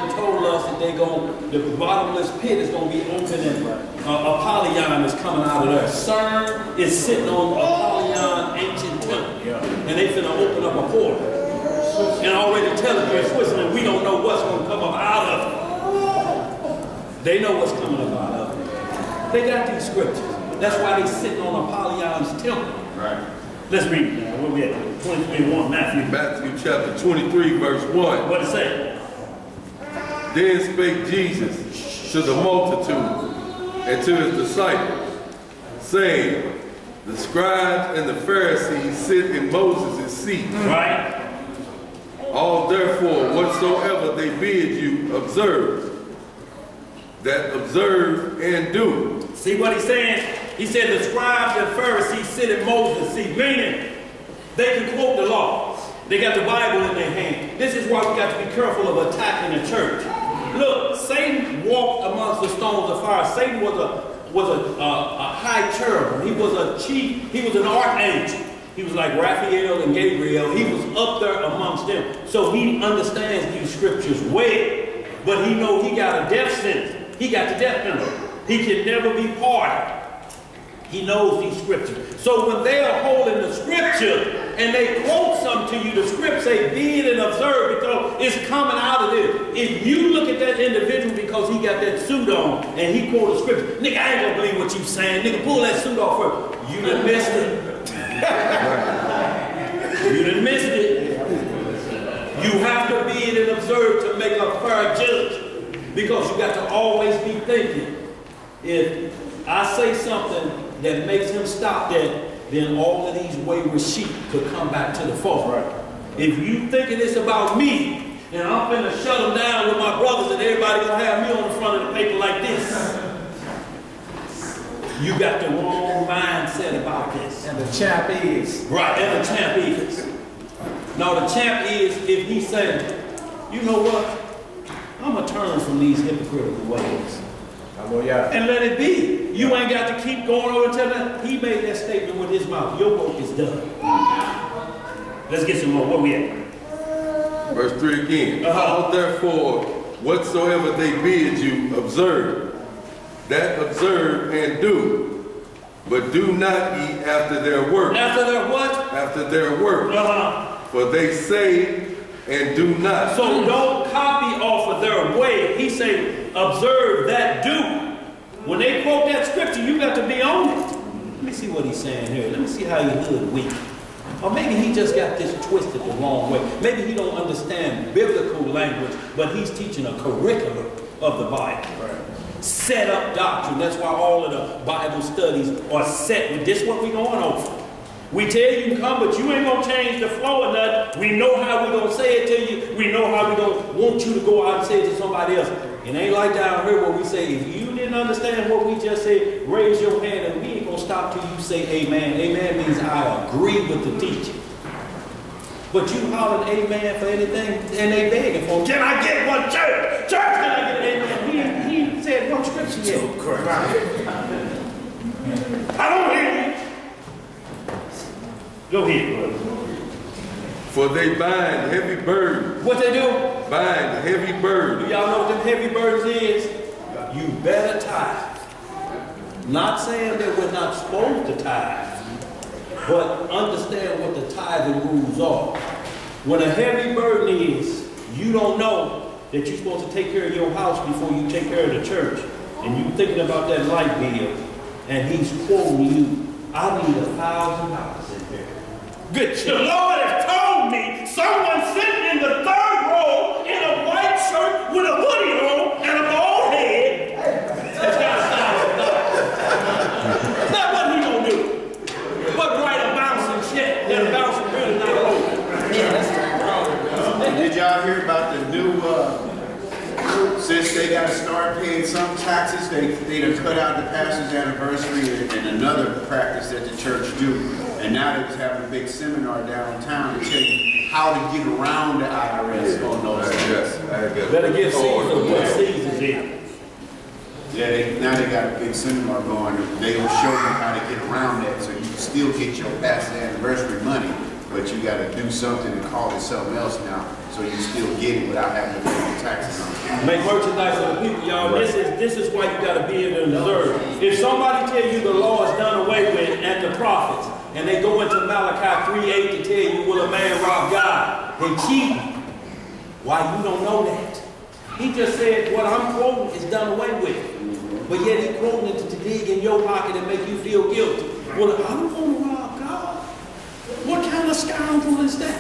that they going, the bottomless pit is going to be open and uh, Apollyon is coming out of there. CERN is sitting on Apollyon ancient temple. Yeah. And they finna open up a portal. And already telling you in Switzerland, we don't know what's going to come up out of it. They know what's coming up out of it. They got these scriptures. That's why they sitting on Apollyon's temple. Right. Let's read it now. Where we at? twenty-three one, Matthew. Matthew chapter twenty-three, verse one. What it say? Then spake Jesus to the multitude and to his disciples, saying, the scribes and the Pharisees sit in Moses' seat. Right. All therefore, whatsoever they bid you, observe. That observe and do. See what he's saying? He said the scribes and Pharisees sit in Moses' seat, meaning they can quote the law. They got the Bible in their hand. This is why we got to be careful of attacking the church. Look, Satan walked amongst the stones of fire. Satan was a was a, a, a high cherubim. He was a chief. He was an archangel. He was like Raphael and Gabriel. He was up there amongst them. So he understands these scriptures well. But he knows he got a death sentence. He got the death penalty. He can never be pardoned. He knows these scriptures. So when they are holding the scripture and they quote something to you, the script say, be it and observe, because it's coming out of this. If you look at that individual because he got that suit on and he quoted scripture, nigga, I ain't gonna believe what you saying. Nigga, pull that suit off first. You done missed it. You done missed it. You have to be it and observe to make a fair judge. Because you got to always be thinking, if I say something that makes him stop that, then all of these wayward sheep could come back to the fold. Right. If you thinking it's about me, and I'm finna shut them down with my brothers and everybody gonna have me on the front of the paper like this, you got the wrong mindset about this. And the champ is. Right, and the champ is. Now the champ is if he said, you know what? I'm going to turn from these hypocritical ways. Hallelujah. And let it be. You ain't got to keep going over and telling that. He made that statement with his mouth. Your work is done. Let's get some more. Where we at? Verse three again. Uh-huh. All therefore, whatsoever they bid you, observe. That observe and do. But do not eat after their work. After their what? After their work. Uh-huh. For they say and do not. So don't copy off of their way. He say, observe that do. When they quote that scripture, you got to be on it. Let me see what he's saying here. Let me see how he hood weak. Or maybe he just got this twisted the wrong way. Maybe he don't understand biblical language, but he's teaching a curriculum of the Bible. Right. Set up doctrine. That's why all of the Bible studies are set with this what we going over. We tell you to come, but you ain't going to change the flow or nothing. We know how we're going to say it to you. We know how we're going to want you to go out and say it to somebody else. It ain't like down here where we say, if you didn't understand what we just said, raise your hand and we ain't going to stop till you say amen. Amen means I agree with the teaching. But you hollering amen for anything and they begging for, can I get one church? Church, can I get an amen? He, he said no scripture yet. So correct. I don't hear you. Go ahead, brother. For they bind heavy burdens. What they do? Bind heavy burdens. Do y'all know what them heavy burdens is? You better tithe. Not saying that we're not supposed to tithe, but understand what the tithing rules are. When a heavy burden is, you don't know that you're supposed to take care of your house before you take care of the church. And you're thinking about that light bill, and he's quoting you, I need a thousand dollars in there. Good. The Lord has told me someone sitting in the third row in a white shirt with a hoodie on and a bald head has got a thousand dollars. Now what he gonna do? But write a bouncing check that a bouncing really not open. Did y'all hear about the new, uh, since they got to start paying some taxes, they, they done cut out the pastor's anniversary and, and another practice that the church do. And now they're just having a big seminar downtown to tell you how to get around the I R S on those things. Yes. Better give Caesar what Caesar's in. Yeah, they, now they got a big seminar going. They will show you how to get around that so you can still get your pastor's anniversary money, but you got to do something and call it something else now, so you still get it without having to pay the taxes on it. Make merchandise of the people, y'all. This is this is why you got to be able to observe. If somebody tell you the law is done away with and the prophets, and they go into Malachi three eight to tell you, will a man rob God? They cheat. Why you don't know that? He just said what I'm quoting is done away with. But yet he quoting it to, to dig in your pocket and make you feel guilty. Well, I don't want to rob God. What kind of scoundrel is that?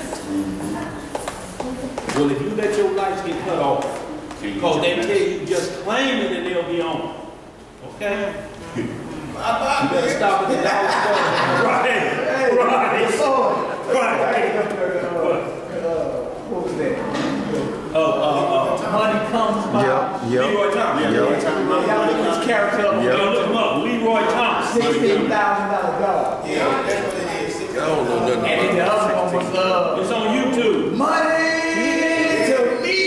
Well, if you let your lights get cut off, because they tell you just claim it and they'll be on. Okay? You better stop at the dollar store. Right. Right. Right. What was that? Oh, uh, uh, Money comes by. Yep, yep. Leroy Thomas. Yep. Y'all look at his character. Yep. Y'all look him up. Leroy Thomas. Sixteen thousand dollar dog. Yeah, that's what it is. I don't know nothing And then the about other one was uh, It's on YouTube. money to me.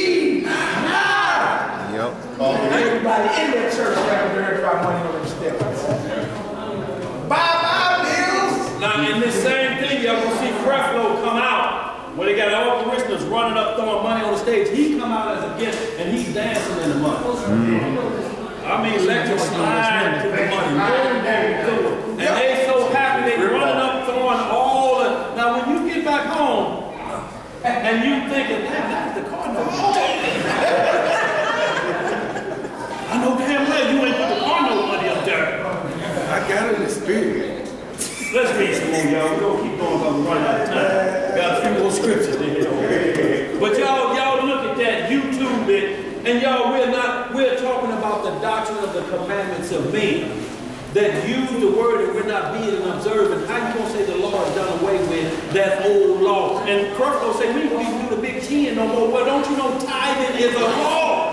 Yep. Everybody in that church never heard about money on them steps. Bye bye bills. Now, in this same thing, y'all gonna see Creflo come out. Where they got all parishioners running up, throwing money on the stage. He come out as a gift, and he's dancing in the money. Mm. I mean, let you slide to the money. Boom, boom, boom. And they so happy, they running up, throwing all the... Now, when you get back home, and you thinking, damn, that's the car note. I know damn well you ain't put the car note money up there. I got it in the spirit. Let's read some more, y'all. We're gonna keep going because we're running out of time. Got a few more scriptures in here. But y'all, y'all look at that YouTube bit, and y'all, we're not, we're talking about the doctrine of the commandments of men that use the word and we're not being and observing. How you gonna say the law is done away with that old law? And Creflo say we don't even do the big ten no more. Well, don't you know tithing is a law?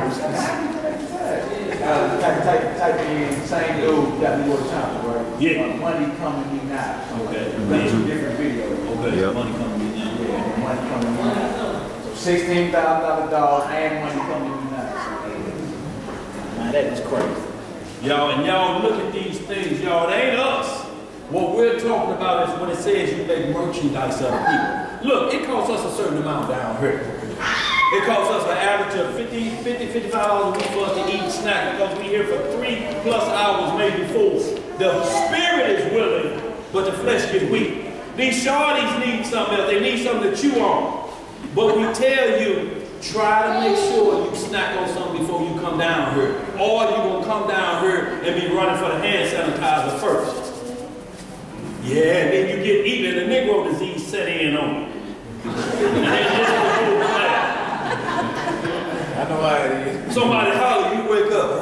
Uh, type, type, type in same dude got me Leroy Thomas, right? Yeah. Uh, money coming me now. Okay. That's two different videos. Okay, Yep. money coming in now. Yeah, money coming me now. So sixteen thousand dollar dog and money coming me now. Now that is crazy. Y'all, and y'all look at these things, y'all, it ain't us. What we're talking about is when it says you make merchandise of people. Look, it costs us a certain amount down here. It costs us an average of fifty, fifty, fifty-five dollars a week for us to eat snack because we're here for three plus hours, maybe four. The spirit is willing, but the flesh gets weak. These shorties need something else. They need something to chew on. But we tell you, try to make sure you snack on something before you come down here. Or you're going to come down here and be running for the hand sanitizer first. Yeah, and then you get eaten and the Negro disease set in on you. And then this is the whole plan. I know how it is. Somebody holler, you wake up.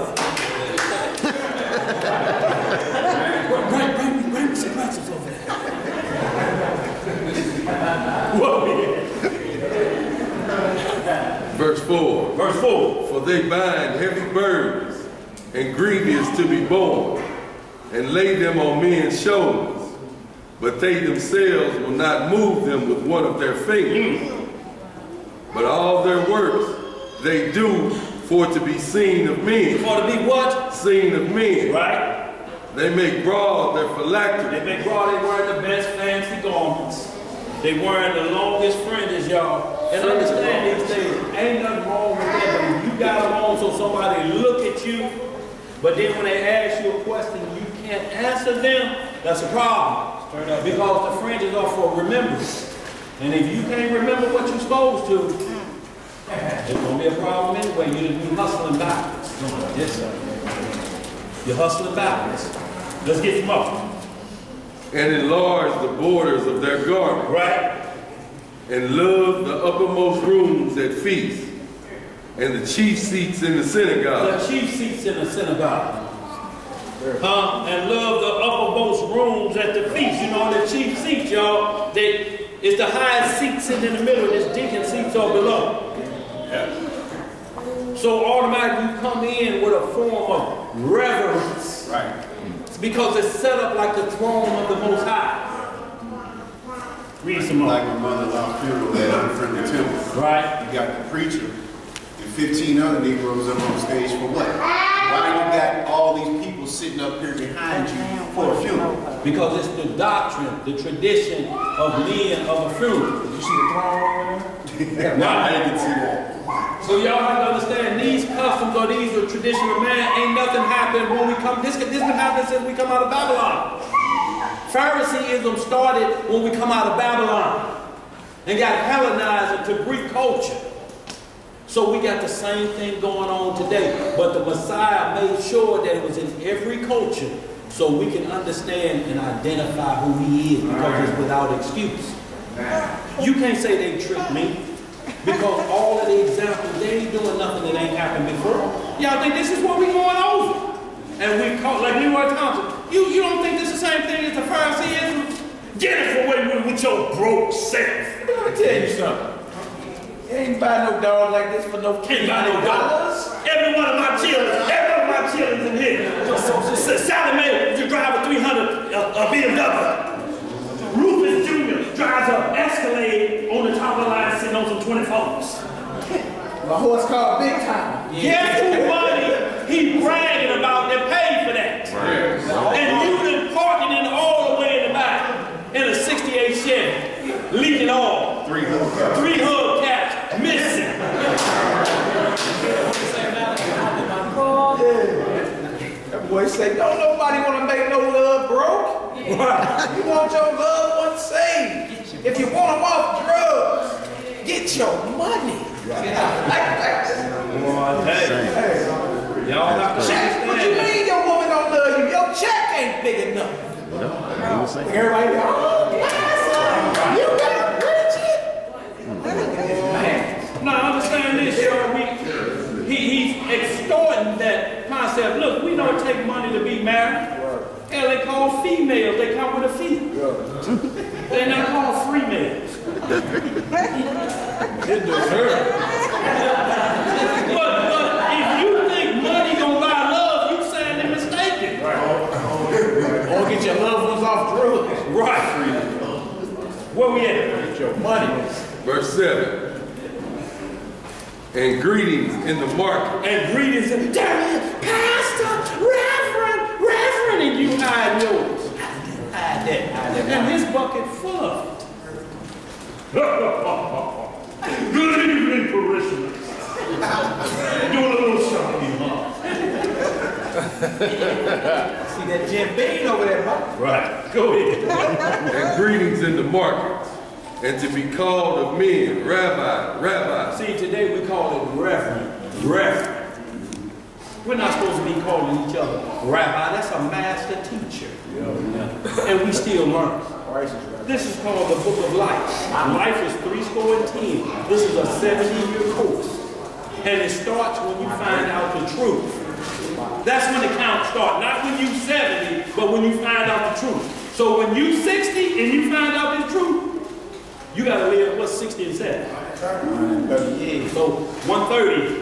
Bring, bring, me- bring me some glasses over there. Whoa, yeah. Verse four. Verse four. For they bind heavy burdens and grievous to be borne, and lay them on men's shoulders, but they themselves will not move them with one of their fingers. But all their works they do for to be seen of men. For to be what? Seen of men. Right? They make broad their They phylactery. make broad, they wearing the best fancy garments. They wearing the longest fringes, y'all. And understand these things. Ain't nothing wrong with that, but if you got them on so somebody look at you, but then when they ask you a question, you can't answer them, that's a problem. Because the fringes are for remembrance. And if you can't remember what you're supposed to, it's going to be a problem anyway. You're going to be hustling backwards. Yes, sir. You're hustling backwards. Let's get some up. And enlarge the borders of their garment. Right? And love the uppermost rooms at feasts, and the chief seats in the synagogue. The chief seats in the synagogue. Huh? And love the uppermost rooms at the feast. You know, the chief seats, y'all, they, it's the highest seat sitting in the middle, and this deacon seats are below. So automatically you come in with a form of reverence. Right. It's because it's set up like the throne of the Most High. Read some more. Like my mother-in-law's funeral at Unfriendly Temple. Right? You got the preacher and fifteen other Negroes up on stage for what? Why you got all these people sitting up here behind you for a funeral? Because it's the doctrine, the tradition of men of a funeral. Did you see the throne over there? No, I didn't see that. So y'all have to understand these customs or these are tradition of man. Ain't nothing happened when we come. This, this been happening since we come out of Babylon. Phariseeism started when we come out of Babylon and got Hellenized into Greek culture. So we got the same thing going on today. But the Messiah made sure that it was in every culture so we can understand and identify who he is because it's without excuse. You can't say they tricked me because all of the examples, they ain't doing nothing that ain't happened before. Y'all think this is what we going over? And we call, like Leroy Thompson, you, you don't think this is the same thing as the Pharisees? Get it away with, with your broke self. Let me tell you something. You ain't buy no dog like this for no Can't buy no dollars. Every one of my children, every one of my children's in here. So, so, so, Sally Mae, you drive a three hundred uh, a B M W. Rufus Junior drives an Escalade on the top of the line sitting on some twenty-fours. My horse called Big Time. Guess who money he bragging about that paid for that? Right. And you been parking in all the way in the back in a sixty-eight Chevy, leaking off. Three hood Three hood caps missing. That boy say, don't nobody want to make no love broke. Right. You want your loved ones saved. If you want them off drugs, get your money. Boy, hey, hey. Y'all have to check. What you mean your woman don't love you? Your check ain't big enough. No, everybody go, oh, yes, you got Bridget. Now understand this, y'all. He, he's extorting that concept. Look, we don't take money to be married. Hell, they call females. They come with a fee. They're not called free males. It deserves. But, but if you think money gonna buy love, you saying they're mistaken. Right. Or get your loved ones off drugs. Right. Where we at? Get your money. Verse seven. And greetings in the market. And greetings in Pastor, Reverend, Reverend, and you hide yours. Hide that, hide that. And his bucket full of it. Good evening, parishioners. Doing a little shopping, huh? See that Jim Beam over there, huh? Right. Go ahead. And greetings in the market. And to be called of men, rabbi, rabbi. See, today we call it reverend, reverend. We're not supposed to be calling each other rabbi. That's a master teacher. Yeah. And we still learn. This is called the book of life. Life is three score and ten. This is a seventy-year course. And it starts when you find out the truth. That's when the count starts. Not when you're seventy, but when you find out the truth. So when you're sixty and you find out the truth, you got to live, what's sixty and seven? So one thirty,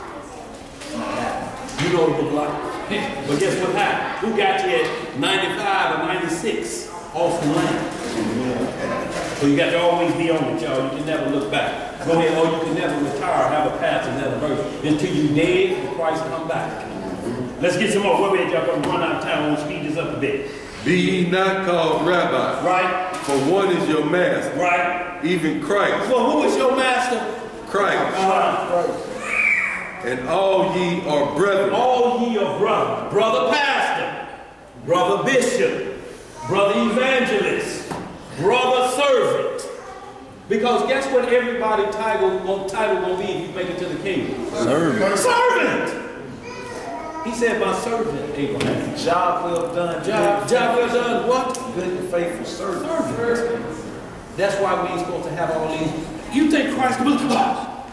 you know the book of life. But guess what happened? Who got you at ninety-five or ninety-six off the land? So you got to always be on it, y'all. You can never look back. Go ahead, or you can never retire, have a path and anniversary until you dead and Christ come back. Let's get some more. Where we at, y'all? Gonna run out of time. We'll speed this up a bit. Be ye not called rabbi. Right. For one is your master. Right. Even Christ. Well, who is your master? Christ. Uh, and all ye are brethren. All ye are brother. Brother pastor. Brother bishop. Brother evangelist. Brother servant. Because guess what everybody title, title gonna be if you make it to the kingdom? Servant. Servant. He said, my servant, Abraham. Job well done. Job, job well done, what? Good and faithful servant. Servant. That's why we ain't supposed to have all these. You think Christ will come out?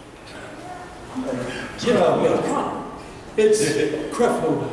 Job well done. It's Creflo.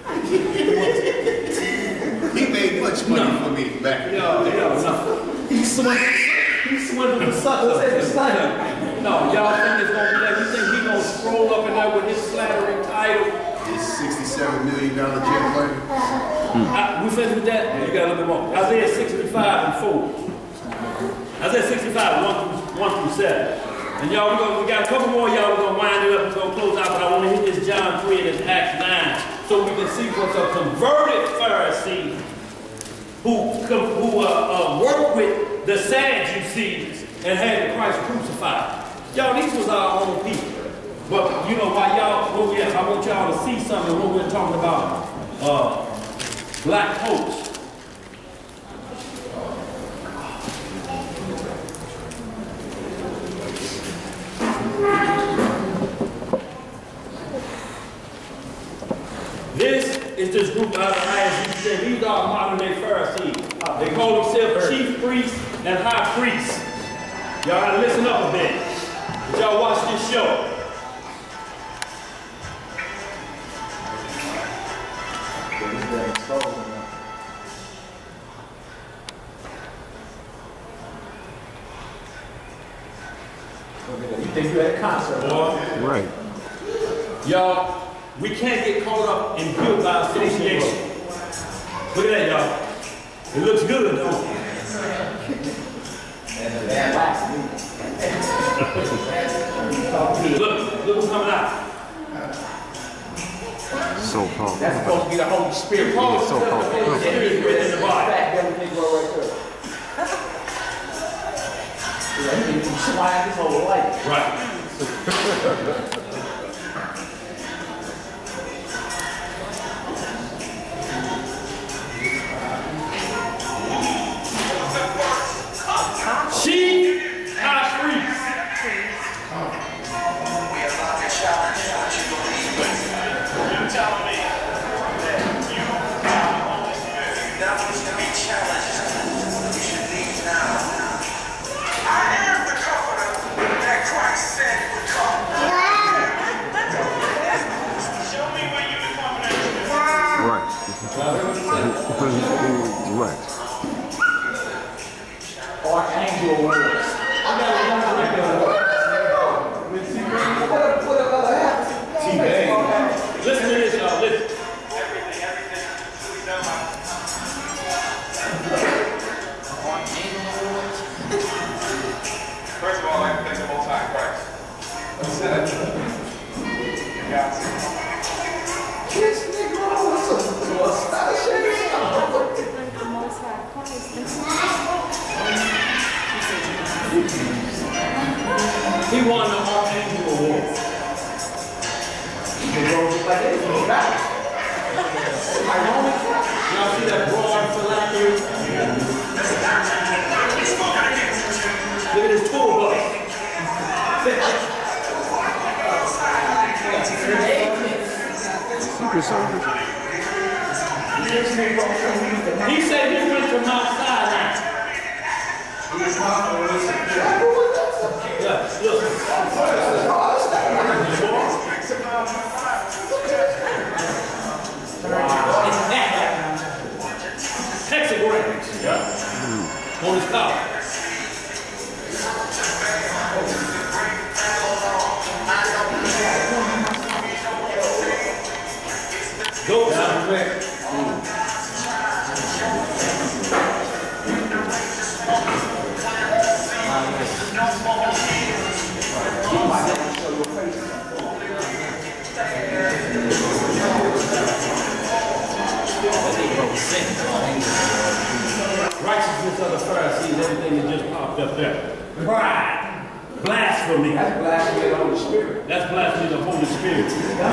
He made much money no. for me back then. No, no, no. He swindled, he swindled the suckers at the sign. No, y'all think it's going to be that? You think he going to scroll up in there with his flattering title? His sixty-seven million dollar jet plane. Hmm. I, we finished with that? You got a little bit more. Isaiah sixty-five and four. Isaiah sixty-five, one through, one through seven. And y'all, we, gonna, we got a couple more, y'all. We're going to wind it up and go close out, but I want to hit this John three and this Acts nine so we can see what a converted Pharisee who, who uh, uh, worked with the Sadducees and had Christ crucified. Y'all, these was our own people. But you know why y'all, when we, I want y'all to see something when we're talking about uh, black coats. This is this group out of I S U. These are modern day Pharisees. They call themselves chief priests and high priests. Y'all gotta listen up a bit. Did y'all watch this show? You think you at a concert, boy? Right. Y'all, we can't get caught up in guilt by association. Look at that, y'all. It looks good, don't it? Look, look what's coming out. So powerful. That's supposed to be the Holy Spirit. Paul so said the powerful. Holy Spirit is written in the Bible. Back there, we can go right there. Yeah, he can slide his whole life. Right. Chief high priest. You're telling me that you have the Holy Spirit. That was to be challenged. You should leave now. I am the comforter that Christ said would come. Show me where you the comforter is. Right. Right. Archangel Awards. Listen to this, y'all. Listen. Everything, everything. Please don't mind. First of all, I'd like to thank the Most High Christ. What's that? God's This nigga was so astonishing. The Most High Christ. He won the Archangel Award. Y'all see that broad phylactery? Look at his tour bus. Secret Service. He said he went to Mount Sinai. Yeah, look. Hexagrams. Yeah. On his collar. Go down quick. Righteousness of the Pharisees, everything that just popped up there. Pride, blasphemy. That's blasphemy of the Holy Spirit. That's blasphemy of the Holy Spirit.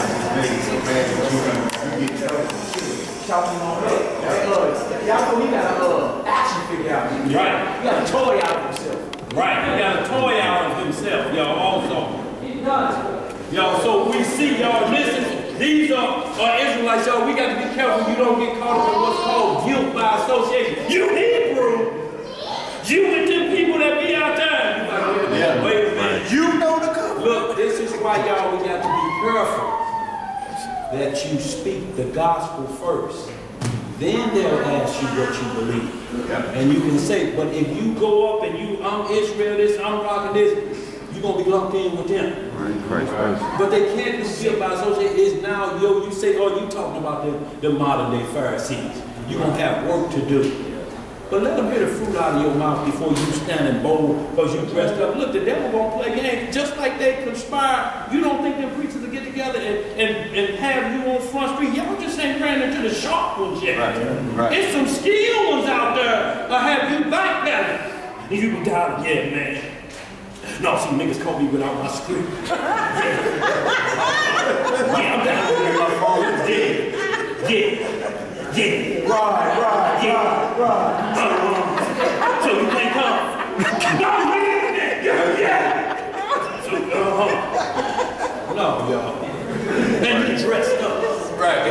Shouting on that. Uh, y'all know he got a uh, action figure out. Right. He got a toy out of himself. Right. He got a toy out of himself, y'all, also. He does. Y'all, so we see, y'all, listen. These are, are Israelites, y'all. We got to be careful you don't get caught up in what's called guilt by association. You Hebrew. You with them people that be out there. You like, wait a minute, wait a minute. You know the covenant. Look, this is why, y'all, we got to be careful that you speak the gospel first. Then they'll ask you what you believe. Yeah. And you can say, but if you go up and you, I'm Israel this, I'm rocking this, you're going to be lumped in with them. Christ, Christ. But they can't be sealed by association. It's now, yo, you say, oh, you talking about the, the modern day Pharisees. You're going to have work to do. But let them hear the fruit out of your mouth before you standing bold because you dressed up. Look, the devil going to play games just like they conspire. You don't think them preachers will get together and, and, and have you on Front Street? Y'all just ain't ran into the sharp ones yet. Right, right. It's some skilled ones out You be down, yeah, man. No, see, niggas call me without my script. Yeah, yeah I'm down with my phone. Yeah, yeah, yeah. Right, right, Yeah. right, right. Uh-huh. So you can't come? No, man. Yeah, yeah. So, uh-huh. No, y'all. And you dressed up. Right.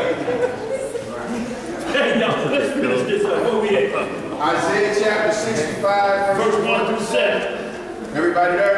Hey, y'all, let's finish this up. Where we at? Isaiah chapter sixty-five, Verse one through seven. Everybody there?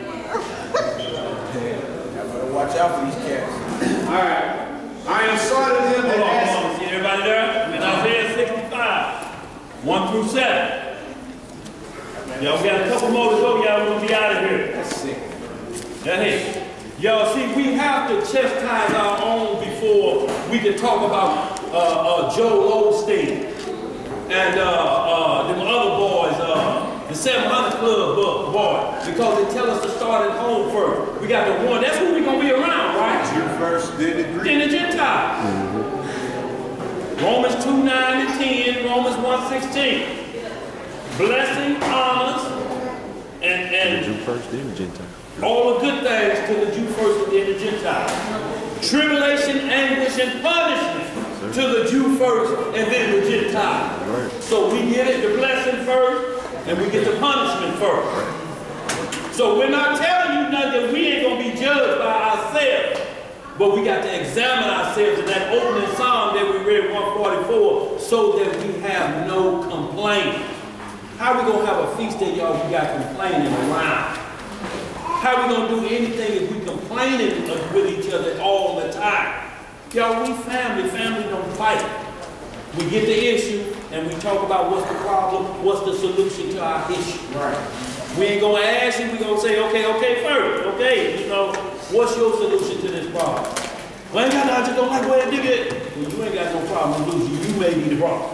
Watch out for these cats. All right. I am sorry to them that Hold on, ask. hold on. See everybody there? In Isaiah sixty-five, one through seven. Y'all got a couple more to go. Y'all gonna be out of here. That's sick. That it. Y'all see, we have to chastise our own before we can talk about uh, uh, Joel Osteen and uh, uh, them other boys, uh, the seven hundred Club boy, because they tell us to start at home first. We got the one. That's who we gonna be around, right? You first, then the Greek. Then the Gentiles. Romans two, nine, and ten, Romans one, sixteen. Blessing, honors, and, and Jew first, then the Gentile. all the good things to the Jew first and then the Gentile. Tribulation, anguish, and punishment to the Jew first and then the Gentile. Right. So we get it, the blessing first, and we get the punishment first. So we're not telling you nothing that we ain't going to be judged by ourselves. But we got to examine ourselves in that opening psalm that we read, one forty-four, so that we have no complaint. How we going to have a feast day, y'all, we got complaining around? How we going to do anything if we complaining with each other all the time? Y'all, we family. Family don't fight. We get the issue, and we talk about what's the problem, what's the solution to our issue. Right. We ain't going to ask you, we're going to say, okay, okay, first, okay, you know, what's your solution to this problem? Well, I ain't got no, I just don't like the way I dig it. Well, you ain't got no problem with losing. You may be the problem.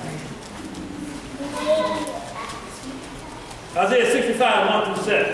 Isaiah sixty-five, one through seven.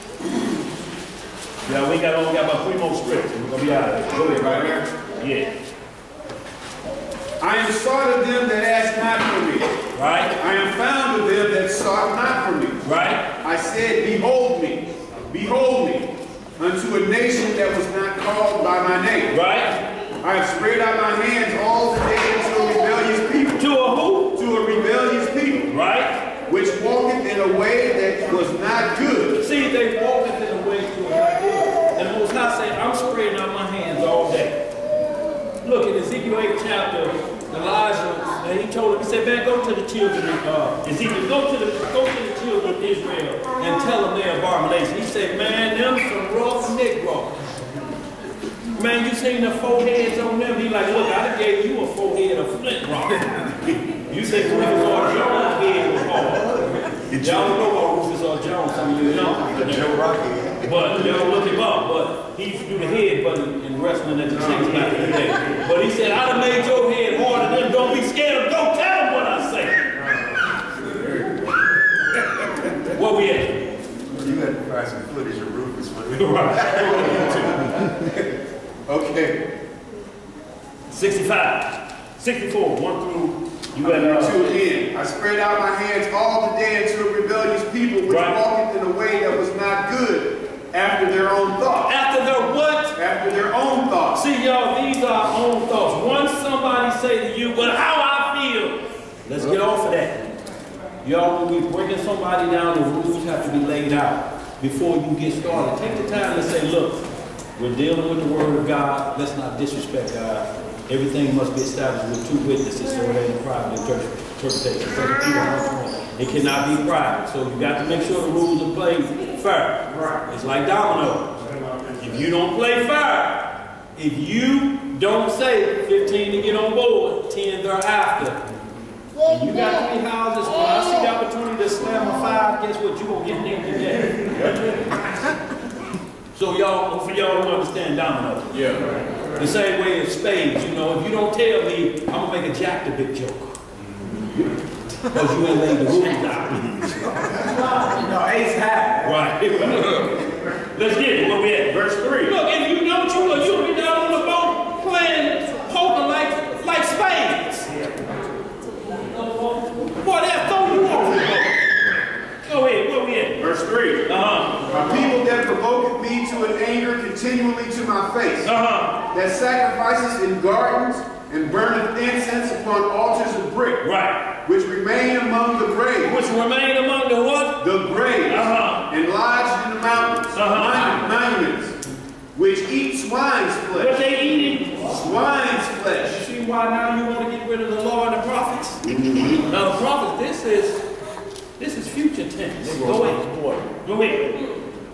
Yeah, we got only got about three more scripts, and we're going to be out of here. Go ahead, Right right here. here. Yeah. I am sought of them that ask not for me. Right? I am found of them that sought not for me. Right? I said, behold me, behold me, unto a nation that was not called by my name. Right? I have spread out my hands all the day to a rebellious people. To a who? To a rebellious people. Right? Which walketh in a way that was not good. See, they walketh in a way to a not good. And the Most High say, I'm spreading out my hands all day. Look at Ezekiel eight chapter, Elijah, and he told him, he said, man, go to the children of uh, Ezekiel, go to the go to the children of Israel and tell them their abomination. He said, man, them some rough Negroes. Man, you seen the foreheads on them? He like, look, I done gave you a forehead of flint rock. You said Rufus R. Jones' head was hard. Y'all don't know about Rufus R. Jones, some of you know. Joe Rocky. But y'all look him up, but he used to do the head button in wrestling at the Chicks back in the day. But he said, I done made your head harder than them. Don't be scared. Don't tell them what I say. Where we at? You got to find some footage of Rufus. Right. Okay. sixty-five, sixty-four, one through, you got Number uh, two again. I spread out my hands all the day unto a rebellious people, which Right. walketh in a way that was not good, after their own thoughts. after their what? After their own thoughts. See, y'all, these are our own thoughts. Once somebody say to you, well, how I feel, let's get off of that. Y'all, when we breaking somebody down, the rules have to be laid out before you get started. Take the time to say, look, we're dealing with the word of God. Let's not disrespect God. Everything must be established with two witnesses so it ain't private interpretation. It cannot be private. So you got to make sure the rules are played fair. Right. It's like dominoes. If you don't play fair, if you don't say fifteen to get on board, ten thereafter, and you got three houses, when I see the opportunity to slam a five, guess what? You're going to get named today. So y'all, for y'all to understand dominoes. Yeah. The same way as spades, you know, if you don't tell me, I'm going to make a Jack the Big joke. Because you ain't laid the rules out. No, ace high. Right. Let's get it. Where we at? Verse three. Look, if you know what you want, you'll be down on the boat playing poker like, like spades. Boy, they'll throw you off the boat. Go ahead. A people that provoketh me to an anger continually to my face. Uh-huh. That sacrifices in gardens and burneth incense upon altars of brick. Right. Which remain among the graves. Which remain among the what? The graves. Uh-huh. And lodged in the mountains. Uh-huh. Monuments. Which eat swine's flesh. What they eating? Swine's flesh. You see why now you want to get rid of the law and the prophets? Mm-hmm. Now the prophets, this is this is future tense. Go ahead. Go ahead.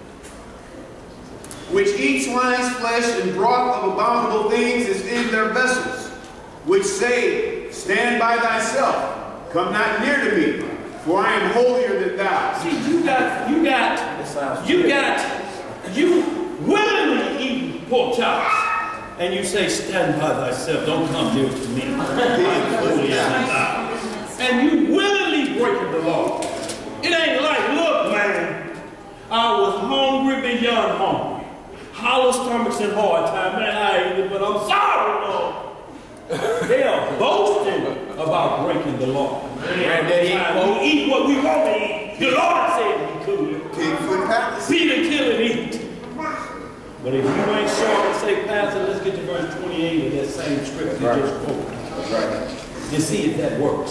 Which eat swine's flesh and broth of abominable things is in their vessels. Which say, stand by thyself, come not near to me, for I am holier than thou. See, you got, you got, you got, you willingly eat pork chops, and you say, stand by thyself, don't come near to me. I'm holier than thou. And you willingly breaking the law. It ain't like, look, man, I was hungry beyond hungry. Hollow stomachs and hard time, man, I ate it, but I'm sorry, Lord. They are boasting about breaking the law. And they will eat what we want to eat. The Lord said we could. Pigfoot palace. Feed and kill and eat. But if you ain't sure and say, Pastor, let's get to verse twenty-eight of that same script you just quoted. That's right. And see if that works.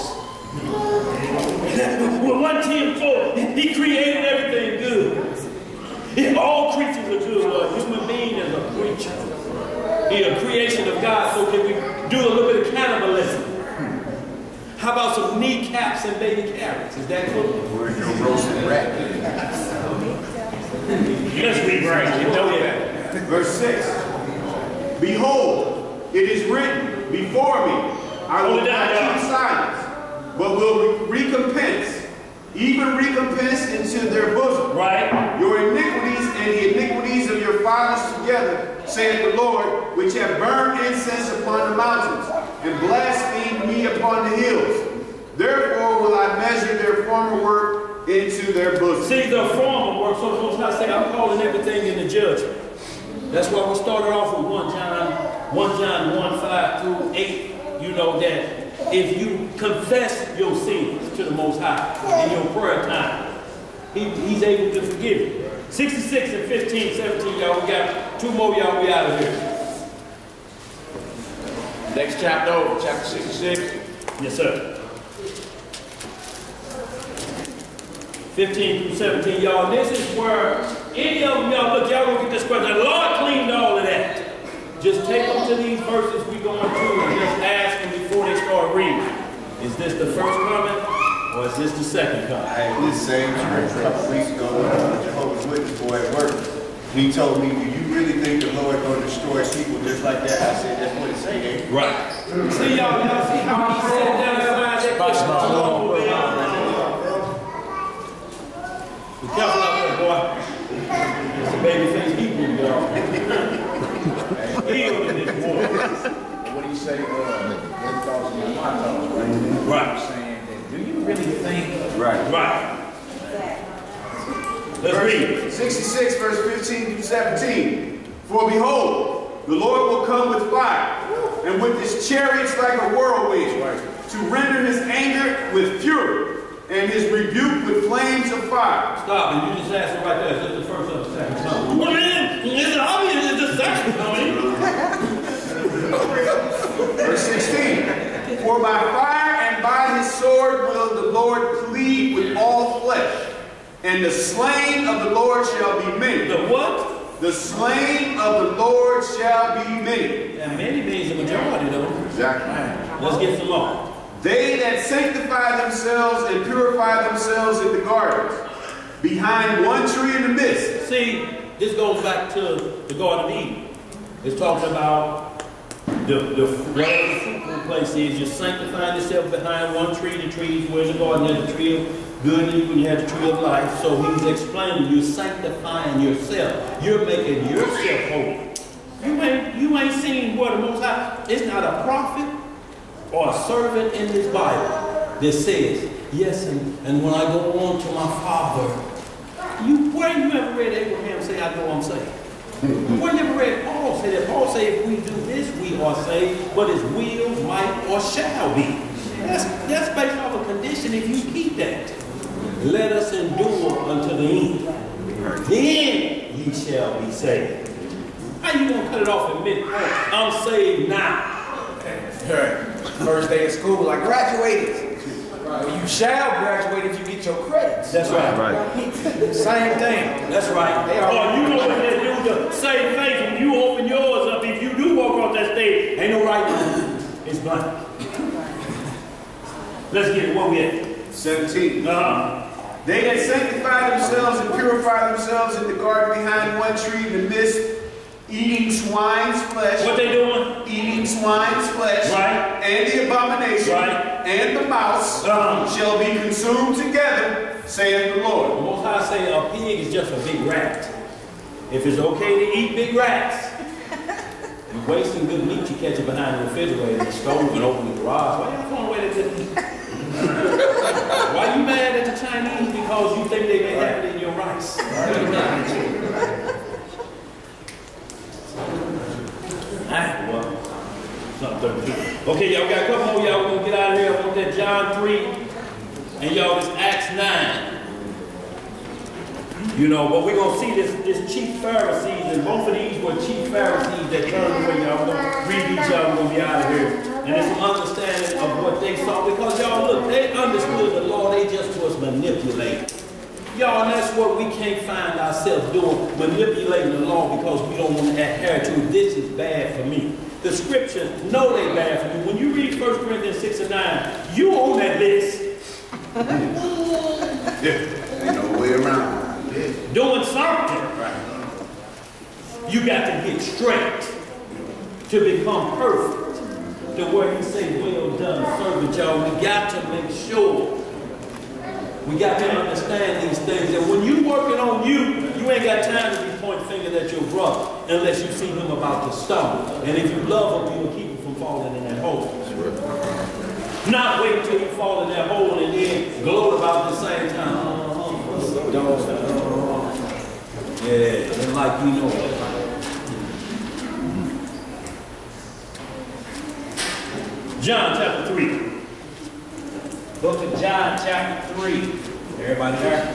Well, one ten four, he created everything good. All creatures are good. A human being is a creature. He a creation of God, so can we do a little bit of cannibalism? How about some kneecaps and baby carrots? Is that cool? Where's your roasted rat? Let's read right. You know that. Verse six. Behold, it is written before me, I will not keep silence, but will re recompense, even recompense into their bosom. Right. Your iniquities and the iniquities of your fathers together, saith the Lord, which have burned incense upon the mountains, and blasphemed me upon the hills. Therefore will I measure their former work into their bosom. See, the former work, so Most High say, I'm calling everything in the judgment. That's why we started off with First John, First John one, five through eight. You know that if you confess your sins to the Most High in your prayer time, he, He's able to forgive you. sixty-six and fifteen, seventeen, y'all, we got two more, y'all, we out of here. Next chapter over, chapter sixty-six. Yes, sir. fifteen through seventeen, y'all. This is where any of them, y'all, look, y'all gonna get this question. The Lord cleaned all of that. Just take them to these verses we going through and just ask them before they start reading. Is this the first comment or is this the second comment? I had this same scripture a couple weeks ago with a Jehovah's Witness boy at work. He told me, do you really think the Lord going to destroy people just like that? I said, that's what it say, ain't it? Right. See, y'all, y'all see how he said down inside that question? Be careful out there, boy. It's a baby face Hebrew, y'all. Healed in this war. What do you say? Uh, right. Saying that, do you really think? Right. Right. Let's read. sixty-six, verse fifteen through seventeen. For behold, the Lord will come with fire, and with his chariots like a whirlwind, to render his anger with fury, and his rebuke with flames of fire. Stop, and you just asked it right there. Is this the first or the second coming? Well, man, it's obvious it's the second coming. Verse sixteen. For by fire and by his sword will the Lord plead with all flesh, and the slain of the Lord shall be many. The what? The slain of the Lord shall be many. And many means the majority, though. Exactly. Let's get some more. They that sanctify themselves and purify themselves in the gardens, behind one tree in the midst. See, this goes back to the Garden of Eden. It's talking about the, the whatever the fruitful place is. You're sanctifying yourself behind one tree. The tree is where the garden has the tree of good and evil, you have the tree of life. So he's explaining you're sanctifying yourself. You're making yourself holy. You ain't, you ain't seen what the Most High. It's not a prophet or a servant in this Bible that says, yes, and, and when I go on to my Father, you, where you ever read Abraham say, I know I'm saved? Where you ever read Paul say that? Paul say, if we do this, we are saved, but it's will, might, or shall be. That's, that's based off a condition if you keep that. Let us endure unto the end. then ye shall be saved. How you gonna cut it off at midpoint? I'm saved now. First day of school, I graduated. Well, you shall graduate if you get your credits. That's right. Right. Same thing. That's right. They are- Oh, you over there do the same thing when you open yours up. If you do walk off that stage, ain't no right now. It's blank. Let's get it. What we at? seventeen. Uh-huh. They that sanctify themselves and purify themselves in the garden behind one tree in the midst, eating swine's flesh. What they doing? Eating swine's flesh. Right. And the abomination. Right. And the mouse Uh-huh. shall be consumed together, saith the The Lord. Most High say a pig is just a big rat. If it's okay to eat big rats, you're wasting good meat you catch it behind the refrigerator and the stove and open the garage. Why y'all throwing away that good meat? Why you mad at the Chinese? Because you think they may have it in your rice. Ah, well, something thirty-two. Okay, y'all got a couple more. Y'all gonna get out of here. I want that John three and y'all this Acts nine. You know, but we're going to see this, this chief Pharisees, and both of these were chief Pharisees that turned away. Y'all going to read these, y'all going to be out of here. And it's some understanding of what they saw, because y'all, look, they understood the law, they just was manipulating. Y'all, and that's what we can't find ourselves doing, manipulating the law because we don't want to adhere to it. This is bad for me. The scriptures know they bad for me. When you read First Corinthians six and nine, you on that list. Yeah, ain't no way around. Doing something. You got to get straight to become perfect. To where he say, well done, servant, y'all. We got to make sure. We got to understand these things. And when you working on you, you ain't got time to be pointing fingers at your brother unless you see him about to stumble. And if you love him, you'll keep him from falling in that hole. Not wait until you fall in that hole and then gloat about it at the same time. Uh-huh. Don't. Yeah, and like you know it. John chapter three. Book of John chapter three. Everybody there?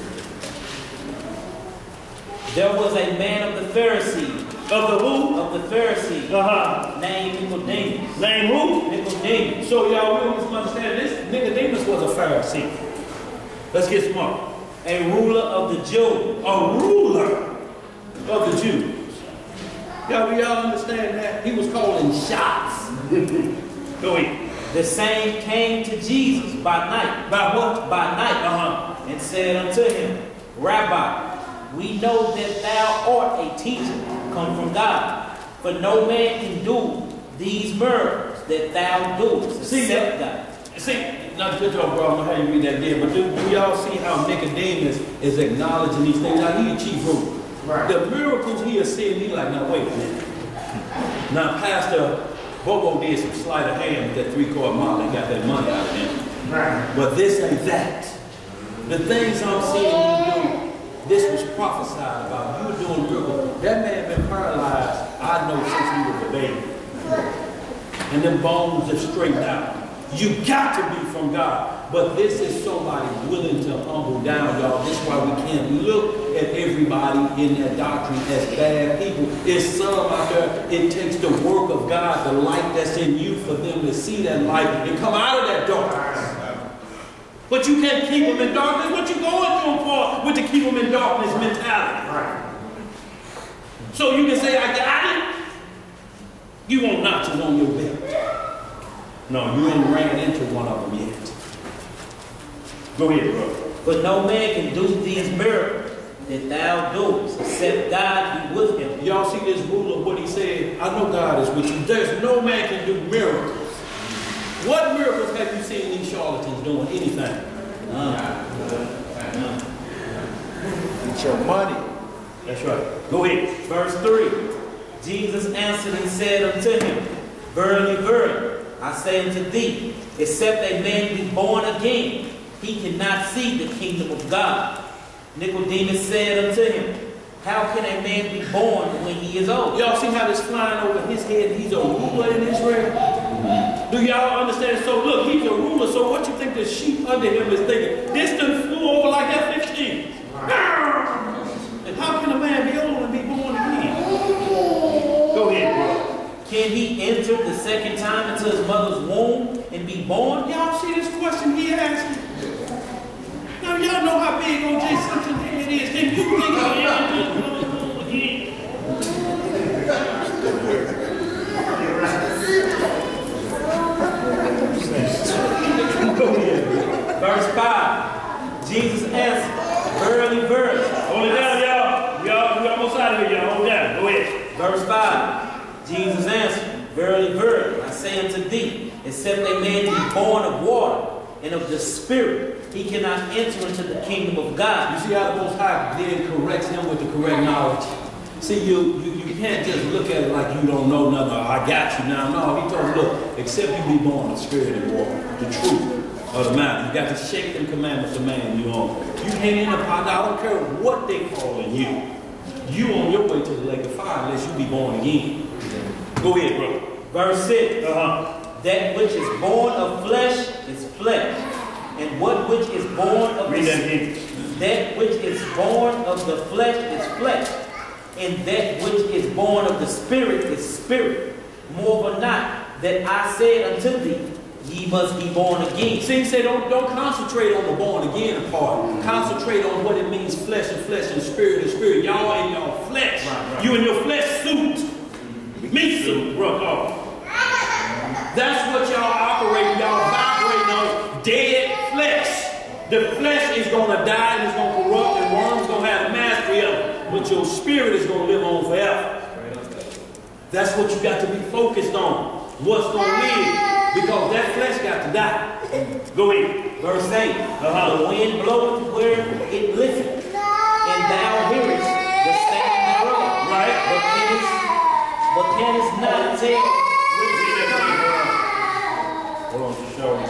There was a man of the Pharisees. Of the who? Of the Pharisees. Uh-huh. Named Nicodemus. Name who? Nicodemus. So y'all will understand this. Nicodemus was a Pharisee. Let's get smart. A ruler of the Jews. A ruler of the Jews. Y'all, y'all understand that? He was calling shots. Go ahead. The same came to Jesus by night. By what? By night. Uh-huh. And said unto him, Rabbi, we know that thou art a teacher come from God. For no man can do these miracles that thou doest, See, except God. See, not to put y'all problem how you read that there, but do, do y'all see how Nicodemus is acknowledging these things? Now, he a chief ruler. Right. The miracles he is seeing, he like, now wait a minute. Now, Pastor Bobo did some sleight of hand with that three-quart mile and got that money out of him. Right. But this ain't that. The things I'm seeing you do, this was prophesied about. You were doing miracles. That man been paralyzed, I know, since he was a baby. And them bones have straightened out. You got to be from God. But this is somebody willing to humble down, y'all. This is why we can't look at everybody in that doctrine as bad people. There's some out there, it takes the work of God, the light that's in you, for them to see that light and come out of that darkness. But you can't keep them in darkness. What you going through for with the keep them in darkness mentality? So you can say, I got it. You want notches on your belt. No, you ain't ran into one of them yet. Go ahead, brother. But no man can do these miracles that thou doest, except God be with him. Y'all see this ruler, what he said? I know God is with you. There's no man can do miracles. What miracles have you seen these charlatans doing? Anything? None. None. Get your money. That's right. Go ahead. Verse three. Jesus answered and said unto him, Verily, verily, I say unto thee, except a man be born again, he cannot see the kingdom of God. Nicodemus said unto him, How can a man be born when he is old? Y'all see how this flying over his head? He's a ruler in Israel. Mm-hmm. Do y'all understand? So look, he's a ruler. So what you think the sheep under him is thinking? This done flew over like F fifteen. How can a man be old and be born again? Go ahead, bro. Can he enter the second time into his mother's womb and be born? Y'all see this question he asked? Now y'all know how big O J Simpson's head is. Can you think of it again? Go ahead. Verse five. Jesus answered, verily, verily. Hold it down, y'all. Y'all, we almost out of here, y'all. Hold down. Go ahead. Verse five. Jesus answered, verily, verily, I say unto thee, except a man be born of water and of the Spirit, he cannot enter into the kingdom of God. You see how the Most High then corrects him with the correct knowledge? See, you, you, you can't just look at it like you don't know nothing. I got you now. No, he told him, look, except you be born of Spirit and water, the truth of the matter. You got to shake them commandments of man you own. You can't end up, I don't care what they calling you. You on your way to the lake of fire unless you be born again. Go ahead, bro. Verse six. Uh-huh. That which is born of flesh is flesh, and what which is born of Read the that again. that which is born of the flesh is flesh, and that which is born of the Spirit is spirit. Moreover not, that I said unto thee, ye must be born again. See, he said, don't, don't concentrate on the born again part. Concentrate on what it means, flesh and flesh and spirit and spirit. Y'all in your flesh. Right, right. You in your flesh suit. Meat suit, bro. Oh. That's what y'all operating, y'all vibrating on dead flesh. The flesh is going to die and it's going to corrupt and worms going to have mastery of it. But your spirit is going to live on forever. That's what you got to be focused on. What's going to live. Because that flesh got to die. Go ahead. Verse eight. Uh-huh. The wind bloweth where it listeth, and thou hearest the sound thereof. Right. But canst, but canst not tell. Hold on, for sure.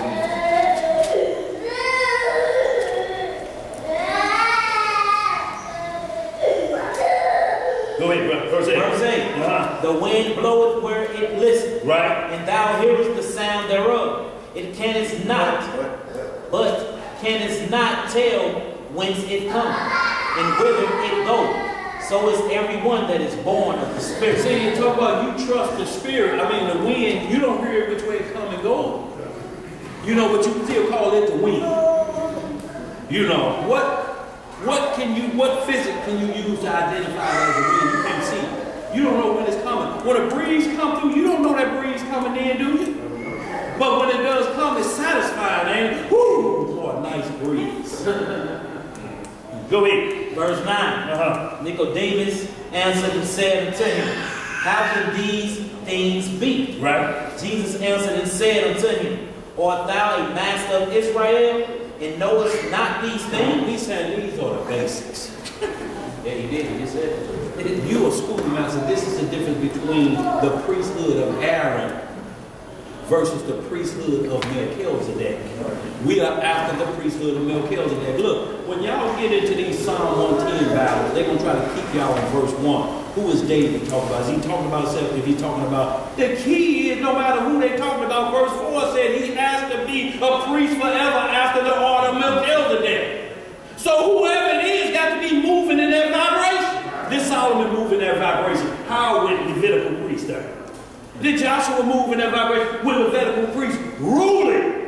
Go ahead, bro. Verse eight. Verse eight. Uh-huh. The wind bloweth where it listeth, Right. and thou hearest the sound thereof. It canst not, but canst not tell whence it cometh, and whither it goeth. So is everyone that is born of the Spirit. See, you talk about you trust the spirit. I mean, the wind, you don't hear which way it come and go. You know, but you can still call it the wind. You know, what what can you, what physics can you use to identify it as a wind? You can't see it. You don't know when it's coming. When a breeze come through, you don't know that breeze coming in, do you? But when it does come, it's satisfying, ain't it? Whoo, boy, a nice breeze. Go ahead. Verse nine. Uh-huh. Nicodemus answered and said unto him, how can these things be? Right. Jesus answered and said unto him, art thou a master of Israel, and knowest not these things? He said these are the basics. Yeah, he did. He just said it. You a schoolmaster. This is the difference between the priesthood of Aaron versus the priesthood of Melchizedek. We are after the priesthood of Melchizedek. Look, when y'all get into these Psalm one ten battles, they're going to try to keep y'all in verse one. Who is David talking about? Is he talking about himself? If he's talking about, the key is no matter who they're talking about. Verse four said he has to be a priest forever after the order of Melchizedek. So whoever it is got to be moving in that vibration. Did Solomon move in that vibration? How with Levitical priest there? Did Joshua move in that vibration with Levitical priest ruling?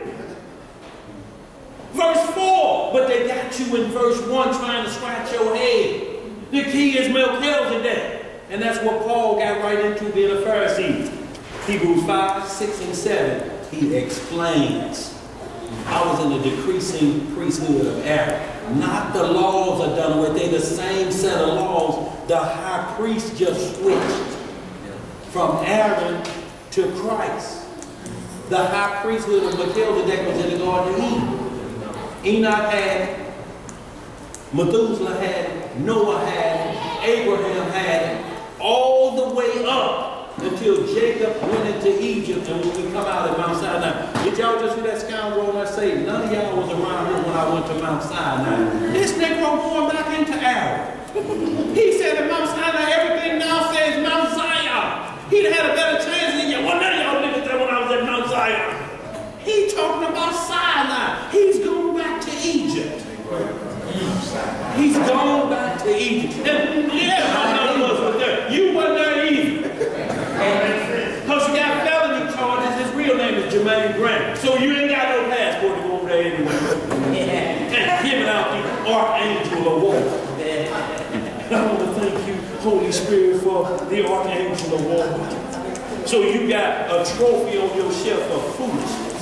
Verse four, but they got you in verse one trying to scratch your head. The key is Melchizedek. And that's what Paul got right into being a Pharisee. Hebrews five, six, and seven, he explains. I was in the decreasing priesthood of Aaron. Not the laws are done with. They're the same set of laws. The high priest just switched from Aaron to Christ. The high priesthood of Melchizedek was in the Garden of Eden. Enoch had, Methuselah had, Noah had, Abraham had, all the way up until Jacob went into Egypt and when we come out of Mount Sinai. Did y'all just hear that scoundrel when I say none of y'all was around here when I went to Mount Sinai? This Negro going back into Aaron. He said at Mount Sinai, everything now says Mount Zion. He'd have had a better chance than you. Well, none of y'all niggas there when I was at Mount Zion. He talking about Sinai. He's going back to Egypt. He's gone back to Egypt. And, yeah, none of us was there. You wasn't there either. Because you got felony charges. His real name is Jermaine Grant. So you ain't got no passport to go over there anyway. And giving out the Archangel Award. I want to thank you, Holy Spirit, for the Archangel Award. So you got a trophy on your shelf of foolishness.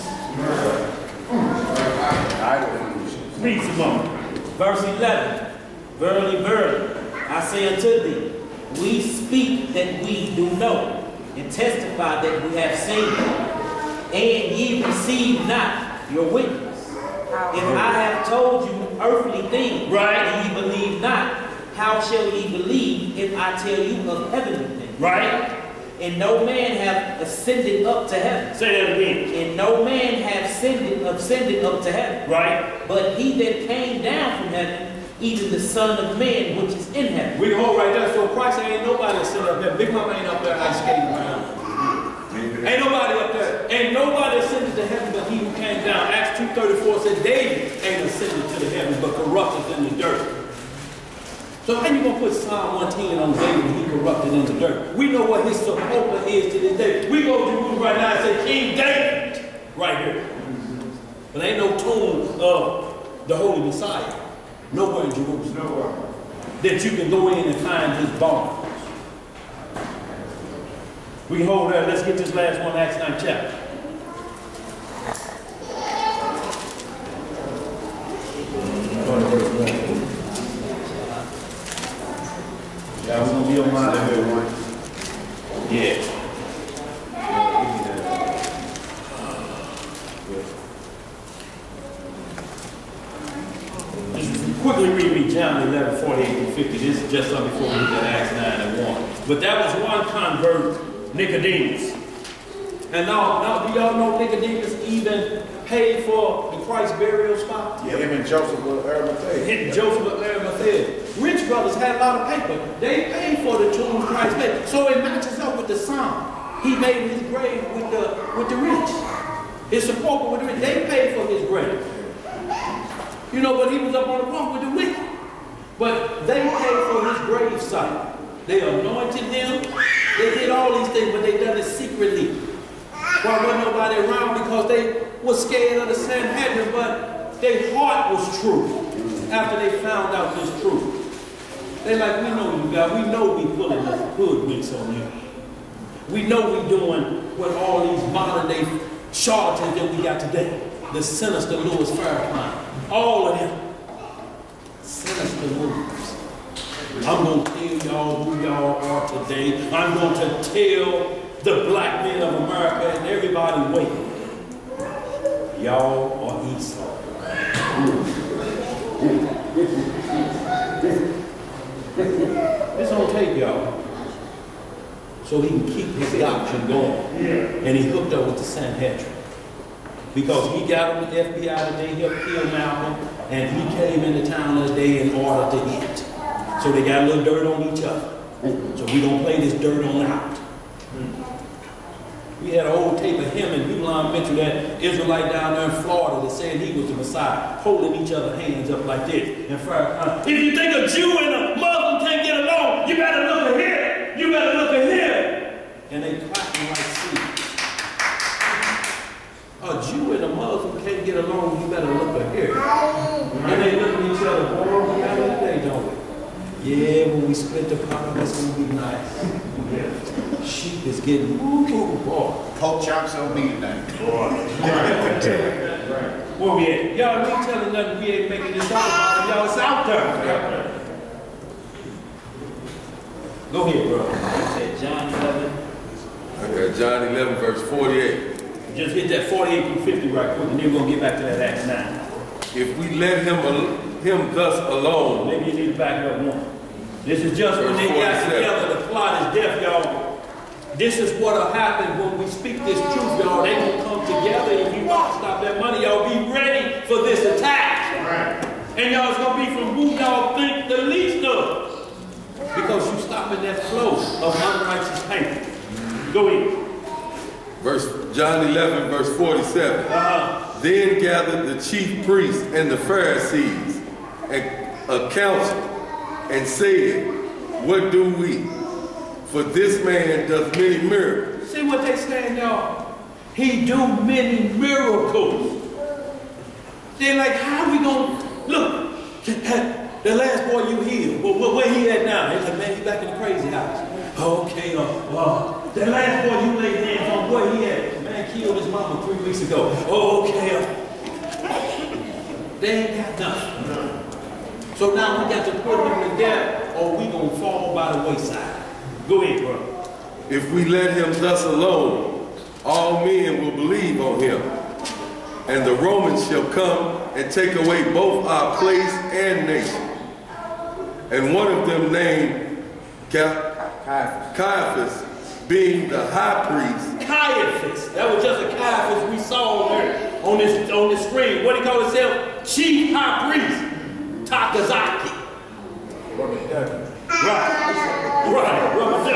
Read some more. Verse eleven. Verily, verily, I say unto thee, we speak that we do know, and testify that we have seen it, and ye receive not your witness. If I have told you earthly things, right, and ye believe not, how shall ye believe if I tell you of heavenly things? Right. And no man have ascended up to heaven. Say that again. And no man have ascended, ascended up to heaven. Right. But he that came down from heaven, even the Son of Man, which is in heaven. We can hold right there. So Christ ain't nobody ascended up there. Big Mama ain't up there ice skating around. Ain't nobody up there. Ain't nobody ascended to heaven but he who came down. Acts two thirty-four said David ain't ascended to the heavens but corrupted in the dirt. So how you gonna put Psalm one ten on David and he corrupted in the dirt? We know what his sepulchre is to this day. We go to Jerusalem right now and say King David right here. But ain't no tomb of the Holy Messiah nowhere in Jerusalem. Nowhere. That you can go in and find his bones. We can hold that. Let's get this last one, Acts nine chapter. Yeah, we're gonna be on mine here, one. Yeah. Just quickly read me John eleven, forty-eight through fifty. This is just something before we get to Acts nine and one. But that was one convert, Nicodemus. And now, now do y'all know Nicodemus even paid for the Christ burial spot? Yeah, him and Joseph of Arimathea. Hit Joseph of Arimathea. Rich brothers had a lot of paper. They paid for the tomb Christ made. So it matches up with the psalm. He made his grave with the with the rich. His sepulchre with the rich. They paid for his grave. You know, but he was up on the cross with the wicked. But they paid for his grave site. They anointed him. They did all these things, but they done it secretly. Why wasn't nobody around? Because they were scared of the Sanhedrin, but their heart was true after they found out this truth. They like, we know you guys. We know we pulling the hoodwinks on you. We know we doing what all these modern day charlatans that we got today. The sinister Louis Farrakhan. All of them. Sinister moves. I'm going to tell y'all who y'all are today. I'm going to tell the black men of America and everybody waiting. Y'all are Esau. This don't take y'all. So he can keep his doctrine going. And he hooked up with the Sanhedrin. Because he got with the F B I today, he'll kill Malcolm, and he came into town today in order to hit. So they got a little dirt on each other. So we don't play this dirt on out. We had an old tape of him and Ulan Mitchell, that Israelite down there in Florida, that said he was the Messiah, holding each other's hands up like this. And Farrakhan, if you think a Jew and a Muslim can't get along, you better look at here. You better look at here. And they clapping like seeds. A Jew and a Muslim can't get along, you better look at here. And they look at each other, boy, we got it today, don't we? Yeah, when we split the pot, that's going to be nice. Yeah. Sheep is getting, ooh, boy. Pork chops on me tonight. Boy. Where we at? Y'all ain't telling nothing, we ain't making this out. Y'all, it's out there. Go ahead, bro. You said John eleven. I got John eleven, verse forty-eight. Just hit that forty-eight through fifty right quick, and then we're going to get back to that Acts nine. If we let him, al him thus alone. Maybe you need to back it up one. This is just when they got together, the plot is death, y'all. This is what'll happen when we speak this truth, y'all. They gonna come together. If you want to stop that money, y'all be ready for this attack. Right. And y'all's gonna be from who y'all think the least of. Because you stopping that flow of unrighteous payment. Go ahead. Verse John eleven, verse forty-seven. Uh-huh. Then gathered the chief priests and the Pharisees and a council and said, what do we? For this man does many miracles. See what they saying, y'all? He do many miracles. They're like, how we gonna, look, the last boy you healed, well, where he at now? He's like, man, he back in the crazy house. Okay, uh, uh, the last boy you laid hands on, where he at? Man killed his mama three weeks ago. Oh, okay, uh, they ain't got nothing. So now we got to put them together, or we gonna fall by the wayside. Go ahead, bro. If we let him thus alone, all men will believe on him. And the Romans shall come and take away both our place and nation. And one of them named Caiaphas, Caiaphas being the high priest. Caiaphas. That was just a Caiaphas we saw there on this on this screen. What do he call himself? Chief High Priest. Takazaki. Right. Right.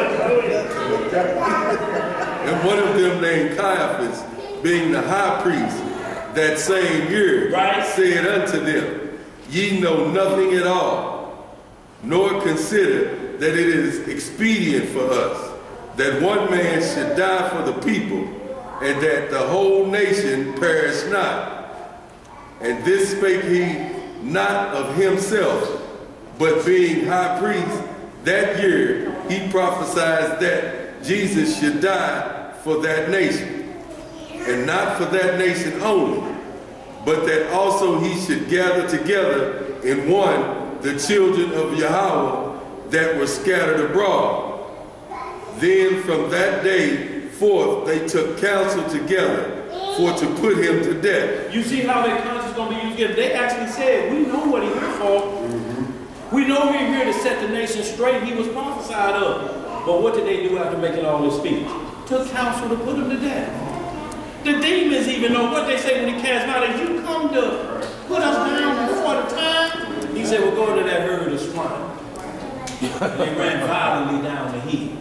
And one of them named Caiaphas, being the high priest, that same year, right, said unto them, ye know nothing at all, nor consider that it is expedient for us that one man should die for the people, and that the whole nation perish not. And this spake he not of himself, but being high priest that year, he prophesied that Jesus should die for that nation, and not for that nation only, but that also he should gather together in one the children of Yahweh that were scattered abroad. Then from that day forth they took counsel together for to put him to death. You see how their conscience is going to be used again? They actually said, we know what he's here for. Mm-hmm. We know we're here to set the nation straight. He was prophesied of. But what did they do after making all this speech? Took counsel to put him to death. The demons even know what they say when he cast out. If you come to put us down before the time, he said, well, go to that herd of swine. They ran violently down the hill.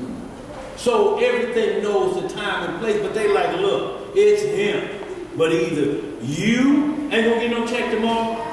So everything knows the time and place, but they like, look, it's him. But either you ain't gonna get no check tomorrow,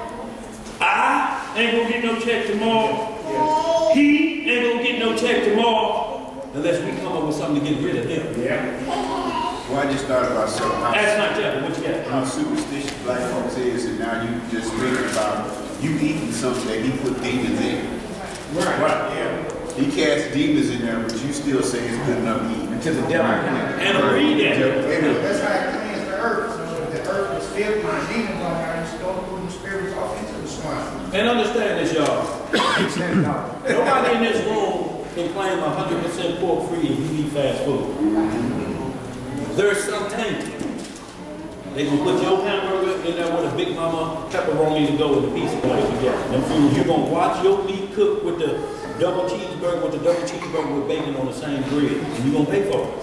I ain't gonna get no check tomorrow, he ain't gonna get no check tomorrow, unless we come up with something to get rid of him. Yeah. Well, I just thought about something. That's not that, what you got? How superstitious black folks is, and now you just thinking about you eating something that he put demons in. Right. Right. Yeah. He cast demons in there, but you still say it's good enough to eat. Until the devil. And read that. That's how it cleans the earth. So if the earth is filled with demons on there, and start putting spirits off into the swine. And understand this, y'all. Nobody in this room can claim one hundred percent pork free if you eat fast food. There's some tainted. They gonna put your hamburger in there with a Big Mama pepperoni to go with a piece of place together. Them foods, you're gonna watch your meat cook with the double cheeseburger with the double cheeseburger with bacon on the same grill, and you're gonna pay for it.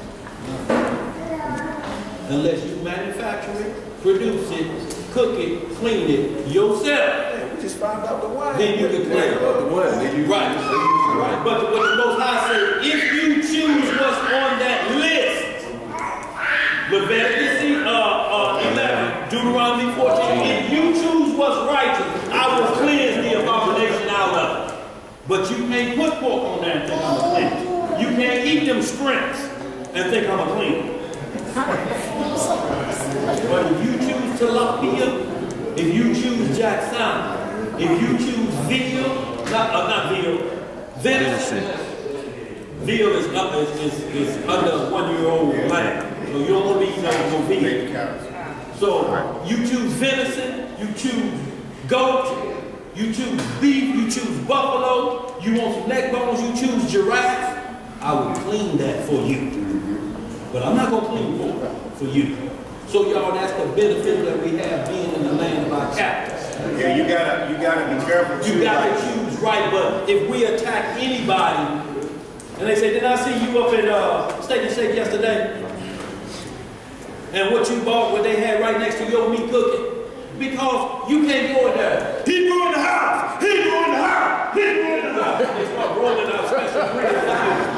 Unless you manufacture it, produce it, cook it, clean it yourself. Yeah, we just found out the wine. Then you can claim the one. They use, right. They use Right. But the, what the Most High said, if you choose what's on that list, Leviticus uh, uh, eleven, Deuteronomy fourteen, if you choose what's righteous, I will cleanse the abomination out of it. But you can't put pork on there and think I'm a clean. You can't eat them scrimps and think I'm a clean. But if you choose tilapia, if you choose Jackson, if you choose veal, not, uh, not veal, venison, veal is, up, is, is, is under one-year-old lamb. So you don't want to eat no veal. So you choose venison, you choose goat, you choose beef, you choose buffalo, you want some neck bones, you choose giraffe, I will clean that for you. But I'm not going to clean pork for you. So y'all, that's the benefit that we have being in the land of our captors. Yeah, you gotta, you gotta be careful. You gotta choose right, but if we attack anybody, and they say, did I see you up at uh, Steak and Shake yesterday? And what you bought, what they had right next to your meat cooking? Because you can't go in there. He go in the house. He go in the house. He go in the house. They start rolling out special bread.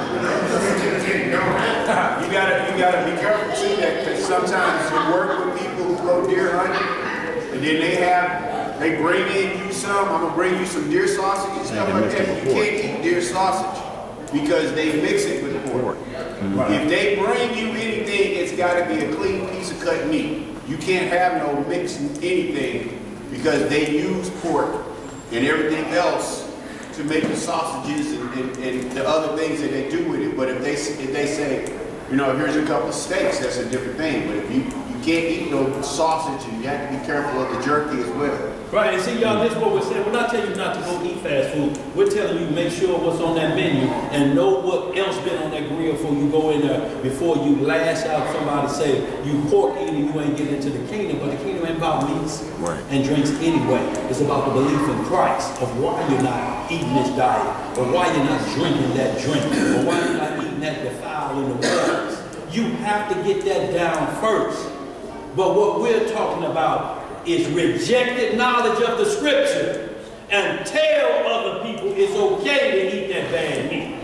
You gotta, you gotta be careful too, that because sometimes you work with people who go deer hunting, and then they have, they here, bring in you some. I'm gonna bring you some deer sausage and stuff like that. You can't eat deer sausage because they mix it with pork. Mm-hmm. If they bring you anything, it's got to be a clean piece of cut meat. You can't have no mixing anything because they use pork and everything else to make the sausages and, and, and the other things that they do with it. But if they if they say, you know, here's a couple of steaks, that's a different thing. But if you you can't eat no sausage, and you have to be careful of the jerky as well. Right, and see, y'all, this is what we're saying. We're not telling you not to go eat fast food. We're telling you make sure what's on that menu and know what else been on that grill before you go in there, before you lash out somebody say you pork eating, you ain't getting into the kingdom. But the kingdom ain't about meats right. and drinks anyway. It's about the belief in Christ, of why you're not eating this diet, or why you're not drinking that drink, or why you're not eating that defile in the waters. You have to get that down first. But what we're talking about is rejected knowledge of the scripture and tell other people it's okay to eat that bad meat.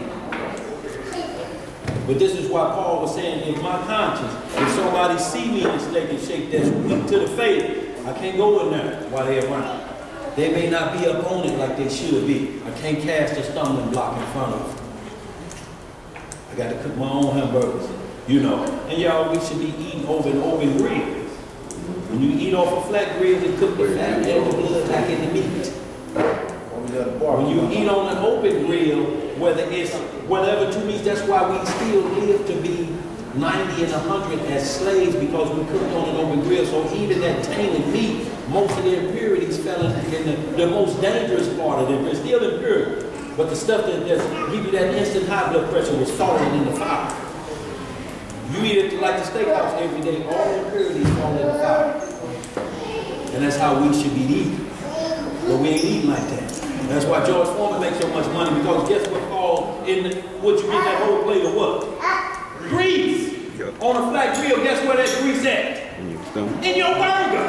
But this is why Paul was saying, in my conscience, if somebody see me in steak and shake that's weak to the faith, I can't go in there while they're around. They may not be up on it like they should be. I can't cast a stumbling block in front of them. I got to cook my own hamburgers, you know. And y'all, we should be eating over and over in grills. When you eat off a flat grill, they cook the fat and the blood back in the meat. When you eat on an open grill, whether it's whatever two meats, that's why we still live to be ninety and one hundred as slaves, because we cooked on an open grill. So even that tainted meat, most of the impurities fell in the, the most dangerous part of it. It's still impure. But the stuff that just give you that instant high blood pressure was falling in the fire. You eat it like the steakhouse every day, all the impurities fall in the fire. And that's how we should be eating. But we ain't eating like that. That's why George Foreman makes so much money, because guess what falls in the, what you get that whole plate of what? Grease. Yep. On a flat grill, guess where that grease at? In your stomach. In your burger.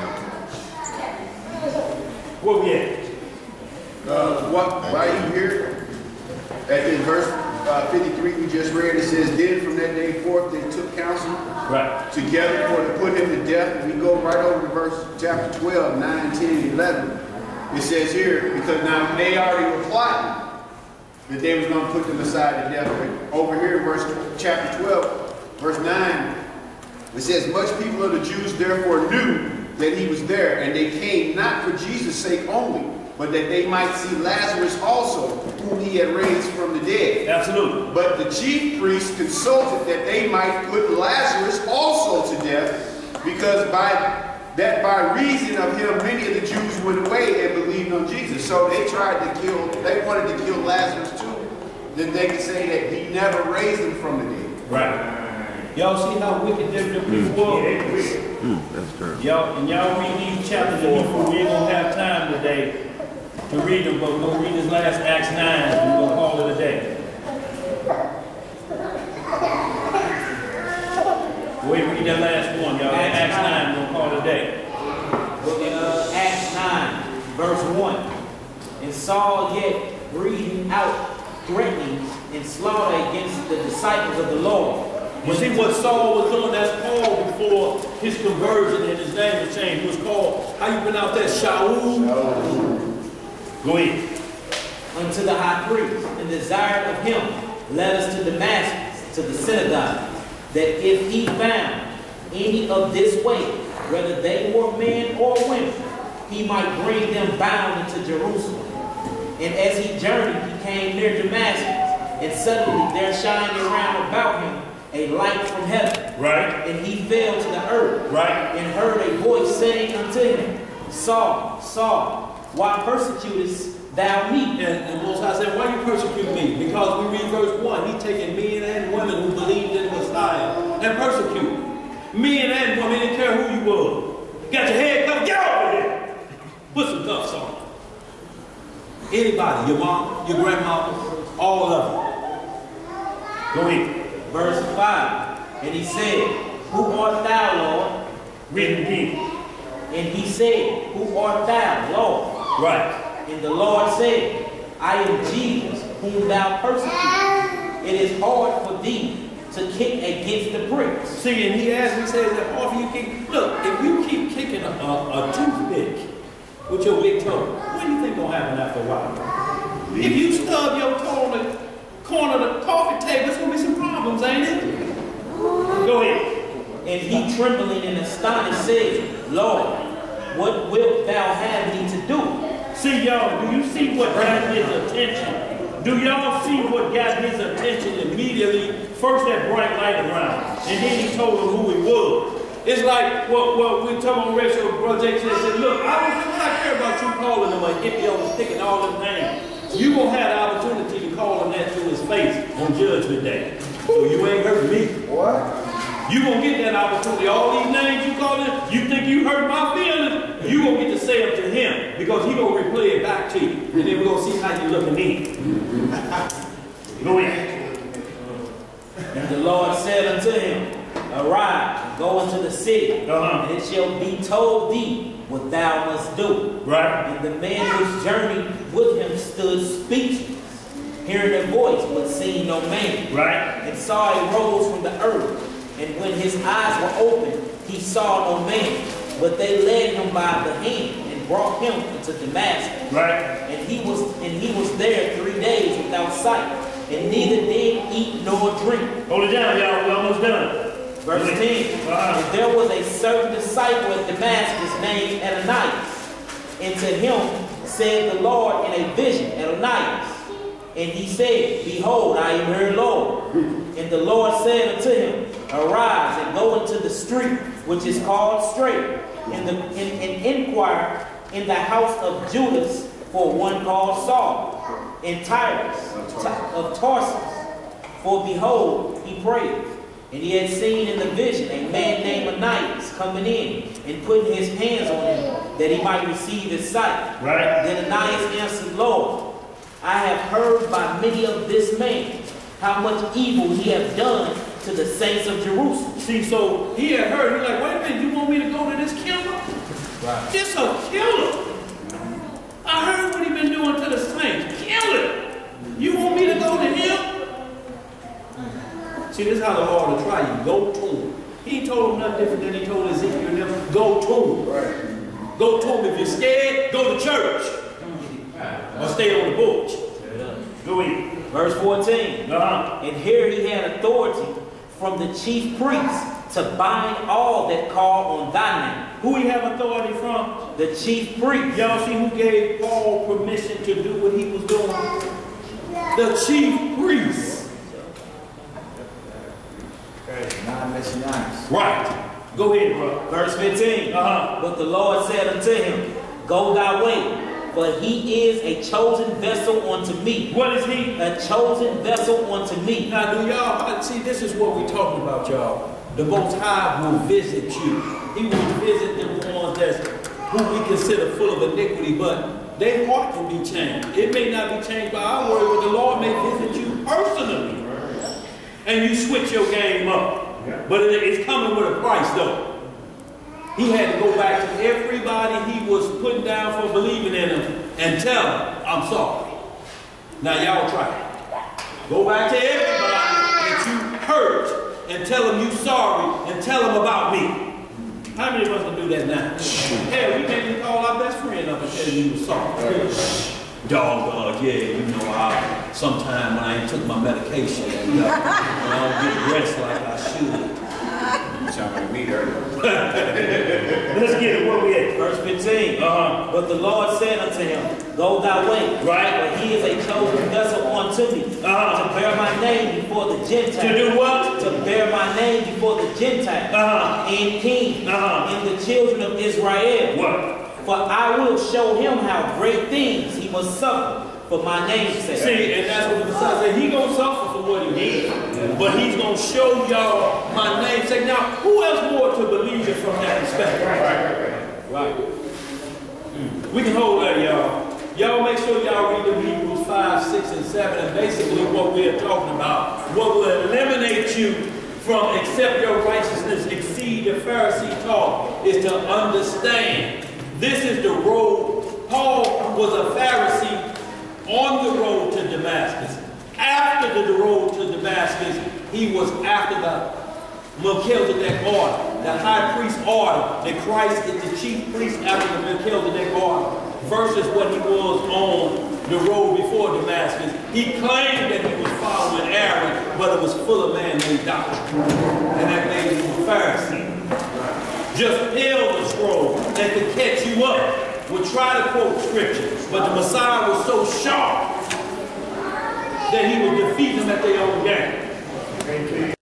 Where we at? Uh, what, right here, at the verse uh, fifty-three we just read, it says, then from that day forth they took counsel right. together for to put him to death. And we go right over to verse chapter twelve, nine, ten, and eleven. It says here, because now they already were plotting that they was going to put the Messiah to death. But over here in verse chapter twelve, verse nine, it says, much people of the Jews therefore knew that he was there, and they came not for Jesus' sake only, but that they might see Lazarus also, whom he had raised from the dead. Absolutely. But the chief priests consulted that they might put Lazarus also to death, because by that by reason of him many of the Jews went away and believed on Jesus. So they tried to kill, they wanted to kill Lazarus too. Then they could say that he never raised him from the dead. Right. Y'all see how wicked them people were? Mm, that's true. Y'all, and y'all read these chapters of Hebrews. We ain't gonna have time today to read them, but we're gonna read this last Acts nine, and we're gonna call it a day. Go ahead and read that last one, y'all. Acts, Acts nine, we're gonna call it a day. Look at uh, Acts nine, verse one. And Saul yet breathing out threatenings and slaughter against the disciples of the Lord. You see what Saul was doing? That's Paul before his conversion and his name was changed. He was called, how you pronounce that? Shaul? Shaul. Go ahead. Unto the high priest, and desired of him, led us to Damascus, to the synagogue, that if he found any of this way, whether they were men or women, he might bring them bound into Jerusalem. And as he journeyed, he came near Damascus, and suddenly there shined around about him a light from heaven. Right. And he fell to the earth. Right. And heard a voice saying unto him, Saul, Saul, why persecutest thou me? And, and Most High said, why you persecute me? Because we read verse one, he taking men and women who believed in the Messiah and persecute. Men and women, didn't care who you were. Got your head covered, get over here. Put some cuffs on. Anybody, your mom, your grandma, all of them. Go ahead. Verse five, and he said, who art thou, Lord? Read it again. And he said, who art thou, Lord? Right. And the Lord said, I am Jesus, whom thou persecutest. It is hard for thee to kick against the pricks. See, and he asked, he says that often you keep, look, if you keep kicking a, a, a toothpick with your big toe. What do you think gonna happen after a while? If you stub your toe on the corner of the coffee table, it's gonna be some problems, ain't it? Go ahead. And he trembling and astonished said, Lord, what wilt thou have me to do? See, y'all, do you see what got his attention? Do y'all see what got his attention immediately? First that bright light around, and then he told him who he was. It's like what well, well, we talking on Rachel, Brother Jake said, said, look, I don't, I don't care about you calling him a hippie on the stick and all them names. You gonna have the opportunity to call him that to his face on Judgment Day. So you ain't hurt me. What? You gonna get that opportunity. All these names you call him, you think you hurt my feelings, you gonna get to say them to him because he gonna replay it back to you. And then we're gonna see how you looking in. Go ahead. And the Lord said unto him, Arise and go into the city, uh-huh. and it shall be told thee what thou must do. Right. And the man which journeyed with him stood speechless, hearing a voice, but seeing no man. Right. And saw a rose from the earth. And when his eyes were opened, he saw no man. But they led him by the hand and brought him into Damascus. Right. And he was and he was there three days without sight, and neither did eat nor drink. Hold it down, y'all. We're almost done. Verse ten. Uh-huh. And there was a certain disciple at Damascus named Ananias. And to him said the Lord in a vision, Ananias. And he said, Behold, I am here, Lord. And the Lord said unto him, Arise and go into the street which is called Straight, and, the, and, and inquire in the house of Judas for one called Saul, in Tyrus of Tarsus. For behold, he prayed. And he had seen in the vision a man named Ananias coming in and putting his hands on him that he might receive his sight. Right. Then Ananias answered, Lord, I have heard by many of this man how much evil he hath done to the saints of Jerusalem. See, so he had heard, he's like, wait a minute, you want me to go to this killer? Right. This a killer. I heard what he been doing to the saints. Killer. You want me to go to him? See, this is how the Lord will try you. Go to him. He ain't told him nothing different than he told Ezekiel and them. Go to him. Right. Go to him. If you're scared, go to church. Or stay on the porch. Go in. Verse fourteen. Uh-huh. And here he had authority from the chief priests to bind all that call on thy name. Who he have authority from? The chief priest. Y'all see who gave Paul permission to do what he was doing? The chief priest. Non-messianics. Right. Go ahead, bro. Verse fifteen. Uh-huh. But the Lord said unto him, Go thy way, for he is a chosen vessel unto me. What is he? A chosen vessel unto me. Now, do y'all see? This is what we're talking about, y'all. The Most High will visit you. He will visit the ones that's who we consider full of iniquity, but their heart can be changed. It may not be changed by our word, but the Lord may visit you personally, and you switch your game up. But it, it's coming with a price, though. He had to go back to everybody he was putting down for believing in him and tell them, I'm sorry. Now y'all try it. Go back to everybody that you hurt and tell them you sorry and tell them about me. How many of us can do that now? Hey, we can't even call our best friend up and tell him you were sorry. Dog, uh, yeah, you know, I, sometime when I ain't took my medication, you know, when I don't get rest like I should. Sound like me there. Let's get it. Where we at? Verse fifteen. Uh-huh. But the Lord said unto him, Go thy way. Right. For he is a chosen vessel unto me. Uh-huh. To bear my name before the Gentiles. To do what? To bear my name before the Gentiles. Uh-huh. And kings. Uh-huh. And the children of Israel. What? For I will show him how great things he must suffer for my name's sake. See, and that's what the Messiah said. He gonna suffer for what he did, but he's gonna show y'all my name's sake. Now, who else more to believe it from that perspective? Right. Right. Mm. We can hold that, y'all. Y'all make sure y'all read the Hebrews five, six, and seven, and basically what we're talking about. What will eliminate you from except your righteousness exceed the Pharisee talk is to understand. This is the road. Paul was a Pharisee on the road to Damascus. After the road to Damascus, he was after the Melchizedek order, the high priest order, that Christ is the chief priest after the Melchizedek order, versus what he was on the road before Damascus. He claimed that he was following Aaron, but it was full of man-made doctrine. And that made him a Pharisee. Just held the scroll that could catch you up, would try to quote scripture, but the Messiah was so sharp that he would defeat them at their own game.